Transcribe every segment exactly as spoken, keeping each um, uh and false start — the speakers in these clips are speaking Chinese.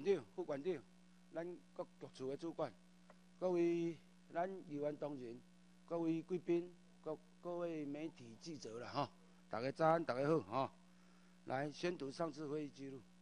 馆长、副馆长，咱各局处的主管，各位咱议员同仁，各位贵宾，各各位媒体记者啦哈，大家早安，大家好哈。来宣读上次会议记录。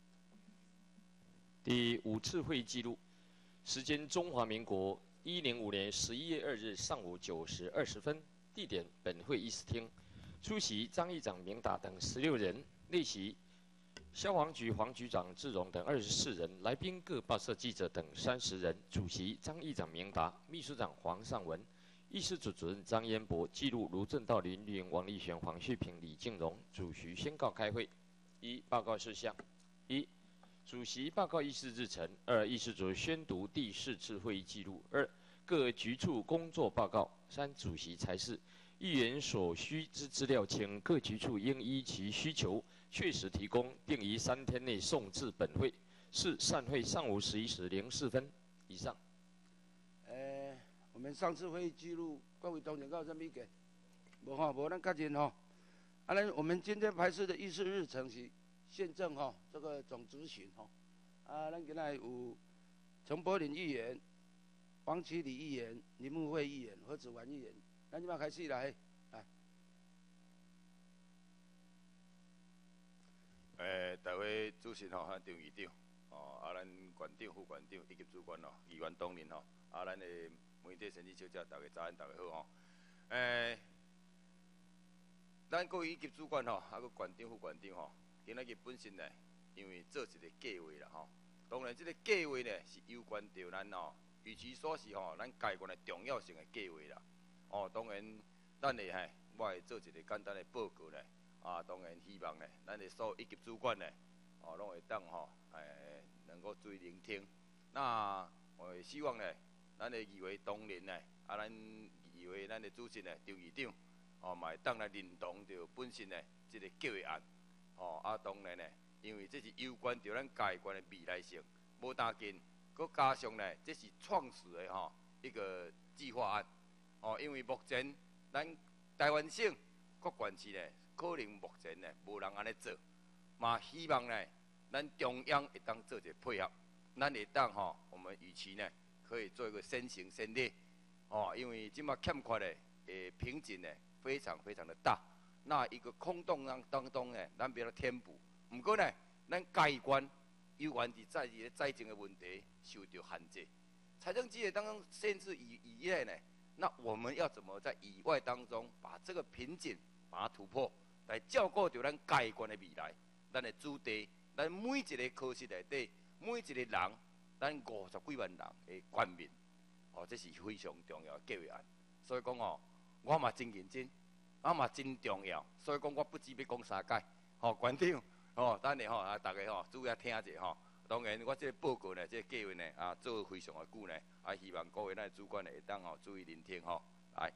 第五次会议记录，时间中华民国一零五年十一月二日上午九时二十分，地点本会议室厅，出席张议长明达等十六人，列席消防局黄局长志荣等二十四人，来宾各报社记者等三十人，主席张议长明达，秘书长黄尚文，议事组主任张彦博，记录卢正道、林绿营、王立璇、黄旭平、李敬荣，主席宣告开会。一、报告事项：一、主席报告议事日程；二、议事组宣读第四次会议记录；二、各局处工作报告；三、主席裁示。议员所需之资料，请各局处应依其需求确实提供，并于三天内送至本会。四、散会上午十一时零四分。以上。 呃，我们上次会议记录，各位同仁有啥物意见？无哈，无咱较真吼。啊，咱我们今天排示的议事日程是宪政吼，这个总执行吼。啊，咱今仔有陈柏霖议员、王启礼议员、林木慧议员、何子桓议员。咱即摆开始来，来。 诶，大会主席吼，咱张议长，哦，啊，咱馆长、副馆长以及主管哦，议员同仁吼，啊，咱的媒体先生小姐，大家早安，大家好吼。诶，咱各位以及主管吼，啊个馆长、副馆长吼，今仔日本身呢，因为做一个计划啦吼，当然这个计划呢是有关着咱吼，与其说是吼，咱该关的重要性的计划啦。哦，当然，咱会嘿，我会做一个简单的报告呢。啊，当然希望呢，咱的所有以及主管呢，哦，拢会当吼，诶，能够注意聆听。那我也希望呢，咱的议会同仁呢，啊，咱议会咱的主席呢，张议长，哦，嘛会当来认同着本身呢，这个计划案。哦，啊，当然呢，因为这是有关着咱家园的未来性，无搭紧，佮加上呢，这是创始的吼、哦、一个计划案。哦，因为目前咱台湾省各县市呢，可能目前呢无人安尼做，嘛希望呢，咱中央会当做一个配合，咱会当吼、哦，我们与其呢可以做一个先行先烈，哦，因为即马欠缺的诶瓶颈呢非常非常的大，那一个空洞当当中呢，咱不要填补。不过呢，咱该关有关伫在地的财政的问题受到限制，财政机制当中限制以以内呢。那我们要怎么在以外当中把这个瓶颈把它突破，来照顾到咱家园的未来，咱的子弟，咱每一个科室内底每一个人，咱五十几万人的全民，哦，这是非常重要的计划案。所以讲哦，我嘛真认真，我嘛真重要。所以讲我不止要讲三届，哦，馆长，哦，等下吼啊，大家吼注意听者吼。当然，我这个报告呢，这个计划呢，啊，做非常的久呢，啊，希望各位咱主管呢会当吼注意聆听吼，来。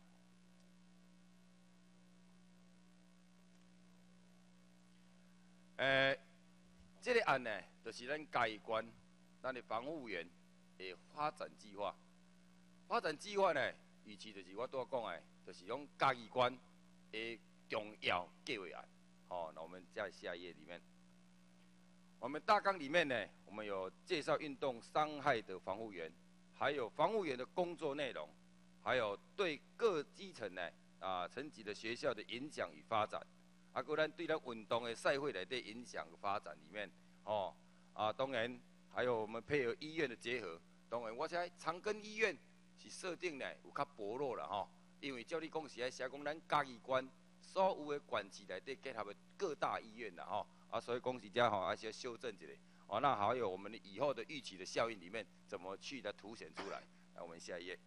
诶、呃，这个案呢，就是咱家园，咱的防护员的发展计划。发展计划呢，与其就是我多讲的，就是讲家园的重要计划案。好，那我们在下一页里面。我们大纲里面呢，我们有介绍运动伤害的防护员，还有防护员的工作内容，还有对各基层呢啊层级的学校的影响与发展，啊，个咱对咱运动的赛会内的影响与发展里面，哦啊，当然还有我们配合医院的结合，当然我猜长庚医院是设定呢有较薄弱了吼，因为照你讲是爱写讲咱嘉义县所有的县市内底结合的各大医院啦吼。啊，所以恭喜家哈，还是要修正一下。哦，那还有我们以后的预期的效应里面，怎么去的凸显出来？来，我们下一页。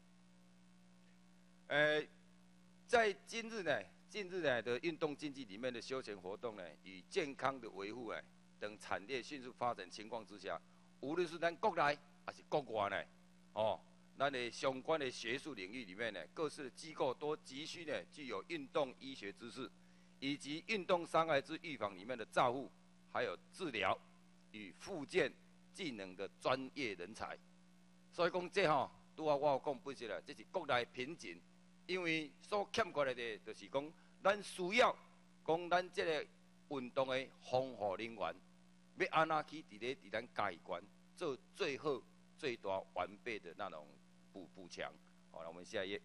呃，在今日呢，近日呢的运动竞技里面的休闲活动呢，与健康的维护呢等产业迅速发展情况之下，无论是咱国内还是国外呢，哦，咱的相关的学术领域里面呢，各式机构都急需呢具有运动医学知识。以及运动伤害之预防里面的照护，还有治疗与复健技能的专业人才。所以讲这吼，拄啊我有讲本身啦，这是国内瓶颈，因为所欠缺的，就是讲咱需要讲咱这个运动的防护人员，要安怎去伫咧伫咱家园做最后最大完备的那种补补强。好，那我们下一页。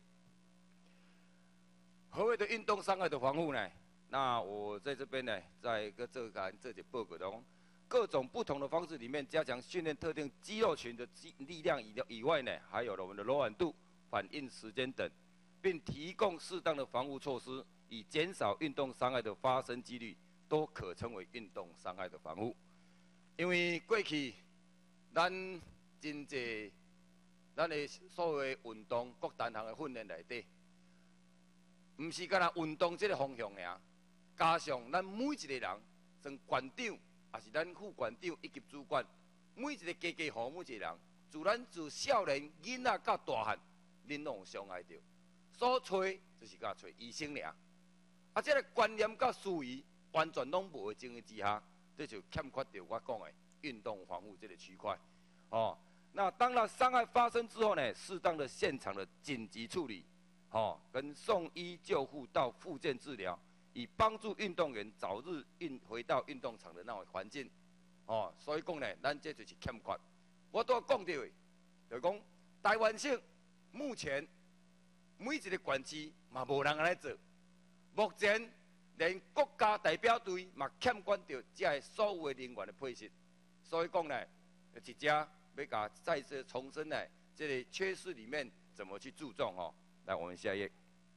何谓的运动伤害的防护呢？那我在这边呢，在个这个这节报告中，各种不同的方式里面，加强训练特定肌肉群的肌力量以以外呢，还有了我们的柔软度、反应时间等，并提供适当的防护措施，以减少运动伤害的发生几率，都可称为运动伤害的防护。因为过去咱真济咱的所谓运动各单项的训练内底，唔是干那运动这个方向尔，加上咱每一个人，从馆长，也是咱副馆长以及主管，每一个家家户每一个人，自咱自少年囡仔到大汉，恁拢有伤害着。所找就是甲找医生尔，啊，这个观念甲思维完全拢无的情形之下，这就欠缺着我讲的运动防护这个区块。哦，那当然伤害发生之后呢，适当的现场的紧急处理。哦，跟送医救护到复健治疗，以帮助运动员早日运回到运动场的那种环境。哦，所以讲呢，咱这就是欠缺。我都要讲到的，就是讲台湾省目前每一个县市嘛无人来做，目前连国家代表队嘛欠缺着这所有的人员的配置。所以讲呢，一家要甲再次重申呢，这个缺失里面怎么去注重哦？来，我们下一页。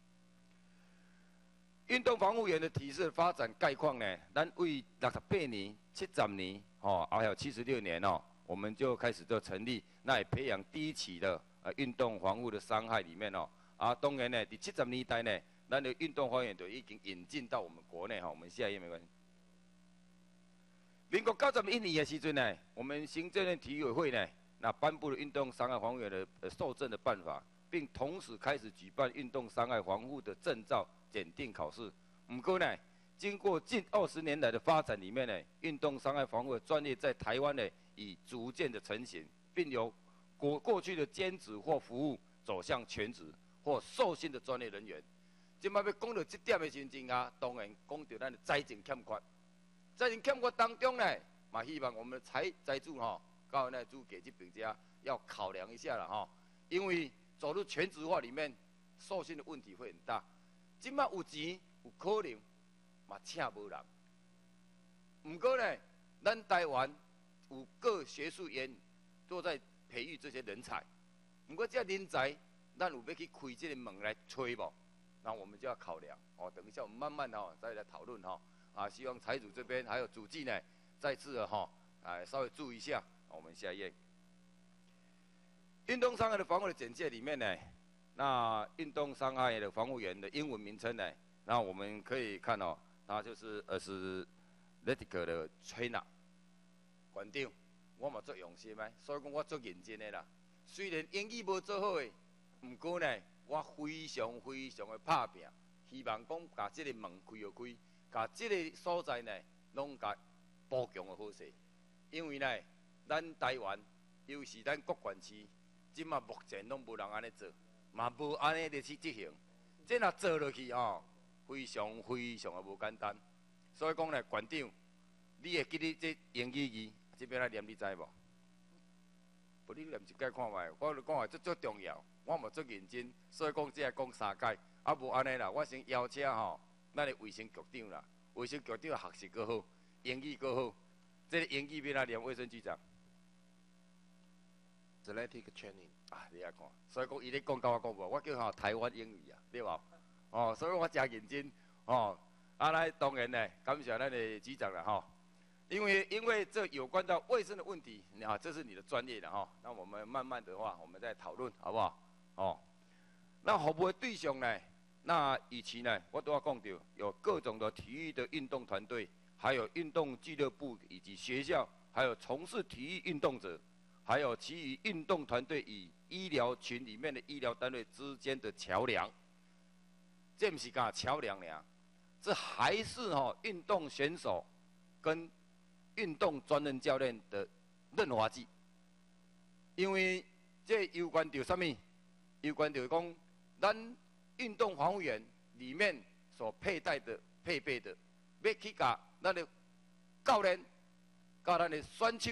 运动防护员的体制发展概况呢？咱为六十八年、七十年，哦，还有七十六年哦，我们就开始就成立，那也培养第一期的呃运动防护的伤害里面哦。啊，当然呢，第七十年代呢，咱的运动防护员就已经引进到我们国内哈。我们下一页没关系。民国九十一年的时阵呢，我们行政院体育委会呢，那颁布了运动伤害防护员的呃受证的办法。并同时开始举办运动伤害防护的证照检定考试。不过呢，经过近二十年来的发展里面呢，运动伤害防护的专业在台湾呢已逐渐的成型，并由过过去的兼职或服务走向全职或受薪的专业人员。今摆要讲到这点的时阵啊，当然讲到咱的财政欠缺。财政欠缺当中呢，嘛希望我们的财财主吼，高那主给这边家要考量一下了哈，因为走入全职化里面，受薪的问题会很大。今麦有钱有可能，嘛请无人。不过呢，咱台湾有各学术院都在培育这些人才。不过这人才，咱有要去开这个门来吹无？那我们就要考量哦。等一下我们慢慢哦再来讨论哈。啊，希望财主这边还有主计呢，再次的哈，啊稍微注意一下。我们下一页。运动伤害的防护的简介里面呢，那运动伤害的防护员的英文名称呢，那我们可以看哦，它就是呃是 athletic 的 trainer 馆长，我嘛做用心的，所以讲我做认真的啦。虽然英语无做好的，不过呢，我非常非常的打拼，希望讲把这个门开就开，把这个所在呢，拢甲补强的好势。因为呢，咱台湾尤其咱各县市。即嘛目前拢无人安尼做，嘛无安尼的去执行。这若做落去吼，非常非常的无简单。所以讲呢，馆长，你会记得这英语字，这边来念你知无？不，你念一届看卖，我就讲话这最重要，我嘛最认真，所以讲只系讲三届，啊无安尼啦，我先邀请吼，咱的卫生局长啦，卫生局长学习搁好，英语搁好，这个英语要来念卫生局长。 Athletic training 啊，你来看，所以讲伊咧讲到我讲无，我叫吼台湾英语啊，对无？哦，所以我真认真哦。啊，来，当然呢，感谢咱的局长了哈，因为因为这有关到卫生的问题，啊，这是你的专业的哈。那我们慢慢的话，我们再讨论，好不好？哦，那服务的对象呢？那以前呢，我都要讲到有各种的体育的运动团队，还有运动俱乐部以及学校，还有从事体育运动者。还有其余运动团队与医疗群里面的医疗单位之间的桥梁，这不是讲桥梁呀，这还是哈、哦、运动选手跟运动专任教练的润滑剂。因为这有关到什么？有关到讲，咱运动防护员里面所佩戴的配备的，要去甲咱的教练、甲咱的选手。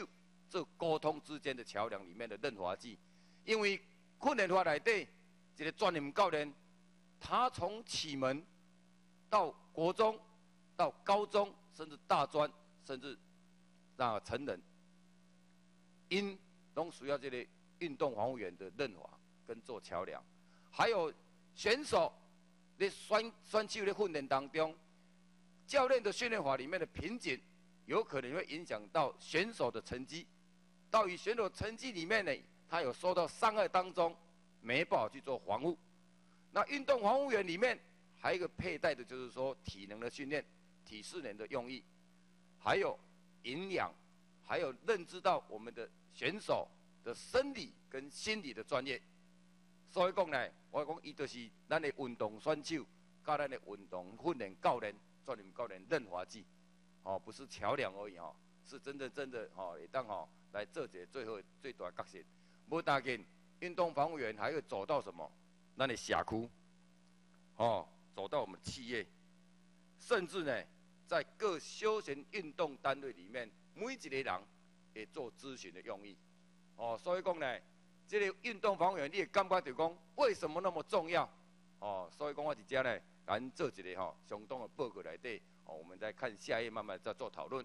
做沟通之间的桥梁里面的润滑剂。因为训练法内底一个专任教练，他从启蒙到国中，到高中，甚至大专，甚至那成人，因都需要这个运动防护员的润滑跟做桥梁。还有选手在选选手的训练当中，教练的训练法里面的瓶颈，有可能会影响到选手的成绩。到于选手成绩里面呢，他有受到伤害当中，没办法去做防护。那运动防护员里面还有一个佩戴的，就是说体能的训练、体适能的用意，还有营养，还有认知到我们的选手的生理跟心理的专业。所以讲呢，我讲伊就是咱的运动选手，甲咱的运动训练教练、专任教练润滑剂，哦，不是桥梁而已哦，是真的真的哦，会当哦来做一个最后最大的角色。无要紧，运动防护员还会走到什么？咱的社区，哦，走到我们企业，甚至呢，在各休闲运动单位里面，每一个人也做咨询的用意。哦，所以讲呢。这个运动防护员，你也感觉就讲为什么那么重要？哦，所以讲我伫遮呢，咱做一个吼相当的报告内底，哦，我们再看下页，慢慢再做讨论。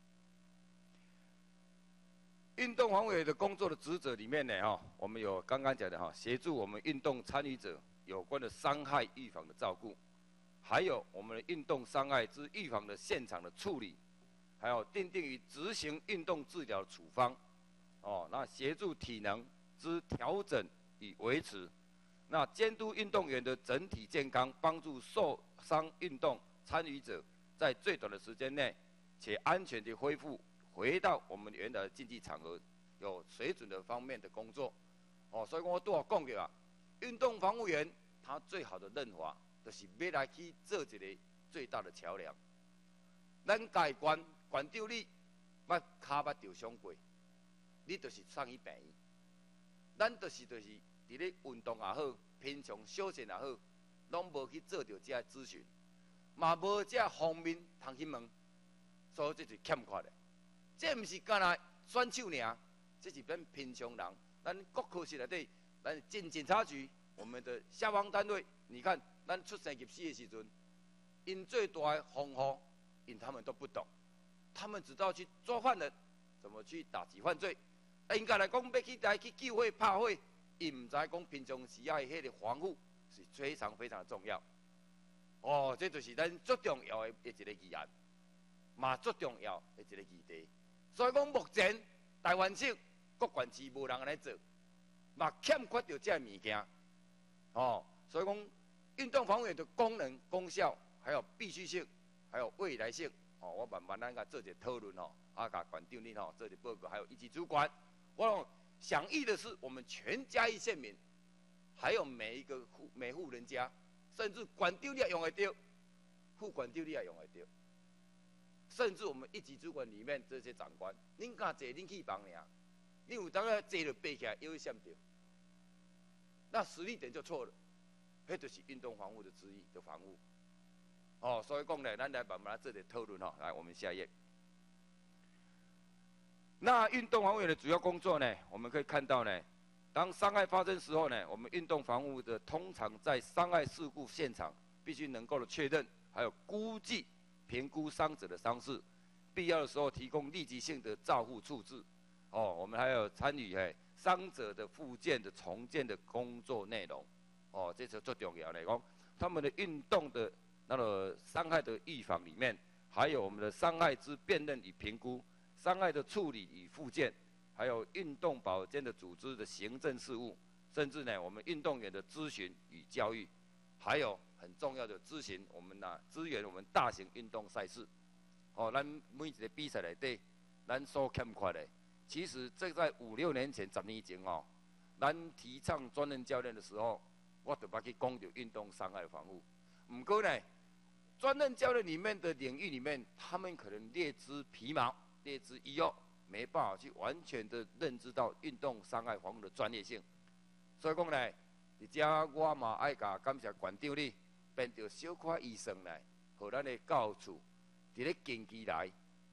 运动防护员的工作的职责里面呢，哈，我们有刚刚讲的哈，协助我们运动参与者有关的伤害预防的照顾，还有我们的运动伤害之预防的现场的处理，还有订定与执行运动治疗的处方，哦，那协助体能之调整与维持，那监督运动员的整体健康，帮助受伤运动参与者在最短的时间内且安全地恢复，回到我们原来的竞技场合，有水准的方面的工作。哦，所以我都要讲过啊，运动防护员他最好的润滑，就是要来去做一个最大的桥梁。咱家官馆长你，捌骹捌受伤过，你就是送医病院。咱就是就是伫咧运动也好，平常休闲也好，拢无去做着这咨询，嘛无这方面通去问，所以这是欠缺的。这毋是干那选手尔，这是咱平常人。咱国科室内底，咱警警察局，我们的消防单位，你看咱出生入死的时阵，因最大的防护，因他们都不懂，他们只知道去抓犯人，怎么去打击犯罪。应该来讲，要去来去救火、拍火，伊唔知讲平常时啊，迄个防护是非常非常的重要。哦，这就是咱最重要的一个议案，嘛最重要的一个议题。所以讲，目前台湾省各县市无人来做，嘛欠缺着这物件。哦，所以讲，运动防护员的功能、功效，还有必须性，还有未来性。哦，我慢慢咱甲做一个讨论哦，啊，甲馆长你吼做一个报告，还有一级主管。我想议的是，我们全嘉义县民，还有每一个户每户人家，甚至馆长你也用得到，副馆长你也用得到，甚至我们一级主管里面这些长官，恁敢坐恁去房尔，你有当啊坐了背起来又会闪掉，那实力点就错了，那就是运动防护的之一的防护。哦，所以讲呢，咱来慢慢做点讨论哈。来，我们下一页。那运动防护员的主要工作呢，我们可以看到呢，当伤害发生时候呢，我们运动防护的通常在伤害事故现场必须能够的确认，还有估计、评估伤者的伤势，必要的时候提供立即性的照护处置。哦，我们还有参与嘿伤者的复健的重建的工作内容。哦，这是最重要的。讲他们的运动的那个伤害的预防里面，还有我们的伤害之辨认与评估。伤害的处理与复健，还有运动保健的组织的行政事务，甚至呢，我们运动员的咨询与教育，还有很重要的咨询我们呐、啊、支援我们大型运动赛事。哦，咱每一个比赛内底，咱所欠缺的，其实这在五六年前、十年前哦，咱提倡专任教练的时候，我就捌去讲到运动伤害的防护。不过呢，专任教练里面的领域里面，他们可能略知皮毛。列之一哦，没办法去完全的认知到运动伤害防护的专业性，所以讲呢，而家我嘛爱甲感谢馆长你，编着小可医生来，和咱的教处，伫咧近期来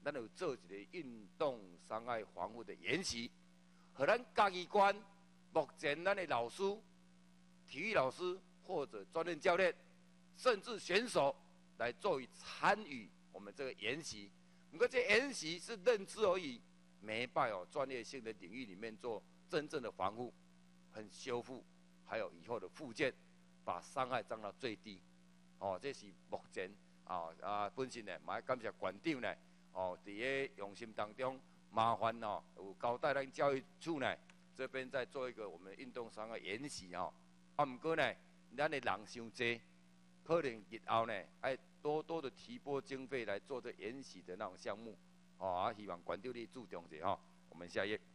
咱有做一个运动伤害防护的演习，和咱家己关目前咱的老师、体育老师或者专任教练，甚至选手来作为参与我们这个研习。不过这研习是认知而已，没办法专业性的领域里面做真正的防护、很修复，还有以后的复健，把伤害降到最低。哦，这是目前啊啊本身呢，嘛要感谢馆长呢。哦，伫个用心当中，麻烦哦，有交代咱教育处呢，这边在做一个我们运动伤害研习哦。啊，毋过呢，咱的人伤济，可能日后呢，爱多多的提拨经费来做这研习的那种项目。哦，啊，希望馆长你注重一下哈。我们下一页。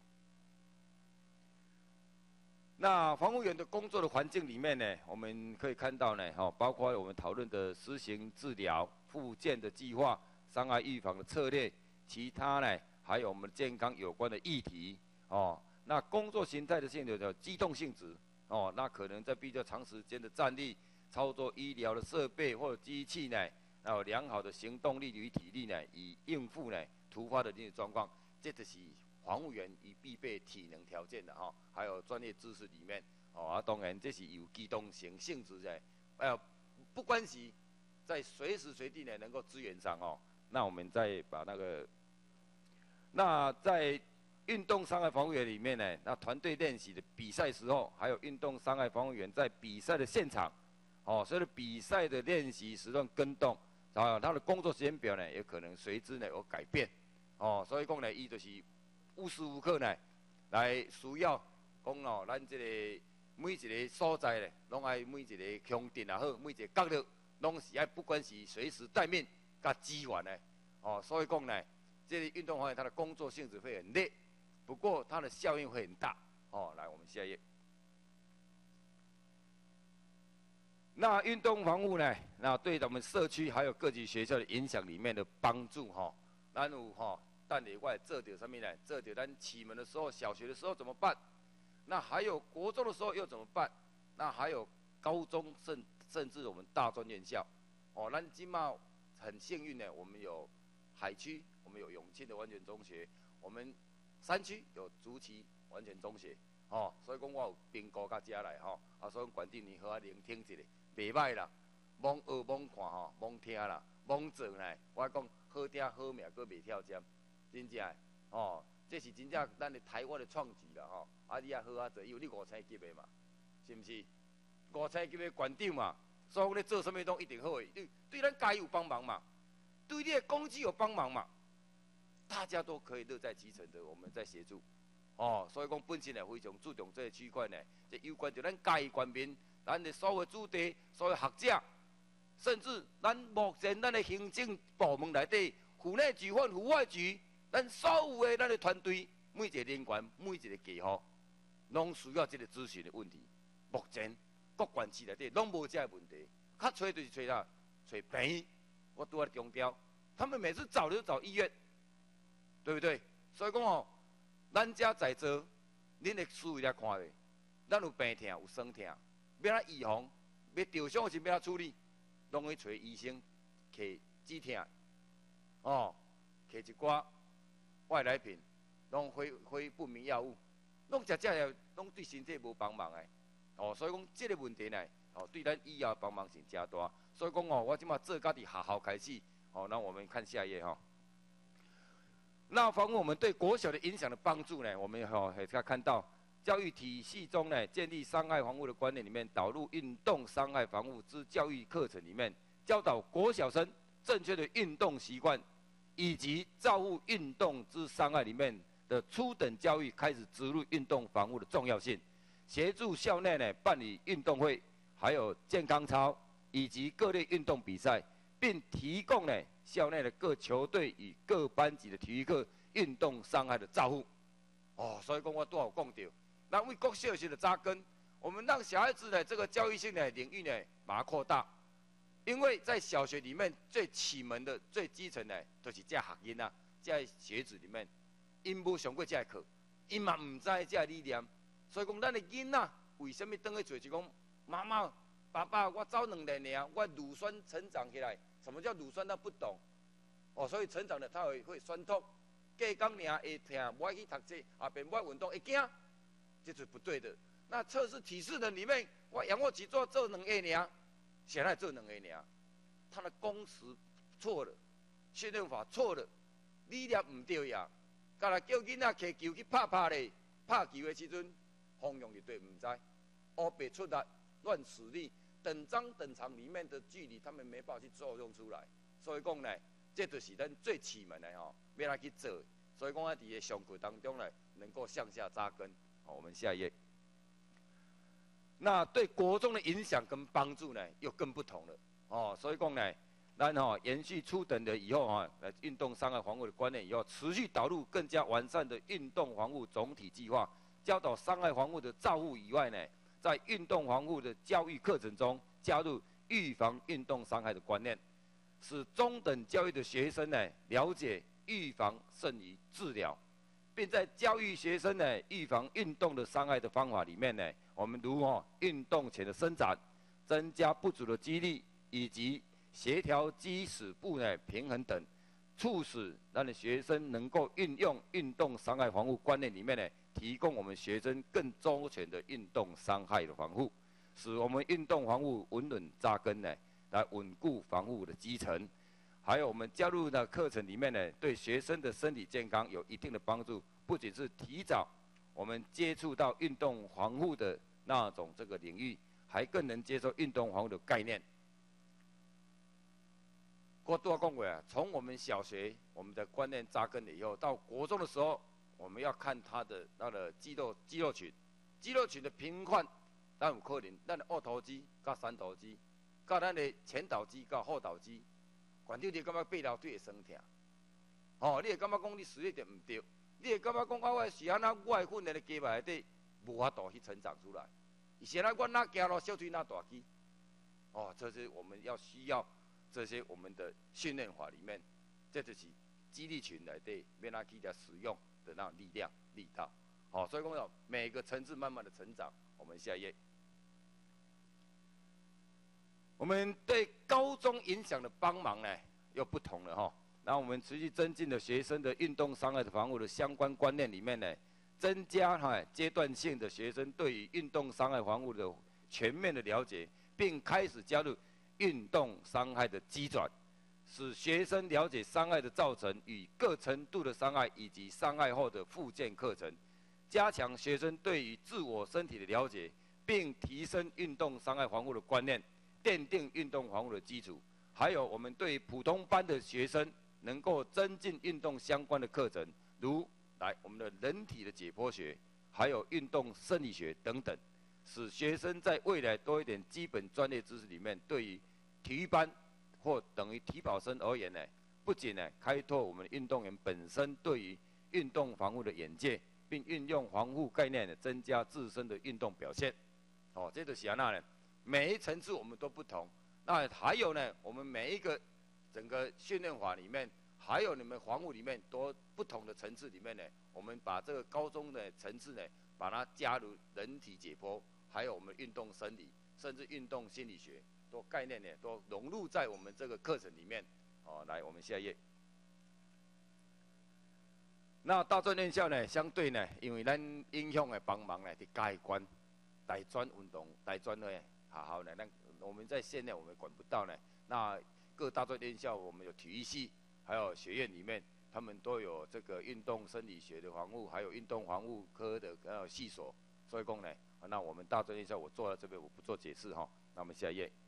那防护员的工作的环境里面呢，我们可以看到呢，哦，包括我们讨论的施行治疗、复健的计划。伤害预防的策略，其他呢还有我们健康有关的议题哦。那工作形态的性质叫机动性质哦，那可能在比较长时间的站立、操作医疗的设备或者机器呢，还有良好的行动力与体力呢，以应付呢突发的这些状况，这就是防护员已必备体能条件的哈、哦，还有专业知识里面哦。啊，当然这是有机动性性质的，哎呀，不关系，在随时随地呢能够支援上哦。那我们再把那个，那在运动伤害防护员里面呢，那团队练习的比赛时候，还有运动伤害防护员在比赛的现场，哦，所以比赛的练习时段跟动，然后他的工作时间表呢，也可能随之呢有改变，哦，所以讲呢，伊就是无时无刻呢，来需要讲哦，咱这个每一个所在呢，拢爱每一个乡镇也好，每一个角落，拢是爱不管是随时待命。甲支援呢，哦，所以讲呢，这个运动防护它的工作性质会很累，不过它的效应会很大。哦，来，我们下一页。那运动防护呢，那对咱们社区还有各级学校的影响里面的帮助哈，咱有哈，但里外做到什么呢？做到咱启蒙的时候，小学的时候怎么办？那还有国中的时候又怎么办？那还有高中甚甚至我们大专院校，哦，咱今嘛。很幸运呢，我们有海区，我们有永庆的完全中学，我们山区有竹崎完全中学，哦，所以讲我有评估到遮来吼，啊，所以馆长你好啊聆听一下，袂歹啦，罔学罔看吼，罔听啦，罔做呢，我讲好听好命，佫袂跳针，真正的，哦，这是真正咱的台湾的创举啦吼，啊你也好啊做，因为你五星级的嘛，是毋是？五星级的馆长嘛。所以讲咧做什么都一定好诶，对对咱家有帮忙嘛，对你的公司有帮忙嘛，大家都可以乐在其成的，我们在协助。哦，所以讲本身呢非常注重这个区块呢，这有关着咱家己官民，咱的所有主题、所有学者，甚至咱目前咱的行政部门内底，府内局、县府外局，咱所有的咱的团队，每一个人员、每一个计划，拢需要这个咨询的问题。目前。各县市内底拢无这个问题，较找就是找啥？找便宜。我拄仔强调，他们每次找就找医院，对不对？所以讲哦，咱家在座，恁的思维来看咧，咱有病痛有酸痛，要哪预防？要受伤时要哪处理？拢去找医生，摕止痛，哦，摕一寡外来品，拢非非不明药物，拢食这个，拢对身体无帮忙诶。哦，所以讲这个问题呢，哦，对咱医疗帮忙是真大。所以讲哦，我即马做家己学校开始，哦，那我们看下一页哈、哦。那防护我们对国小的影响的帮助呢，我们哈也可以看到，教育体系中呢，建立伤害防护的观念里面，导入运动伤害防护之教育课程里面，教导国小生正确的运动习惯，以及照顾运动之伤害里面的初等教育，开始植入运动防护的重要性。协助校内呢办理运动会，还有健康操以及各类运动比赛，并提供呢校内的各球队与各班级的体育课运动伤害的照护。哦，所以讲我都有讲到，那为国小学的扎根，我们让小孩子的这个教育性的领域呢把它扩大，因为在小学里面最启蒙的、最基层的，就是这学因啊，这学子里面，因无上过这课，因嘛唔知这理念。所以讲，咱的囡仔为什么等去做？就讲妈妈、爸爸，我走两年尔，我乳酸成长起来。什么叫乳酸？他不懂。 哦，所以成长的他会会酸痛，过工尔会痛，不爱去读书，后边不爱运动会惊，这是不对的。那测试体适能里面，我仰卧起坐做两下尔，现在做两下尔，他的工时错了，训练法错了，理念唔对呀。甲来叫囡仔摕球去拍拍咧，拍球的时阵方向就对唔知，乌白出力，乱使力，等张等长里面的距离，他们没办法去作用出来。所以讲呢，这就是咱最起门的吼，要来去做。所以讲啊，伫个上课当中呢，能够向下扎根。好，我们下一页。那对国中的影响跟帮助呢，又更不同了哦。所以讲呢，咱吼延续初等的以后哈，来运动伤害防护的观念以后，持续导入更加完善的运动防护总体计划，教导伤害防护的照护以外呢，在运动防护的教育课程中加入预防运动伤害的观念，使中等教育的学生呢了解预防胜于治疗，并在教育学生呢预防运动的伤害的方法里面呢，我们如哦运动前的伸展，增加不足的肌力以及协调肌使部呢平衡等，促使让的学生能够运用运动伤害防护观念里面呢，提供我们学生更周全的运动伤害的防护，使我们运动防护稳稳扎根呢，来稳固防护的基层。还有我们加入的课程里面呢，对学生的身体健康有一定的帮助，不仅是提早我们接触到运动防护的那种这个领域，还更能接受运动防护的概念。我多讲过啊，从我们小学我们的观念扎根了以后，到国中的时候，我们要看他的那个肌肉肌肉群，肌肉群的平缓，咱有可能咱的二头肌、甲三头肌、甲咱的前导肌、甲后导肌，关键你感觉背后对会酸痛，哦，你会感觉讲你实力点唔对，你会感觉讲啊，我是安那我的训练的肌肉内底无法度去成长出来，现在我哪行路小腿哪大肌，哦，这是我们要需要。这些我们的训练法里面，这就是肌力群来对要哪去的使用的那种力量力道。好、哦，所以讲每个层次慢慢的成长。我们下一页，我们对高中影响的帮忙呢又不同了哈、哦。然后我们持续增进了学生的运动伤害的防护的相关观念里面呢，增加哈阶段性的学生对于运动伤害防护的全面的了解，并开始加入运动伤害的机转，使学生了解伤害的造成与各程度的伤害，以及伤害后的复健课程，加强学生对于自我身体的了解，并提升运动伤害防护的观念，奠定运动防护的基础。还有我们对普通班的学生能够增进运动相关的课程，如来我们的人体的解剖学，还有运动生理学等等，使学生在未来多一点基本专业知识里面，对于体育班或等于体保生而言呢，不仅呢开拓我们运动员本身对于运动防护的眼界，并运用防护概念呢，增加自身的运动表现。哦，这就是安那呢，每一层次我们都不同。那还有呢，我们每一个整个训练法里面，还有你们防护里面多不同的层次里面呢，我们把这个高中的层次呢，把它加入人体解剖，还有我们运动生理，甚至运动心理学。多概念呢，都融入在我们这个课程里面。哦，来，我们下一页。那大专院校呢，相对呢，因为咱影响的帮忙呢，伫嘉义县大专运动、大专的学校呢，咱我们在县内我们管不到呢。那各大专院校，我们有体育系，还有学院里面，他们都有这个运动生理学的防护，还有运动防护科的呃系所。所以讲呢，那我们大专院校我做到这边，我不做解释哈。那我们下一页。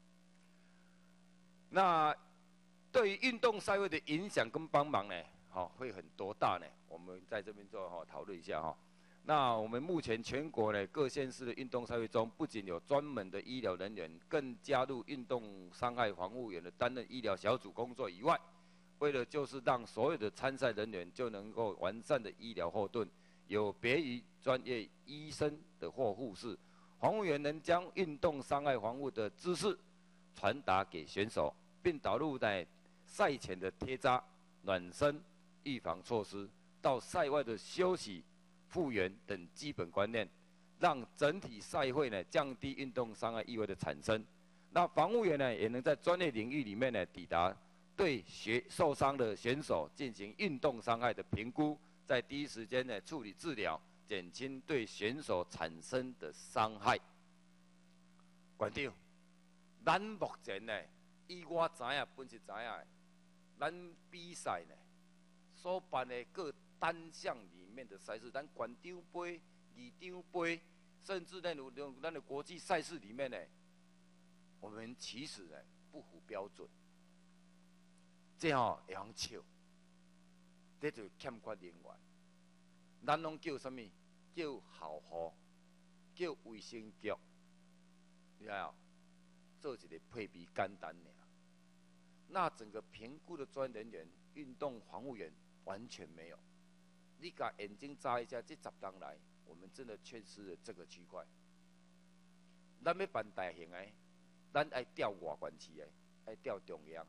那对于运动赛会的影响跟帮忙呢，好、哦、会很多大呢？我们在这边做哈讨论一下哈、哦。那我们目前全国呢各县市的运动赛会中，不仅有专门的医疗人员，更加入运动伤害防护员的担任医疗小组工作以外，为了就是让所有的参赛人员就能够完善的医疗后盾，有别于专业医生的或护士，防护员能将运动伤害防护的知识传达给选手，并导入在赛前的贴扎、暖身、预防措施，到赛外的休息、复原等基本观念，让整体赛会呢降低运动伤害意外的产生。那防护员呢也能在专业领域里面呢抵达对学受伤的选手进行运动伤害的评估，在第一时间呢处理治疗，减轻对选手产生的伤害。馆长，咱目前呢，以我知影本是知影，咱比赛呢所办的各单项里面的赛事，咱馆长杯、二长杯，甚至在有咱的国际赛事里面呢，我们其实呢不符标准。这吼会通笑，这就欠缺人员。咱拢叫什么？叫校护，叫卫生局，你看哦，做一个配比简单尔。那整个评估的专人员、运动防护员完全没有。你把眼睛眨一下，这十当来，我们真的缺失了这个区块。咱要办大型的，咱爱调外县市的，爱调中央。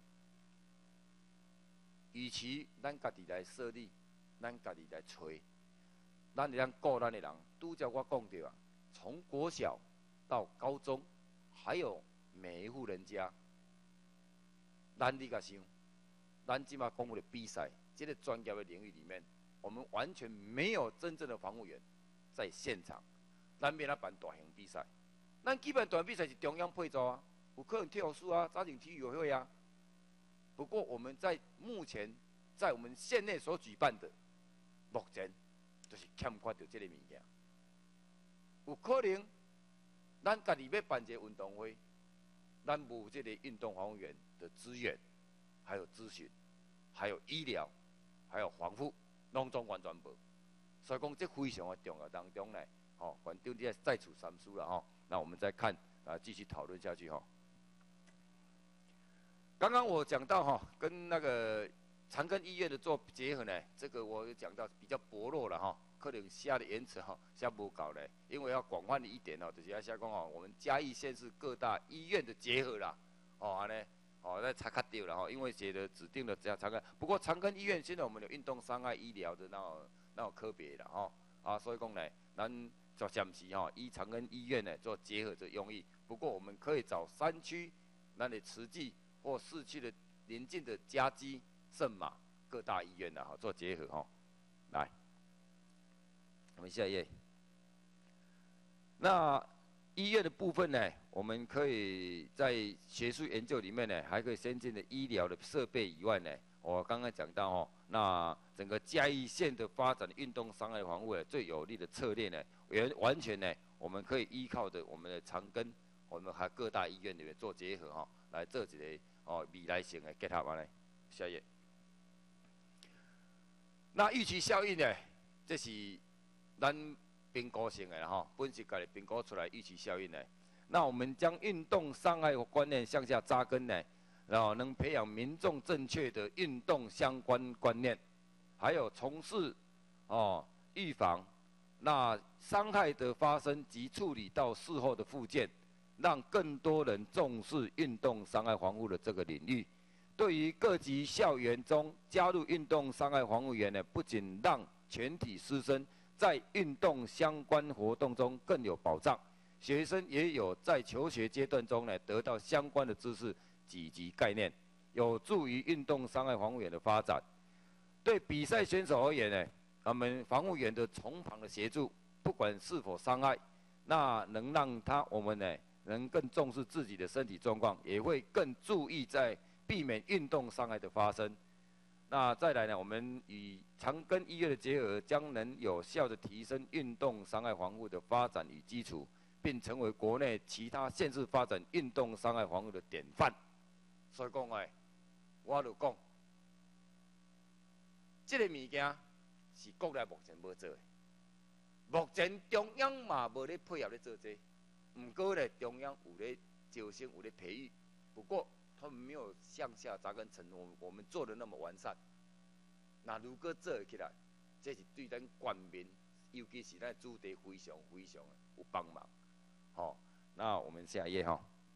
与其咱家己来设立，咱家己来找，咱会当顾咱的人。拄则我讲着啊，从国小到高中，还有每一户人家，咱你甲想，咱即马讲的比赛，这个专业的领域里面，我们完全没有真正的防护员在现场，咱免来办大型比赛。咱基本大型比赛是中央配组啊，有可能体育署啊、早前体育委员会啊。不过我们在目前在我们县内所举办的，目前就是欠缺着这个物件。有可能咱家己要办一个运动会，咱无这个运动防护员的资源，还有咨询，还有医疗，还有防护，拢总完全无。所以讲，这非常的重要当中呢，哦，馆长你再处三思了哈。那我们再看啊，继续讨论下去哈。刚刚我讲到哈，跟那个长庚医院的做结合呢，这个我讲到比较薄弱了哈，可能写的言辞哈写不够嘞，因为要广泛的一点哦，就是要写讲哦，我们嘉义县市各大医院的结合啦，哦安尼，哦那查卡掉了哈，因为写的指定的这样长庚，不过长庚医院现在我们有运动伤害医疗的那种那种科别了哈，啊所以讲呢，咱就暂时哈以长庚医院呢做结合的用意，不过我们可以找山区那里慈济。或市区的邻近的嘉基、圣马各大医院的哈做结合哈，来，我们下一页。那医院的部分呢，我们可以在学术研究里面呢，还可以先进的医疗的设备以外呢，我刚刚讲到哦，那整个嘉义县的发展运动伤害防护的最有力的策略呢，完完全呢，我们可以依靠着我们的长庚，我们还各大医院里面做结合哈，来做一个。哦，未来性的结合安尼，下一页。那预期效应呢？这是咱评估性的哈，本身家己评估出来预期效应呢。那我们将运动伤害观念向下扎根呢，然后能培养民众正确的运动相关观念，还有从事哦预防，那伤害的发生及处理到事后的复健。让更多人重视运动伤害防护的这个领域。对于各级校园中加入运动伤害防护员呢，不仅让全体师生在运动相关活动中更有保障，学生也有在求学阶段中呢得到相关的知识以及概念，有助于运动伤害防护员的发展。对比赛选手而言呢，我们防护员的从旁的协助，不管是否伤害，那能让他我们呢。能更重视自己的身体状况，也会更注意在避免运动伤害的发生。那再来呢，我们与长庚医院的结合，将能有效的提升运动伤害防护的发展与基础，并成为国内其他县市发展运动伤害防护的典范。所以讲哎，我就讲，这个物件是国内目前无做的，目前中央嘛无咧配合咧做这。唔过呢，中央有咧招生，有咧培育，不过他们没有向下扎根成我我们做的那么完善。那如果做起来，这是对咱官民，尤其是咱主地非常非常有帮忙。好、哦，那我们下一页哈、哦。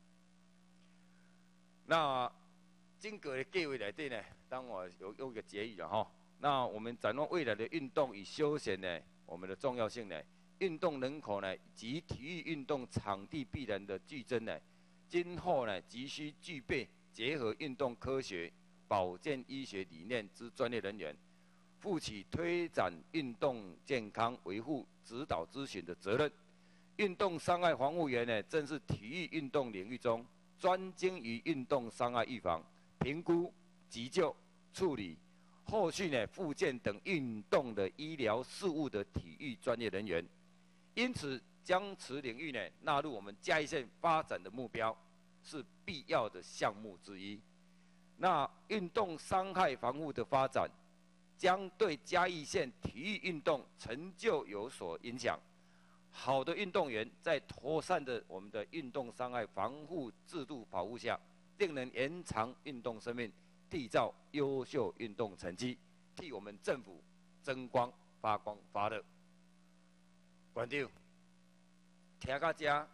那整个的计划内底呢，当我有有一个结语了哈。那我们展望未来的运动与休闲呢，我们的重要性呢？运动人口呢及体育运动场地必然的剧增呢，今后呢急需具备结合运动科学、 保健医学理念之专业人员，负起推展运动健康、维护指导咨询的责任。运动伤害防护员呢，正是体育运动领域中专精于运动伤害预防、评估、急救、处理、后续呢复健等运动的医疗事务的体育专业人员。因此，将此领域呢纳入我们嘉义县发展的目标，是必要的项目之一。那运动伤害防护的发展，将对嘉义县体育运动成就有所影响。好的运动员在妥善的我们的运动伤害防护制度保护下，定能延长运动生命，缔造优秀运动成绩，替我们政府争光发光发热。馆长，听到这，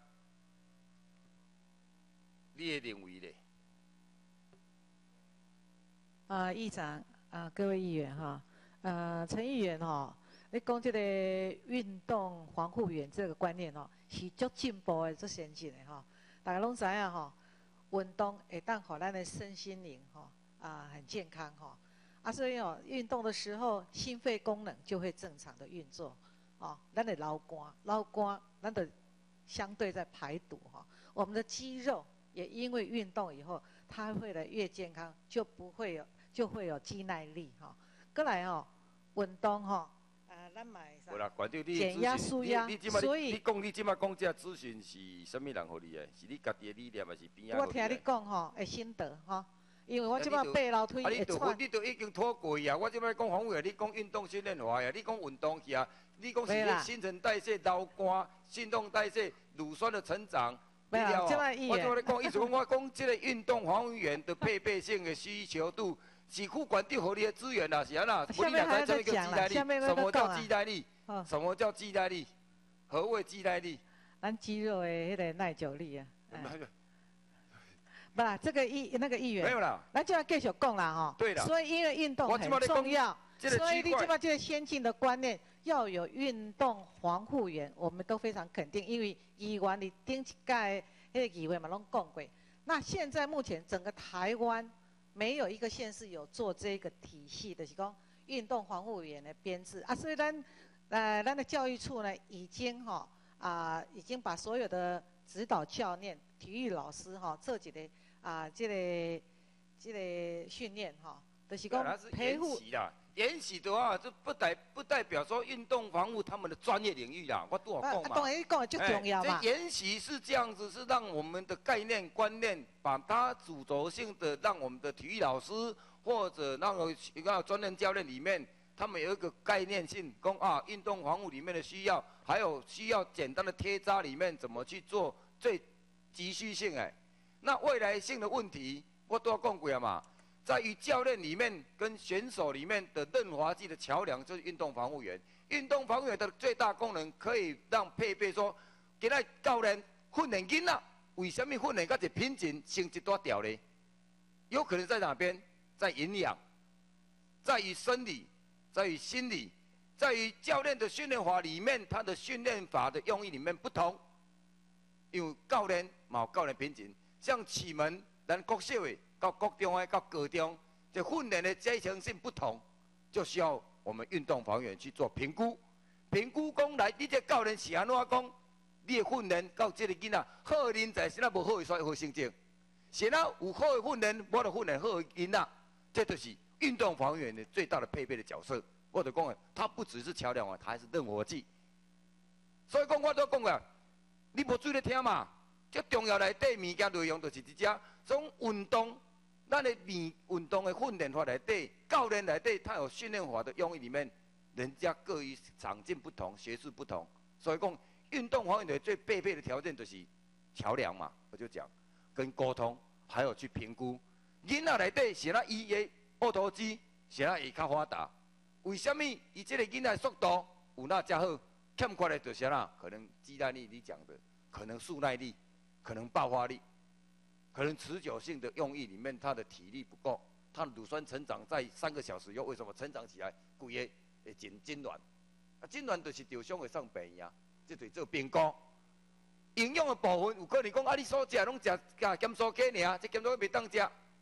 你会认为呢？ 啊、呃，议长啊、呃，各位议员哈，呃，陈议员哈，你讲这个运动防护员这个观念哦，是足进步的、足先进的哈。大家拢知影哈，运动会当互咱的身心灵哈啊、呃、很健康哈。啊，所以哦，运动的时候，心肺功能就会正常的运作，哦，咱得流汗，流汗，咱得相对在排毒哈。我们的肌肉也因为运动以后，它会的越健康，就不会有。就会有肌耐力哈，过来哦，运动哈，呃，咱买啥？减压舒压，所以你讲你即马讲这咨询是什么人互你的？是你家己的理念，还是边仔？ 我听你讲吼，会心得哈，因为我即马爬楼梯会喘。 你都已经拖过啊！我即摆讲防护员，你讲运动训练化呀，你讲运动去啊，你讲是新陈代谢、流汗、新陈代谢、乳酸的成长。 没有，即摆议员。 我即摆讲，意思讲我讲这个运动防护员的配备性的需求度。是副管地合理的资源啦，是安啦。 下面还要再讲啦，下面什么叫肌耐力？什么叫肌耐力？何谓肌耐力？ 咱肌肉的迄个耐久力啊。不啦，这个议那个议员。 没有啦。 咱就要继续讲啦哈。 对啦。 所以因为运动很重要，所以你即马这个先进的观念要有运动防护员，我们都非常肯定，因为议员你顶一届迄个议员嘛拢讲过。那现在目前整个台湾。没有一个县市有做这个体系的，是讲运动防护员的编制啊，所以咱呃咱的教育处呢，已经哈啊、呃、已经把所有的指导教练、体育老师哈做一个啊、呃、这个这个训练哈，就是讲陪护。 研习的话，这不代不代表说运动防护他们的专业领域啦，我都有讲嘛。 当然，你讲的最重要嘛。 这研习是这样子，是让我们的概念观念，把它主轴性的让我们的体育老师或者那个一个专任教练里面，他们有一个概念性，讲啊运动防护里面的需要，还有需要简单的贴扎里面怎么去做最急需性哎，那未来性的问题我都要讲过了嘛。在于教练里面跟选手里面的润滑剂的桥梁就是运动防护员。运动防护员的最大功能可以让配备说，今仔教练训练囡仔，为什么训练到一品质成一大条呢？有可能在哪边？在营养，在于生理，在于心理，在于教练的训练法里面，他的训练法的用意里面不同。因为教练嘛有教练品质，像启门咱国小的。到国中诶，到高中，这训练的阶层性不同，就需要我们运动防护员去做评估。评估讲来，你这教练是安怎讲？你的训练到这个囡仔好的人才，是哪无好的所以好成绩？是哪有好的训练，无就训练好的囡仔，这就是运动防护员的最大的配备的角色。我就讲诶，它不只是桥梁啊，它还是润滑剂。所以讲，我都讲啊，你无注意听嘛？最重要内底物件内容就是这只，从运动。咱的运运动的训练法内底，教练内底，他有训练法的用意里面，人家各于长进不同，学识不同，所以讲运动防护员最必备的条件就是桥梁嘛，我就讲跟沟通，还有去评估。囡仔内底是哪伊的二头肌是哪会较发达？为什么伊这个囡仔速度有那较好？欠缺的就是哪？可能肌耐力你讲的，可能速耐力，可能爆发力。可能持久性的用意里面，他的体力不够，他的乳酸成长在三个小时后，为什么成长起来规个会真痉挛？啊，痉挛就是受伤会上病呀，这就是做评估。营养的部分有可能讲啊，你所食拢食加减酥鸡尔，这减酥鸡袂当食，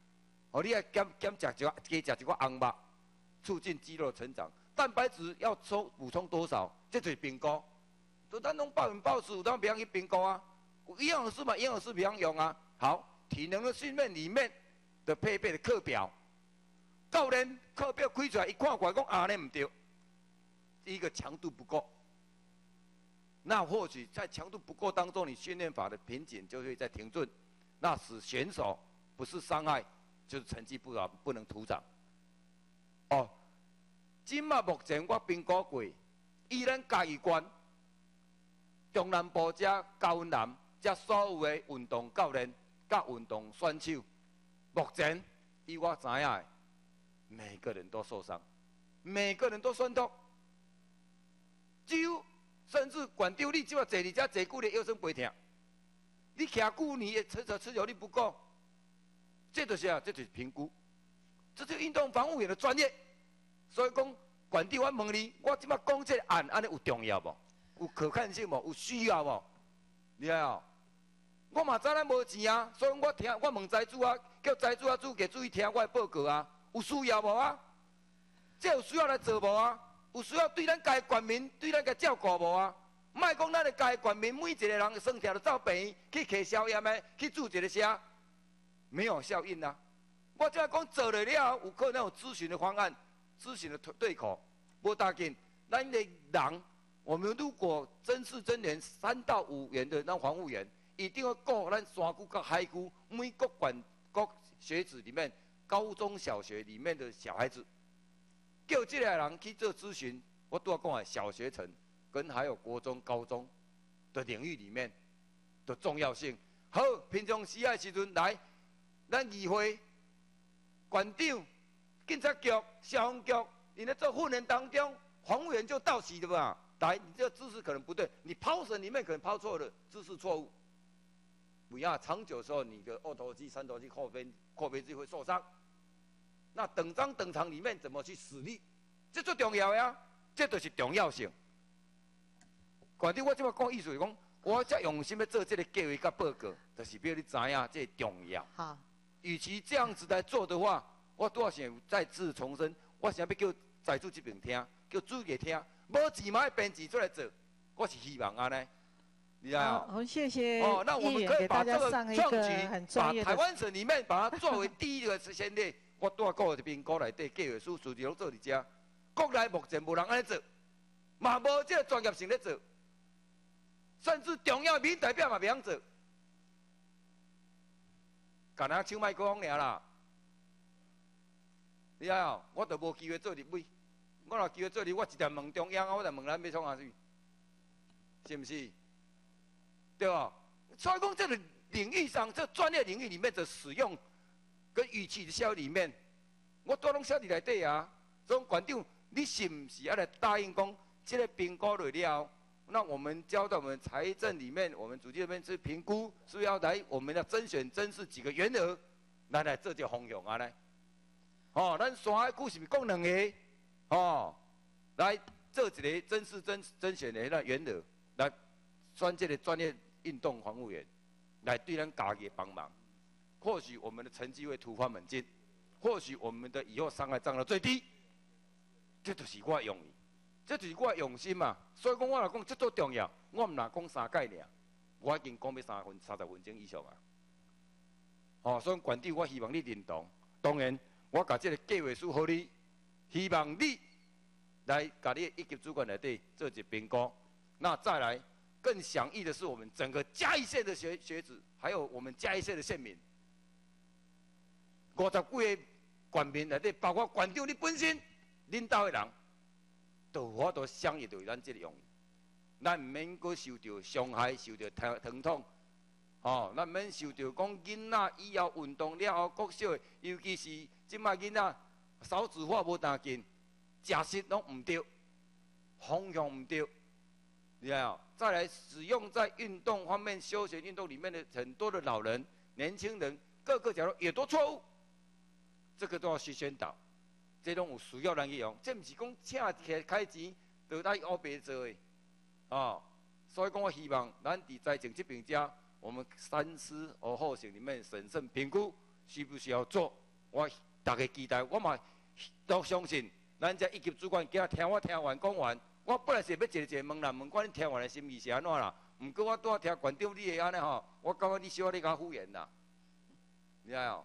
哦，你要减减食一个，加食一个红肉，促进肌肉成长。蛋白质要充补充多少？这就是评估。就咱拢暴饮暴食，咱不要去评估啊。有营养师嘛，营养师不要用啊。好，体能的训练里面的配备的课表，教练课表开出来，一看过来讲啊，那唔对，第一个强度不够。那或许在强度不够当中，你训练法的瓶颈就会在停顿，那使选手不是伤害，就是成绩不好，不能徒长。哦，今嘛目前我评估过，以咱嘉义县中南部遮高南遮所有的运动教练、甲运动选手，目前以我知影的，每个人都受伤，每个人都酸痛，只有。甚至馆长，你即马坐伫遮坐久了，腰酸背痛。你徛久年，持持持久力不够，这就是啊，这就是评估，这就是运动防护员的专业。所以讲，馆长，我问你，我即马讲这个案，安尼有重要无？有可看性无？有需要无？你知哦？我嘛知咱无钱啊，所以我听，我问财主啊，叫财主啊主给注意听我的报告啊，有需要无啊？这有需要来做无啊？有需要对咱家县民对咱家照顾无啊？莫讲咱的家县民每一个人生条就走病院去摕消炎的，去注一个虾，没有效应啊！我只讲做了了，有可能有咨询的方案，咨询的对口，无要紧。咱的人，我们如果真是真员三到五员的那防护员，一定要顾咱山区跟海区每个县各学子里面，高中小学里面的小孩子。叫这类人去做咨询，我都要讲啊，小学层跟还有国中、高中的领域里面的重要性。好，平常时啊时阵来，咱议会县长、警察局、消防局，你在做训练当中，防护员就到齐的吧？来，你这个姿势可能不对，你抛绳里面可能抛错了，姿势错误。不要长久的时候，你的二头肌、三头肌、后边、后背肌会受伤。那等张等场里面怎么去使力，这最重要呀，这就是重要性。关键我即马讲意思是讲，我遮用心要做这个计划甲报告，就是要你知影这重要。 好， 与其这样子来做的话，我多想再次重申，我想要叫财主这边听，叫主给听，无钱嘛要编辑出来做，我是希望安尼。你知道？ 好，谢谢哦，那我们可以把这个创举，把台湾省里面把它作为第一个先例。我住国的评估内底，计划书数字拢做伫遮。国内目前无人安尼做，嘛无这个专业性咧做，甚至中央民代表嘛袂晓做，干那抢麦克风尔啦。你知哦？我都无机会做立委，我若机会做立委，我直接问中央，我就问咱要创啥去，是毋是？对吧？所以讲这个领域上，这专业领域里面的使用。跟语气的效里面，我都拢写伫内底啊。所以馆长，你是不是要来答应讲，这个评估了了，那我们交到我们财政里面，我们主计那边去评估，是不是要来我们要甄选甄试几个员额，来来做这方向啊来。哦，咱山海区是不是讲两个？哦，来做一个甄试甄甄选的那员额，来选这个专业运动防护员，来对咱家己帮忙。或许我们的成绩会突飞猛进，或许我们的以后伤害降到最低，这就是我的用意，这就是我的用心嘛。所以讲，我来讲，这最重要。我唔若讲三届尔，我已经讲要三分、三十分钟以上啊。哦，所以馆长，我希望你认同。当然，我把这个计划书给你，希望你来把你一级主管内底做一评估。那再来更详细的是，我们整个嘉义县的学学子，还有我们嘉义县的县民。五十几个县民内底，包括县长你本身，领导的人，都有法度响应到咱这个用意。咱唔免阁受到伤害，受到疼疼痛，哦，咱唔免受到讲囡仔以后运动了后国小的，尤其是即摆囡仔少子化无当紧，食食拢唔对，方向唔对，你知道？再来使用在运动方面、休闲运动里面的很多的老人、年轻人，各个角落也都错误。这个都要去宣导，这种有需要人去用，这不是讲请起开钱就来乌白做的，哦，所以讲我希望咱伫财政这边家，我们三思而后行里面审慎评估，需不需要做， 我大家期待，我嘛都相信，咱这一级主管今仔听我听完讲完，我本来是要一个一个问啦，问看你听完的心意是安怎啦。毋过我拄仔听馆长你的安尼吼，我感觉你小可你较敷衍啦，你知哦？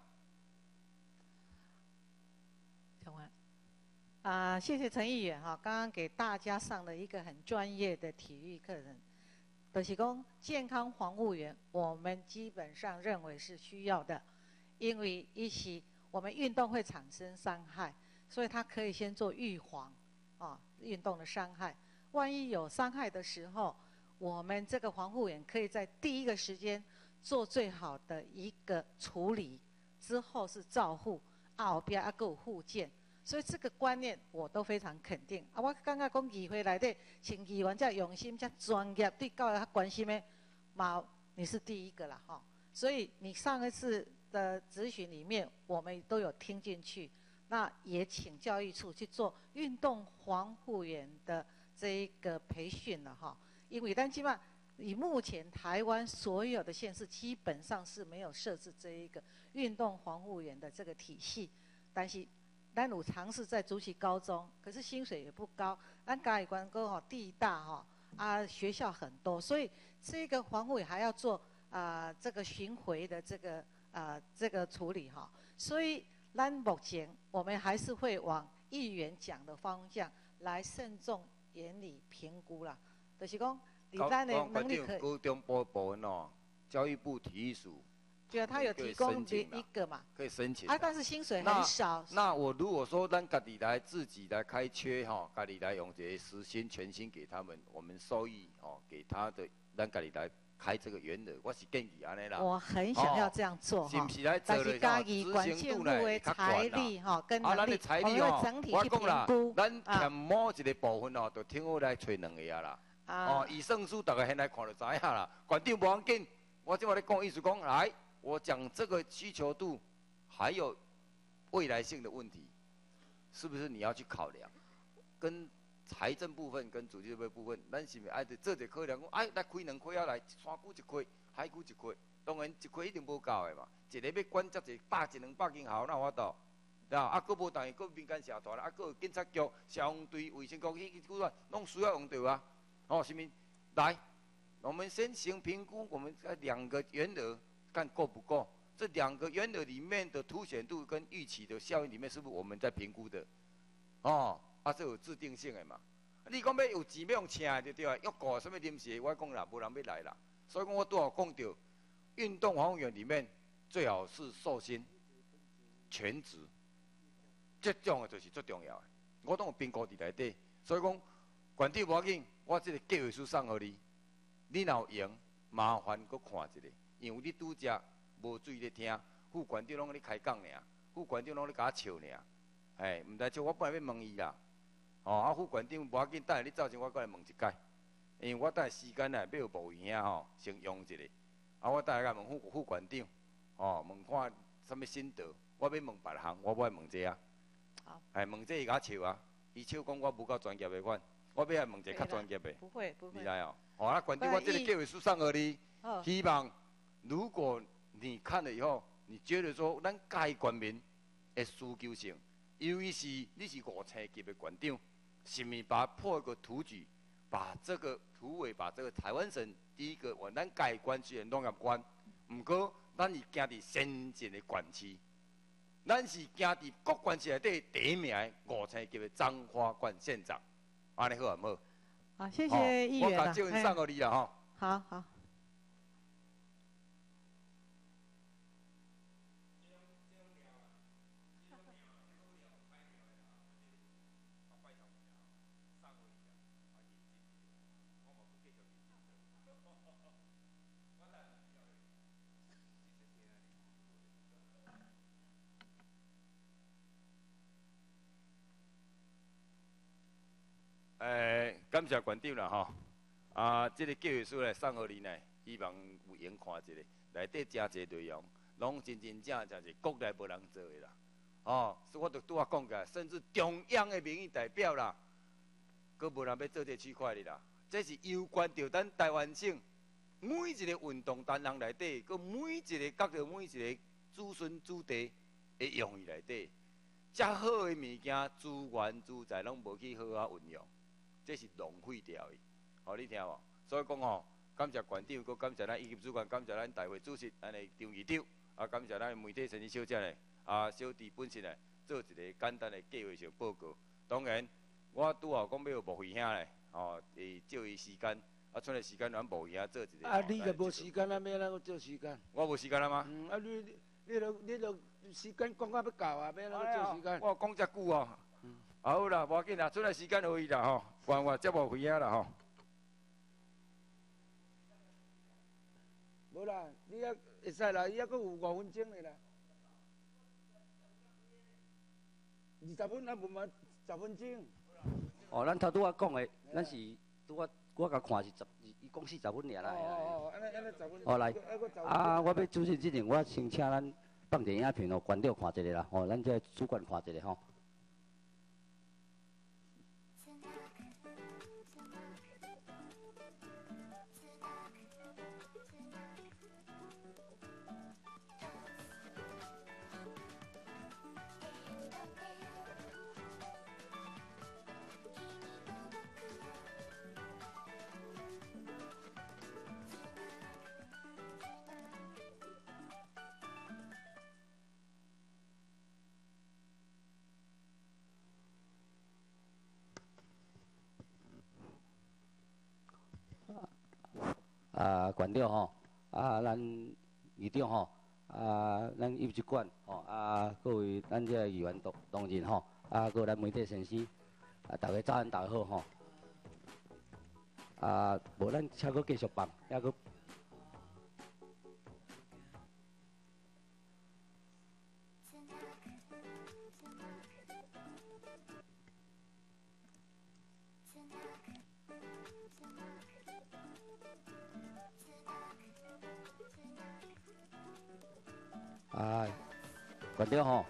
讲完。啊、谢谢陈议员哈，刚刚给大家上了一个很专业的体育课程。就是讲健康防护员，我们基本上认为是需要的，因为一起我们运动会产生伤害，所以它可以先做预防，啊，运动的伤害。万一有伤害的时候，我们这个防护员可以在第一个时间做最好的一个处理，之后是照护，啊后边还佫有复健。所以这个观念我都非常肯定。啊，我感觉讲议会内底，像议员这用心、这专业，对教育较关心的，嘛，你是第一个啦，哈。所以你上一次的咨询里面，我们都有听进去。那也请教育处去做运动防护员的这一个培训了，哈。因为咱起码以目前台湾所有的县市，基本上是没有设置这一个运动防护员的这个体系，但是。咱有尝试在竹崎高中，可是薪水也不高。咱嘉义关沟吼地大吼啊，学校很多，所以这个防护也还要做啊、呃、这个巡回的这个啊、呃、这个处理哈。所以咱目前我们还是会往议员讲的方向来慎重严理评估啦。就是讲，你咱的能力可以。 高中部部分哦，教育部体育署。 对啊，他有提供一个嘛， 可以申请啊，但是薪水很少。 那, 那我如果说咱家己来自己来开缺哈，家己来用这些时薪全薪给他们，我们收益哦给他的，咱家己来开这个员额，我是建议安尼啦。 我很想要这样做哈， 是不是来但是嘉义管建部的财力哈跟能力，我们会整体去评估。 咱欠某一个部分哦，就听我来找两个啊啦。哦，以胜数大家现在看就知影啦。馆长无要紧，我即马咧讲意思讲来。我讲这个需求度，还有未来性的问题，是不是你要去考量？跟财政部分、跟组织部分，咱是咪爱做做者考量？讲哎，来开两块啊，来山区一块，海区一块，当然一块一定无够的嘛。一个要管遮济百一两百间校，哪有法度？对啊，啊，佫无等于佫民间社团啊，佫有警察局、消防队、卫生局，迄迄几啊，拢需要用到啊。哦，是咪？来，我们先行评估，我们两个员额。看够不够？这两个员额里面的凸显度跟预期的效应里面，是不是我们在评估的？哦，啊，这有制定性的嘛？你讲要有钱要用请就对啊，要搞什么临时，我讲啦，无人要来啦。所以讲我都有讲到，运动防护员里面最好是受薪、全职，这种的就是最重要的。我都有评估伫内底，所以讲，管长无要紧，我这个计划书送给你，你若有用，麻烦搁看一下。因为你拄则无注意咧听，副馆长拢咧开讲尔，副馆长拢咧甲我笑尔，哎，毋知笑我本来要问伊啦，哦，啊副馆长无要紧，等下你走前我过来问一解，因为我等下时间呢要有无闲啊吼，先用一下，啊我等下甲问副副馆长，哦，问看什么心得，我要问别项，我要问这啊，好，哎，问这伊甲我笑啊，伊笑讲我无够专业的款，我要来问一个较专业的， 不会不会， 你知哦，哦，啊馆长我这个计划书送给你，希望。如果你看了以后，你觉得说咱嘉义县民的需求性，尤其是你是五星级的县长，是咪把破个图举，把这个图为把这个台湾省第一个往咱嘉义县虽然农业县，不过咱是行伫先进的县市，咱是行伫各县市内底第一名的五星级的彰化县县长，安尼好唔好？ 好，谢谢议员啦。 我把这份送给你啦吼。 好好。 诶，感谢馆长啦吼，啊，这个计划书来送互你呢，希望有闲看一下，内底真侪内容，拢真真正正是国内无人做的啦，哦，所以我就拄啊讲个，甚至中央的民意代表啦，佫无人要做这区块的啦，这是攸关到咱台湾省每一个运动单项内底，佮每一个角着每一个子孙子弟会用伊内底，遮好诶物件资源资材拢无去好好运用，这是浪费掉伊。吼，你听无？所以讲吼，感谢馆长，佮感谢咱医级主管，感谢咱大会主席，安尼张议长，啊，感谢咱媒体先生小姐呢，啊，小弟本身呢，做一个简单的计划性报告。当然，我拄好讲要莫费兄咧，吼，会借伊时间。啊，剩个时间咱无遐做一个。 啊，你就无时间啊？要哪个做时间？ 我无时间啊吗？ 嗯，啊你你著你著时间讲到要到啊，要哪个做时间？ 我讲遮久哦。嗯。好啦，无要紧啦，剩个时间可以啦吼，关我接无费啊啦吼。 无啦，你还会使啦，伊还阁有五分钟的啦。二十分啊，无嘛十分钟。 哦，咱头拄仔讲的，咱是拄仔。我甲看是十，伊讲四十分尔啦。 哦哦哦，安尼安尼十分。 哦来，啊，我要主持之前，我先请咱放电影片哦，馆长看一下啦，吼，咱这主管看一下吼。啊，馆长吼，啊，咱议长吼，啊，咱医局管吼，啊，各位咱这议员同同仁吼，啊，各咱媒体先生，啊，大家早安，大家好吼。啊，无咱请佫继续办，还佫。啊，馆长吼，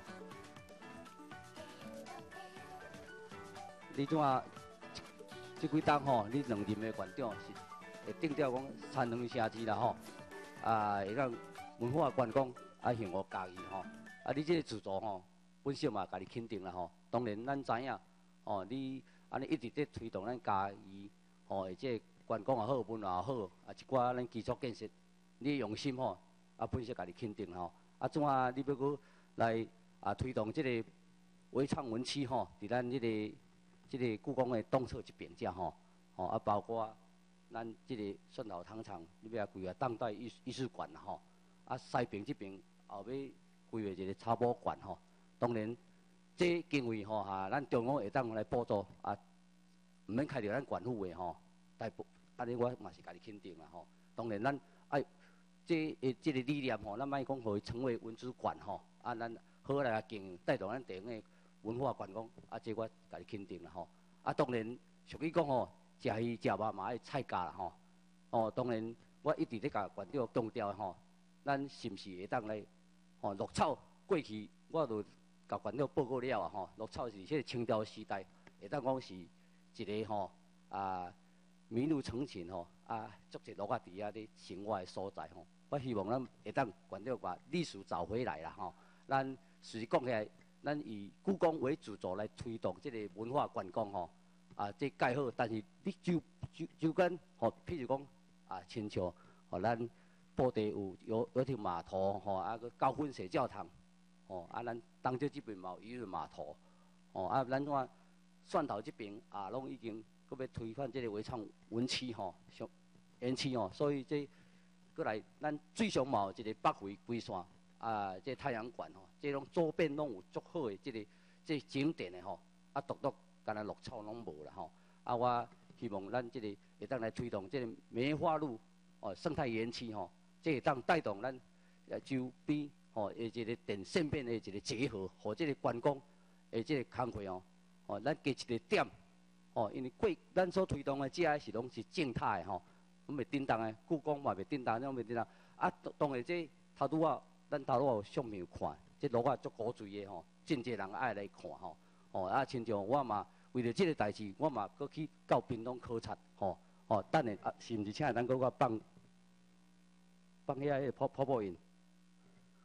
你怎啊？即几档吼，你两任的馆长是会定调讲三两城市啦吼，啊，会当文化观光啊，幸福家己吼，啊，你即个自助吼，本身嘛，家己肯定啦吼。当然，咱知影吼，你安尼一直在推动咱家己吼，即个观光也好，文化也好，啊，一寡咱基础建设，你用心吼，啊，本身家己肯定吼。啊，怎啊？你要搁来啊推动即个微创文区吼，伫咱即个即个故宫的东侧这边遮吼，吼啊包括咱即个顺头糖厂，你要规划当代艺艺术馆吼，啊西边这边后要规划一个茶宝馆吼。当然，这经费吼哈，咱中央会当来补助啊，毋免开着咱县府的吼，大部安尼我嘛是家己肯定啦吼。当然咱爱。这诶，这个理念吼，咱莫讲互伊成为文史馆吼，啊，咱好来经营，带动咱地方的文化观光，啊，这我家己肯定啦吼。啊，当然属于讲吼，食鱼食肉嘛爱菜价啦吼。哦，当然我一直咧甲馆长强调吼，咱是毋是会当来吼绿草过去，我就甲馆长报告了啊吼，绿草是迄个清朝时代，会当讲是一个吼啊名如成群吼啊，足一落啊伫遐咧生活的所在吼。我希望咱会当馆长把历史找回来啦吼。咱是讲起来，咱以故宫为主轴来推动这个文化观光吼。啊，这盖好，但是你周周周边吼，譬如讲啊，亲像吼咱布地有有有条码头吼，啊个高分社教堂，吼啊咱东洲这边嘛有渔人码头，吼啊咱看汕头这边啊，拢已经搁要推翻这个微创文区吼，上园区吼，所以这。过来，咱最上嘛有一个北回龟山啊，这太阳馆吼，这种周边拢有足好的这个这个景点的吼，啊，独独干那绿草拢无啦吼。啊，我希望咱这个会当来推动这个梅花鹿哦生态园区吼，这会当带动咱呃周边吼的这个电线变的一个结合，和这个观光的这个工会哦，哦，咱加一个点哦，因为过咱所推动的这些是拢是静态的吼。阮袂叮当诶，故宫嘛袂叮当，种袂叮当。啊，当然这头拄仔，咱头拄仔有相片有看，这路啊足古锥诶吼，真侪人爱来看吼。哦，啊，亲像我嘛为着即个代志，我嘛搁去到屏东考察吼。哦，等下啊，是毋是请咱搁我放放遐个泡泡泡印？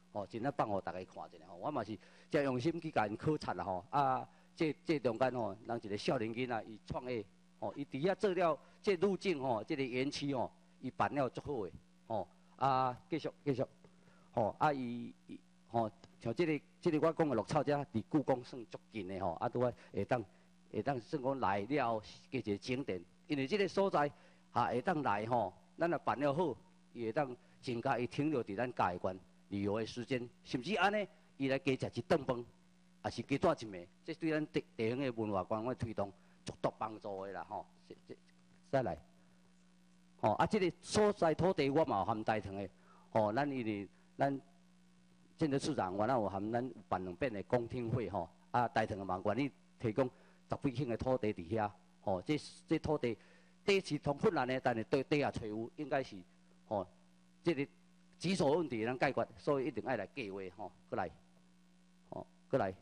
吼，真正放互大家看一下吼。我嘛是真用心去甲因考察啦吼。啊，这这中间吼，人一个少年囡仔伊创业，吼，伊伫遐做了这路径吼，这个园区吼，伊办了足好诶，吼。啊，继续继续，吼，啊伊伊吼，像这个这个我讲诶绿草遮离故宫算足近诶吼，啊拄啊会当会当算讲来了后加一个景点，因为这个所在啊会当来吼，咱若办了好，伊会当增加伊停留伫咱嘉义县旅游诶时间，甚至安尼伊来加食一顿饭，也是加住一暝，这对咱地地方诶文化观光推动足大帮助诶啦吼。这这再来。吼、哦，啊，这个所在土地我嘛有含大堂的，吼、哦，咱因为咱建设市长原来有含咱办两遍的公听会吼，啊，大堂嘛愿意提供十几顷的土地伫遐，吼、哦，这这土地地是通困难的，但是对地下找有应该是，吼、哦，这个棘手问题咱解决，所以一定爱来计划吼，过来，吼、哦，过来，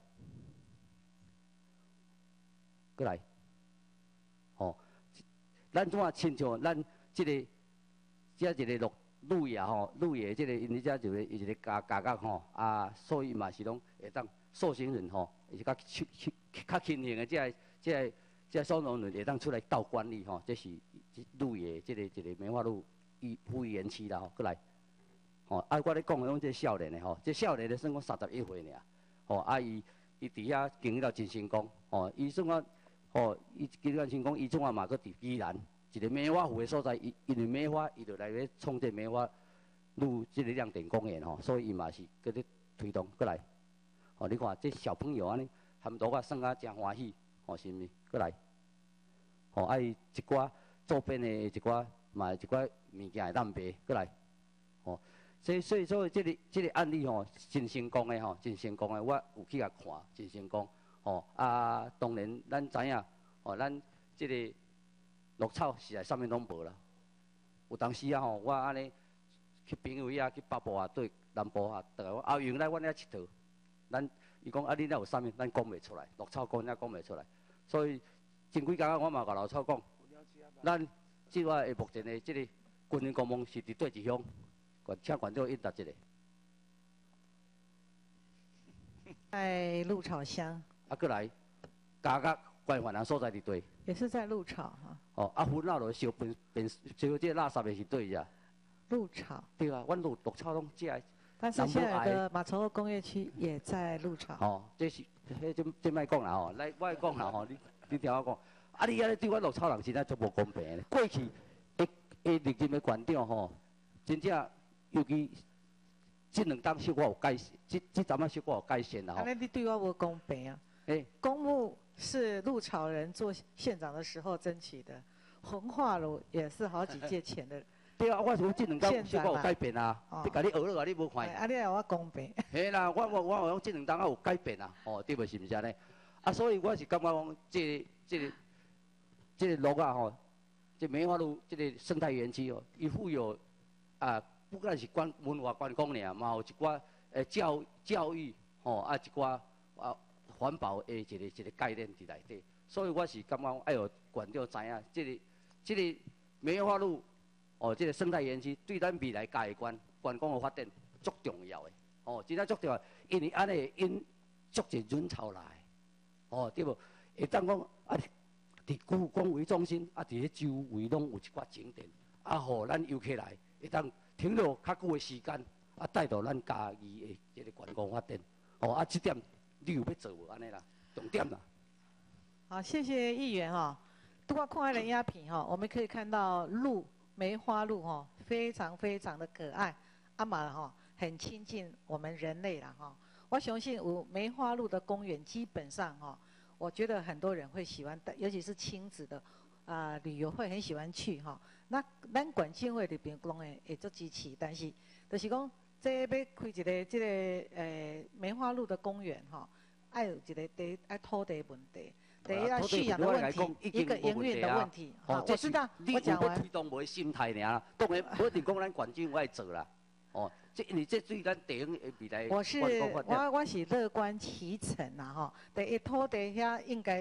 过来，吼、哦，咱怎啊亲像咱。这个，这一个路路野吼，路野这个因为这一个一个家家家吼啊，所以嘛是拢会当受刑人吼，是较去去较轻型的这个这个这收容人会当出来斗管理吼，这是路野这个一个梅花路医护园区啦吼，过来，吼啊我咧讲的拢这少年的吼，这少年的算讲三十一岁尔，吼啊伊伊伫遐经历了真成功，吼伊算讲吼伊经历了成功，伊总啊嘛搁伫宜兰。一个梅花湖的所在，伊因为梅花，伊就来咧创这梅花路这个亮点公园吼，所以伊嘛是搁咧推动过来。哦，你看这小朋友安尼含多啊，算啊真欢喜，吼是毋是？过来，吼啊伊一寡周边的一寡嘛一寡物件会当卖过来，吼。所以所以所以这个这个案例吼真成功的吼，真成功的，我有去甲看，真成功。吼啊，当然咱知影，吼咱这个。绿草实在啥物拢无啦，有当时啊吼，我安尼去朋友遐去北部啊，对南部啊，逐个我后用来阮遐佚佗，咱伊讲啊，你遐有啥物，咱讲袂出来，绿草讲遐讲袂出来，所以前几工我嘛甲绿草讲，咱即个下目前的即个军人公墓是伫对一乡，请馆长应答一下。 在鹿草乡。 啊，过来，加甲关犯人所在伫对。 也是在鹿草哈。 哦，啊，分闹落烧变变烧这个垃圾的是对呀。 鹿草。对啊，阮鹿鹿草拢遮。 但是现在有个马稠工业区也在鹿草。 哦，这是，迄这这卖讲啦吼，来我来讲啦吼，你你听我讲，啊你安尼对阮鹿草人真正足无公平的。过去，诶诶，历任的馆长吼，真正尤其这两档小可有改善，这这阵仔小可有改善啦吼。 安尼你对我无公平啊！诶，公墓。是鹿草人做县长的时候争取的，焚化炉也是好几届前的。 对啊，我是这两档小可有改变啊，你甲你学了啊，你无看。 啊，你来我公平。 嘿啦，我我我讲这两档啊有改变啊，哦，对不？是不是安尼？啊，所以我是感觉讲，这这个这个路啊吼，这梅花路这个生态园区哦，伊富有啊，不管是观文化观光尔，嘛有一寡诶教教育吼啊一寡啊。环保的一个一个概念伫内底，所以我是感觉哎呦，县长知影，这个这个梅花路哦，这个生态园区对咱未来嘉义县观光的发展足重要的，哦，真正足重要，因为安尼引足侪人潮来，哦，对无？会当讲啊，伫故宫为中心，啊，伫咧周围拢有一寡景点，啊，互咱游客来会当停留较久的时间，啊，带动咱嘉义的这个观光发展，哦，啊，这点。你有要做无安尼啦？重点啦。 好，谢谢议员哈。不过看人鸦片哈，我们可以看到鹿梅花鹿哈，非常非常的可爱，阿玛哈很亲近我们人类啦哈。我相信有梅花鹿的公园，基本上哈，我觉得很多人会喜欢，尤其是亲子的啊、呃、旅游会很喜欢去哈。那咱管建会里边讲的也做支持，但是就是讲。这要开一个这个诶梅花鹿的公园吼，爱有一个第爱土地问题，第一要饲养的问题，一个营运的问题。哦，我知道，我讲完。 推动无心态尔，当然不一定讲咱县政府爱做啦。哦，这因为这对咱地方的未来。 我是我我是乐观其成啦吼，第一土地遐应该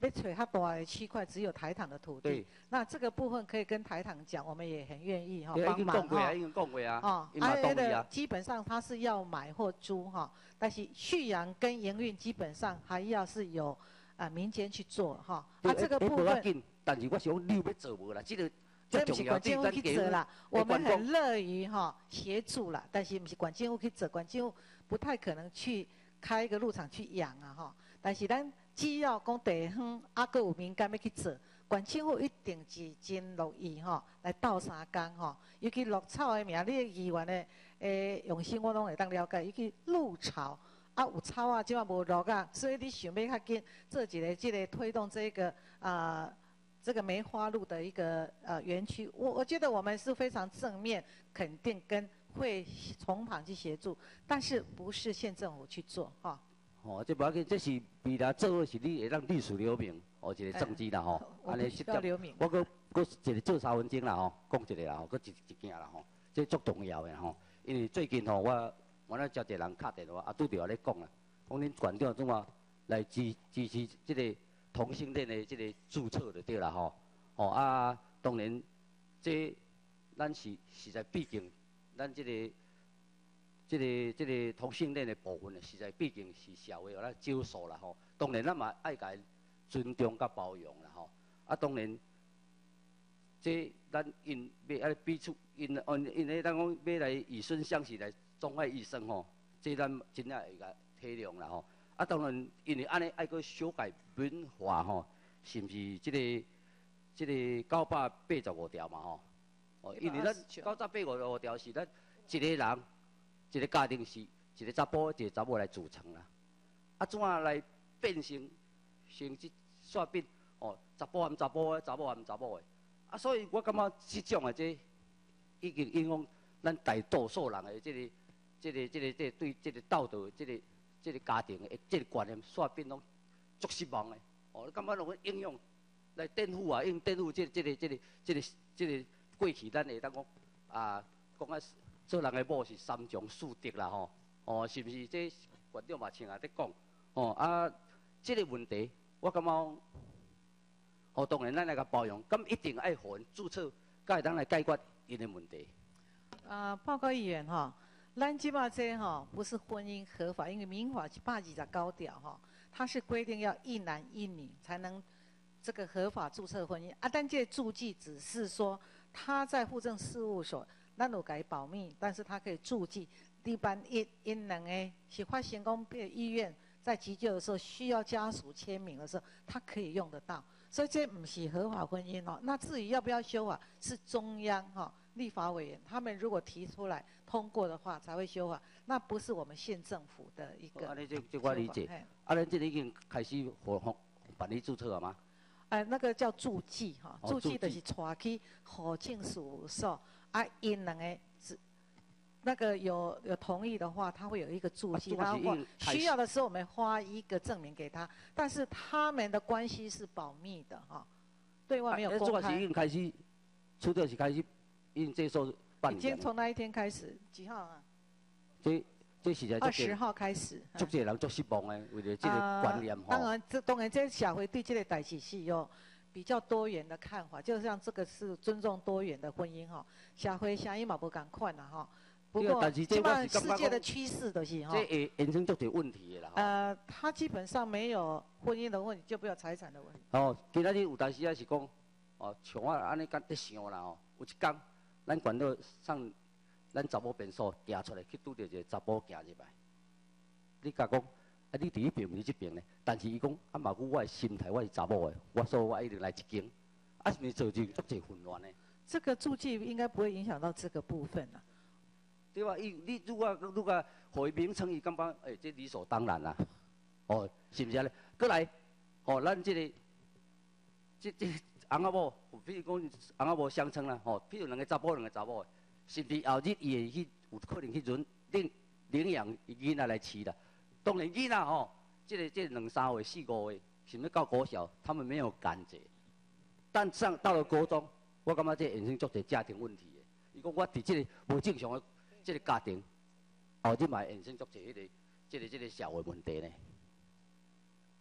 要找较大的区块，只有台糖的土地对。 那这个部分可以跟台糖讲，我们也很愿意哈对，已帮忙经讲过啊， 哈已。经讲过啊， 哦， 伊嘛同意的啊。 基本上它是要买或租哈，但是蓄养跟营运基本上还要是有啊、呃、民间去做哈。啊，这个部分， 紧，但是我想你要做无啦，这个这不是管政府去做啦，我们很乐于哈协助啦，但是不是管政府去做，管政府不太可能去开一个牧场去养啊哈。但是咱只要讲地方啊，搁有民间要去做。县政府一定是真乐意吼，来斗相共吼。尤其绿草的名，你的议员的诶用心，我拢会当了解。尤其绿草啊，有草啊，即马无绿啊，所以你想要较紧做一个即个推动这个啊、呃、这个梅花鹿的一个呃园区，我我觉得我们是非常正面肯定跟会从旁去协助，但是不是县政府去做哈。 哦，这无要紧，这是未来做好是你会让历史留名，哦，一个政绩啦吼。 安尼是留名。 我搁搁一个做三分钟啦吼，讲一个啦吼，搁一一件啦吼，这足重要的吼。因为最近吼，我我咧接一个人敲电话，啊拄着我咧讲啦，讲恁县长怎啊来支支持这个同性恋的这个注册就对啦吼。哦啊，当然这咱是实在毕竟咱这个。这个这个同性恋的部分，实在毕竟是社会有咱少数啦吼。当然咱嘛爱甲尊重甲包容啦吼。啊，当然，这咱因要爱彼此因因因咧，咱讲要来以身相许来钟爱一生吼，这咱真正会甲体谅啦吼。啊，当然因为安尼爱个修改文化吼，是毋是这个这个九百八十五条嘛吼？哦，因为咱九百八十五条是咱一个人。一个家庭是一个查甫，一个查某来组成啦。啊，怎啊来变成成即煞变哦？查甫含查甫的，查某含查某的。啊，所以我感觉即种的这已经影响咱大多数人的这个、这个、这个、这个对这个道德、这个、这个家庭的这个观念煞变拢足失望的。哦，你感觉拢影响来颠覆啊，用颠覆这、这个、这个、这个、这个过去咱会当讲啊，讲啊。做人的某是三从四德啦吼，哦，是不是？这县长嘛像啊在讲，哦啊，这个问题我感觉，哦，当然咱来个包容，咁一定爱互因注册，才会当来解决因的问题。 啊、呃，报告议员哈，咱即马这哈不是婚姻合法，因为民法一百二十九条哈，它是规定要一男一女才能这个合法注册婚姻啊，但这注记只是说他在户政事务所。咱有给保密，但是他可以注记。一般因因两个是发生讲，比如医院在急救的时候需要家属签名的时候，他可以用得到。所以这不是合法婚姻哦。那至于要不要修法，是中央哈、哦、立法委员他们如果提出来通过的话才会修法，那不是我们县政府的一个。 安尼这这我理解。啊，咱这已经开始互互办理注册了吗？ 哎，那个叫注记哈， 哦、 注记就是带去户政事务所。啊，因两个是那个有有同意的话，他会有一个注记， 啊、 然后需要的时候我们发一个证明给他，但是他们的关系是保密的哈，对外没有公开。 啊、是已经开始，出的是开始已经接受办理。 已经从那一天开始，几号啊？ 这这是在二十号开始。 足多人足失望的，为了这个观念吼、 呃。当然，这当然这社会对这个代志是有比较多元的看法，就像这个是尊重多元的婚姻哈。社会声音嘛无共款啦吼，不过基本上世界的趋势都是哈。 这会衍生足多问题的啦。 呃，他基本上没有婚姻的问题，就没有财产的问题。 哦，今仔日有当时也是讲，哦，像我安尼甲在想啦吼，有一天咱管到上咱查某便所行出来，去拄着一个查甫行入来，你甲讲，啊，你伫迄边毋是即边呢？但是伊讲，啊，嘛有我的心态，我是查某的，我所以我一定来一间，啊，是毋是造成足侪混乱呢？ 这个注记应该不会影响到这个部分啦， 对吧？伊你如果如果互伊名称，伊感觉诶，这理所当然啦，哦，是毋是安尼？过来，哦，咱即、这个，即即翁仔某，比如讲翁仔某相称啦，吼，譬如两个查甫，两个查某，甚至后日伊会去有可能去阵领领养囡仔来饲啦。当然囡仔吼，即、這个即、這個、两三岁、四五岁，甚至到国小，他们没有感觉，但上到了国中。我感觉这衍生足侪家庭问题的。伊讲我伫即个无正常的即个家庭，后日嘛衍生足侪迄个即个即个社会问题呢。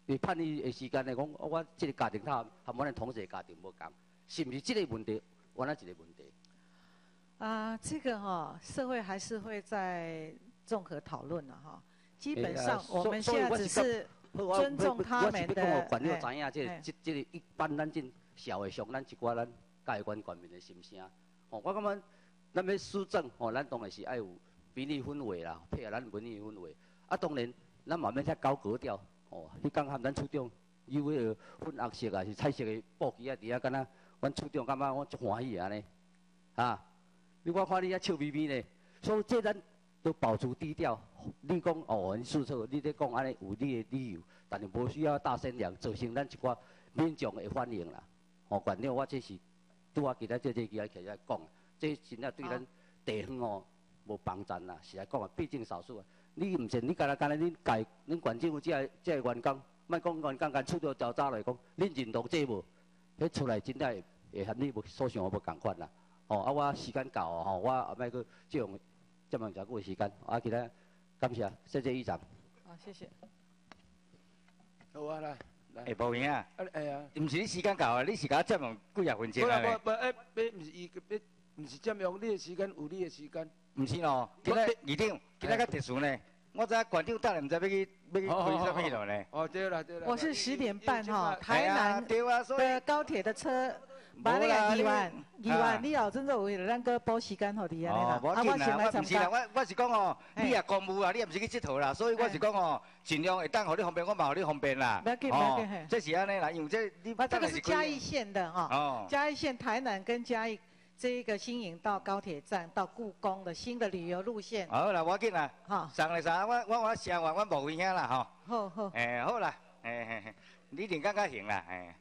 对判伊的时间来讲，我这个家庭他和我们同事的家庭无共，是不是这个问题？我那一个问题。 啊、这个哈、哦，社会还是会在综合讨论了哈。基本上欸啊我们现在只是尊重他们的。 我是管了知影， 哎这个这这个一般咱这社会上，咱一寡咱介管管民的心声。哦，我感觉咱要施政，哦，咱当然是爱有比例氛围啦，配合咱文艺氛围。啊，当然，咱嘛免遐高格调。哦，你讲含咱处长有迄个粉红色啊，是彩色的布旗啊，伫遐敢若阮处长感觉我足欢喜安尼，啊。你我看你遐笑眯眯呢，所以这咱都保持低调。你讲哦，你事错，你咧讲安尼有你的理由，但是无需要大声量，造成咱一寡民众的反应啦。哦，反正我这是拄啊，其他这这几个起来讲，这真正对咱地方哦无帮助啦。是来讲啊，毕竟少数啊。你毋是你干那干那，恁家恁县政府这个这个员工，莫讲员工，干出到招早来讲，恁认同这无？迄出来真正会会和你无所想无共款啦。哦，啊，我时间到哦，吼，我后摆去借用这么长久的时间，啊，其他感谢，谢谢议长。 好，谢谢。 好啊，来来。 哎，无影啊， 啊，哎呀。 毋是你时间到啊，你是甲我占用几廿分钟啊咧？ 不不不，哎，别毋是伊，别毋是占用你的时间，有你的时间。 毋是咯，今仔二长，今仔较特殊呢。我知馆长等下毋知要去要去开什么咯呢？ 哦，对了对了。 我是十点半哈，台南的高铁的车。把那个二万，二万，你后阵都有咱个补时间互你安尼啦。 啊，我先来参加。我我是讲哦，你也公务啊，你也毋是去佚佗啦，所以我是讲哦，尽量会当互你方便，我嘛互你方便啦。 不要紧，不要紧， 这是安尼啦，因为这你。 啊，这个是嘉义县的哈。 哦。 嘉义县台南跟嘉义这一个新营到高铁站到故宫的新的旅游路线。 好啦，我紧啦。好。上来上，我我我上完我无危险啦吼。 好好。 诶，好啦，诶，你定感觉行啦，诶。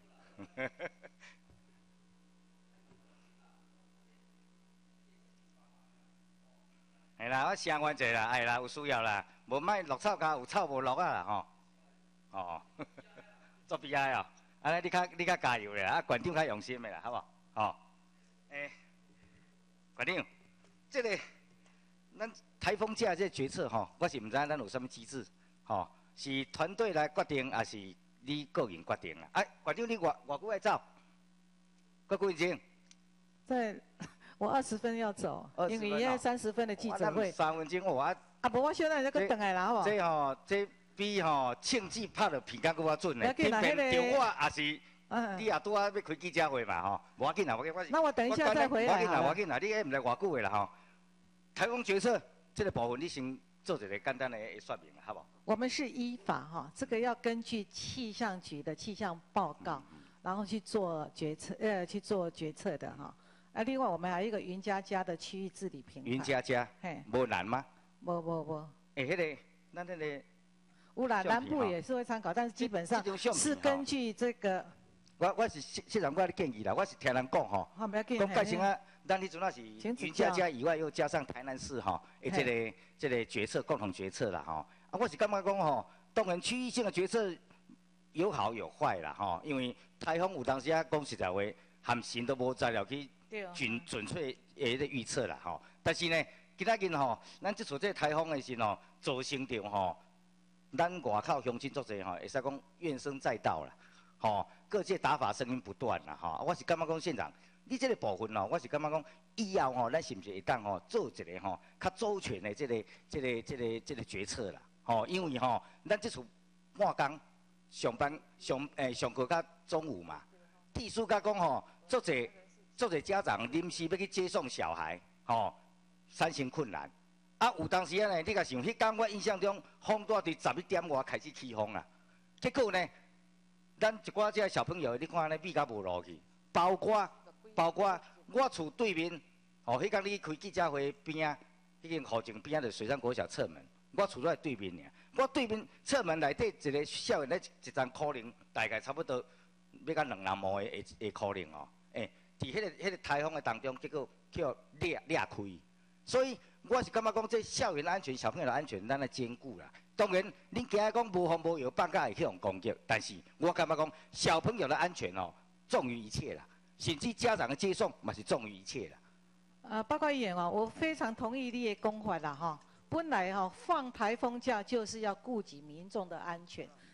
系啦，我相关者啦，系啦，有需要啦，无卖落草加有草无落啊啦吼。哦，作弊啊哦，安尼你较你较加油咧，啊，馆长较用心的啦，好无？哦，诶，馆长，这个咱台风假这决策吼，我是毋知咱有啥物机制，吼，是团队来决定，还是你个人决定啊？哎，馆长你偌偌久爱走？几几分钟？ 在。我二十分要走，因为现在三十分的记者会。 三分钟我啊。 啊，无我现在再搁等下啦，好无？ 这吼，这比吼庆记拍的片甲搁较准嘞。 偏偏着我也是，你也拄啊要开记者会嘛吼，无要紧啦，我我是。 那我等一下再回来。 无要紧啦，无要紧啦，你迄毋知偌久的啦吼。台风决策这个部分，你先做一个简单的说明，好不好？ 我们是依法哈，这个要根据气象局的气象报告，然后去做决策，呃，去做决策的哈。啊，另外我们还有一个云嘉嘉的区域治理平台。 云嘉嘉，嘿，无难吗？ 无无无。 诶，迄个，咱那个。 有啦，南部也是会参考，但是基本上是根据这个。 我我是市长，我的建议啦，我是听人讲吼，讲盖先啊，咱迄阵啊是云嘉嘉以外，又加上台南市吼，诶，这个这个决策共同决策啦吼。啊，我是感觉讲吼，当然区域性的决策有好有坏啦吼，因为台风有当时啊讲实在话，含神都无材料去。准准确诶个预测啦吼，但是呢，今仔日吼，咱即次这台风的时吼，造成着吼，咱外口乡亲作者吼，会使讲怨声载道啦，吼，各界打法声音不断啦吼，我是感觉讲县长，你这个部分哦，我是感觉讲以后吼，咱是毋是会当吼做一个吼较周全的这个、这个、这个、这个决策啦，吼，因为吼，咱即次半工上班上诶上课到中午嘛，地书甲讲吼，作者。做者家长临时要去接送小孩，吼、哦，产生困难。啊，有当时啊呢，你甲想，迄天我印象中风大伫十一点外开始起风啦。结果呢，咱一寡这小朋友，你看呢，比较无路去，包括包括我厝对面，哦，迄天你开记者会边啊，迄间校前边啊，就水上国小侧门，我厝在对面尔。我对面侧门内底一个校园咧，一张可能大概差不多要到两人毛的的可能哦，诶、欸。伫迄个迄个台风的当中，结果叫裂裂开，所以我是感觉讲，这校园安全、小朋友的安全，咱来兼顾啦。当然，恁今日讲无风无雨，放假会去用攻击，但是我感觉讲，小朋友的安全哦，重于一切啦。甚至家长的接送嘛是重于一切啦。 呃，报告议员哦，我非常同意你的讲法啦哈。本来哈、哦、放台风假就是要顾及民众的安全，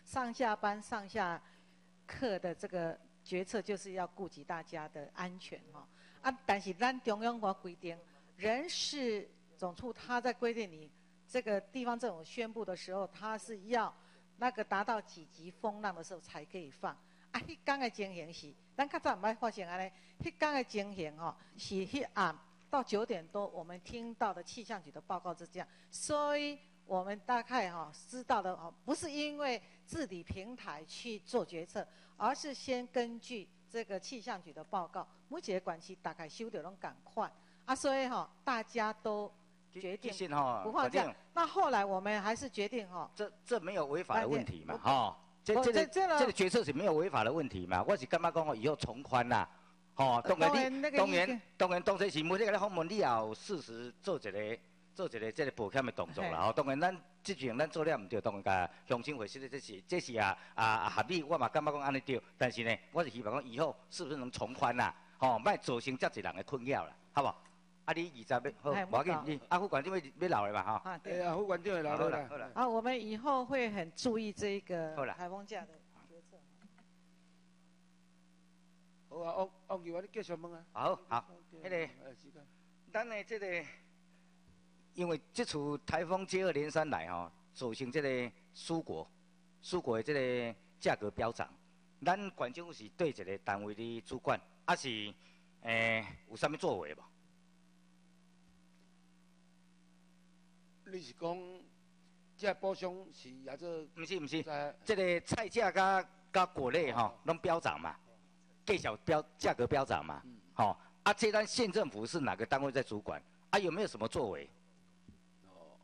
上下班、上下课的这个决策，就是要顾及大家的安全哈。啊，但是咱中央国规定，人事总处他在规定你这个地方政府宣布的时候，他是要那个达到几级风浪的时候才可以放。啊，迄天的情形是，咱较早唔捌发现安尼，迄天的情形吼、哦、是迄暗到九点多，我们听到的气象局的报告是这样，所以我们大概哈、哦、知道的哦，不是因为治理平台去做决策，而是先根据这个气象局的报告，每一个管区大概收到拢共款啊，所以哈、哦、大家都决定不放假。那后来我们还是决定哈、哦， 这这没有违法的问题嘛哈、哦，这这个这个决策是没有违法的问题嘛，我是感觉讲哦以后从宽啦。吼，当然你当然当然当时是每个咧访问你也有适时做一个做一个这个保险的动作啦。吼，当然咱这种咱做了唔对，当然甲乡亲会说的这是这是啊啊合理，我嘛感觉讲安尼对。但是呢，我是希望讲以后是不是能从宽啦？吼，莫造成遮济人的困扰啦，好无？啊，你二十要好，无要紧，你啊副馆长要要留的嘛吼。 啊，对啊，副馆长会留的啦。好啦。 啊，我们以后会很注意这个台风假的决策。 好啊，王王议员，你继续问啊。 好，好，迄个，咱的这个，因为这次台风接二连三来吼，造成这个蔬果、蔬果的这个价格飙涨。咱县政府是对一个单位的主管，还是诶、欸、有啥物作为无？ 你是讲这补偿是也做？ 毋是毋是，这个菜价甲甲果类吼拢飙涨嘛。计小标价格飙涨嘛，好、哦、啊，这单县政府是哪个单位在主管？啊，有没有什么作为？哦，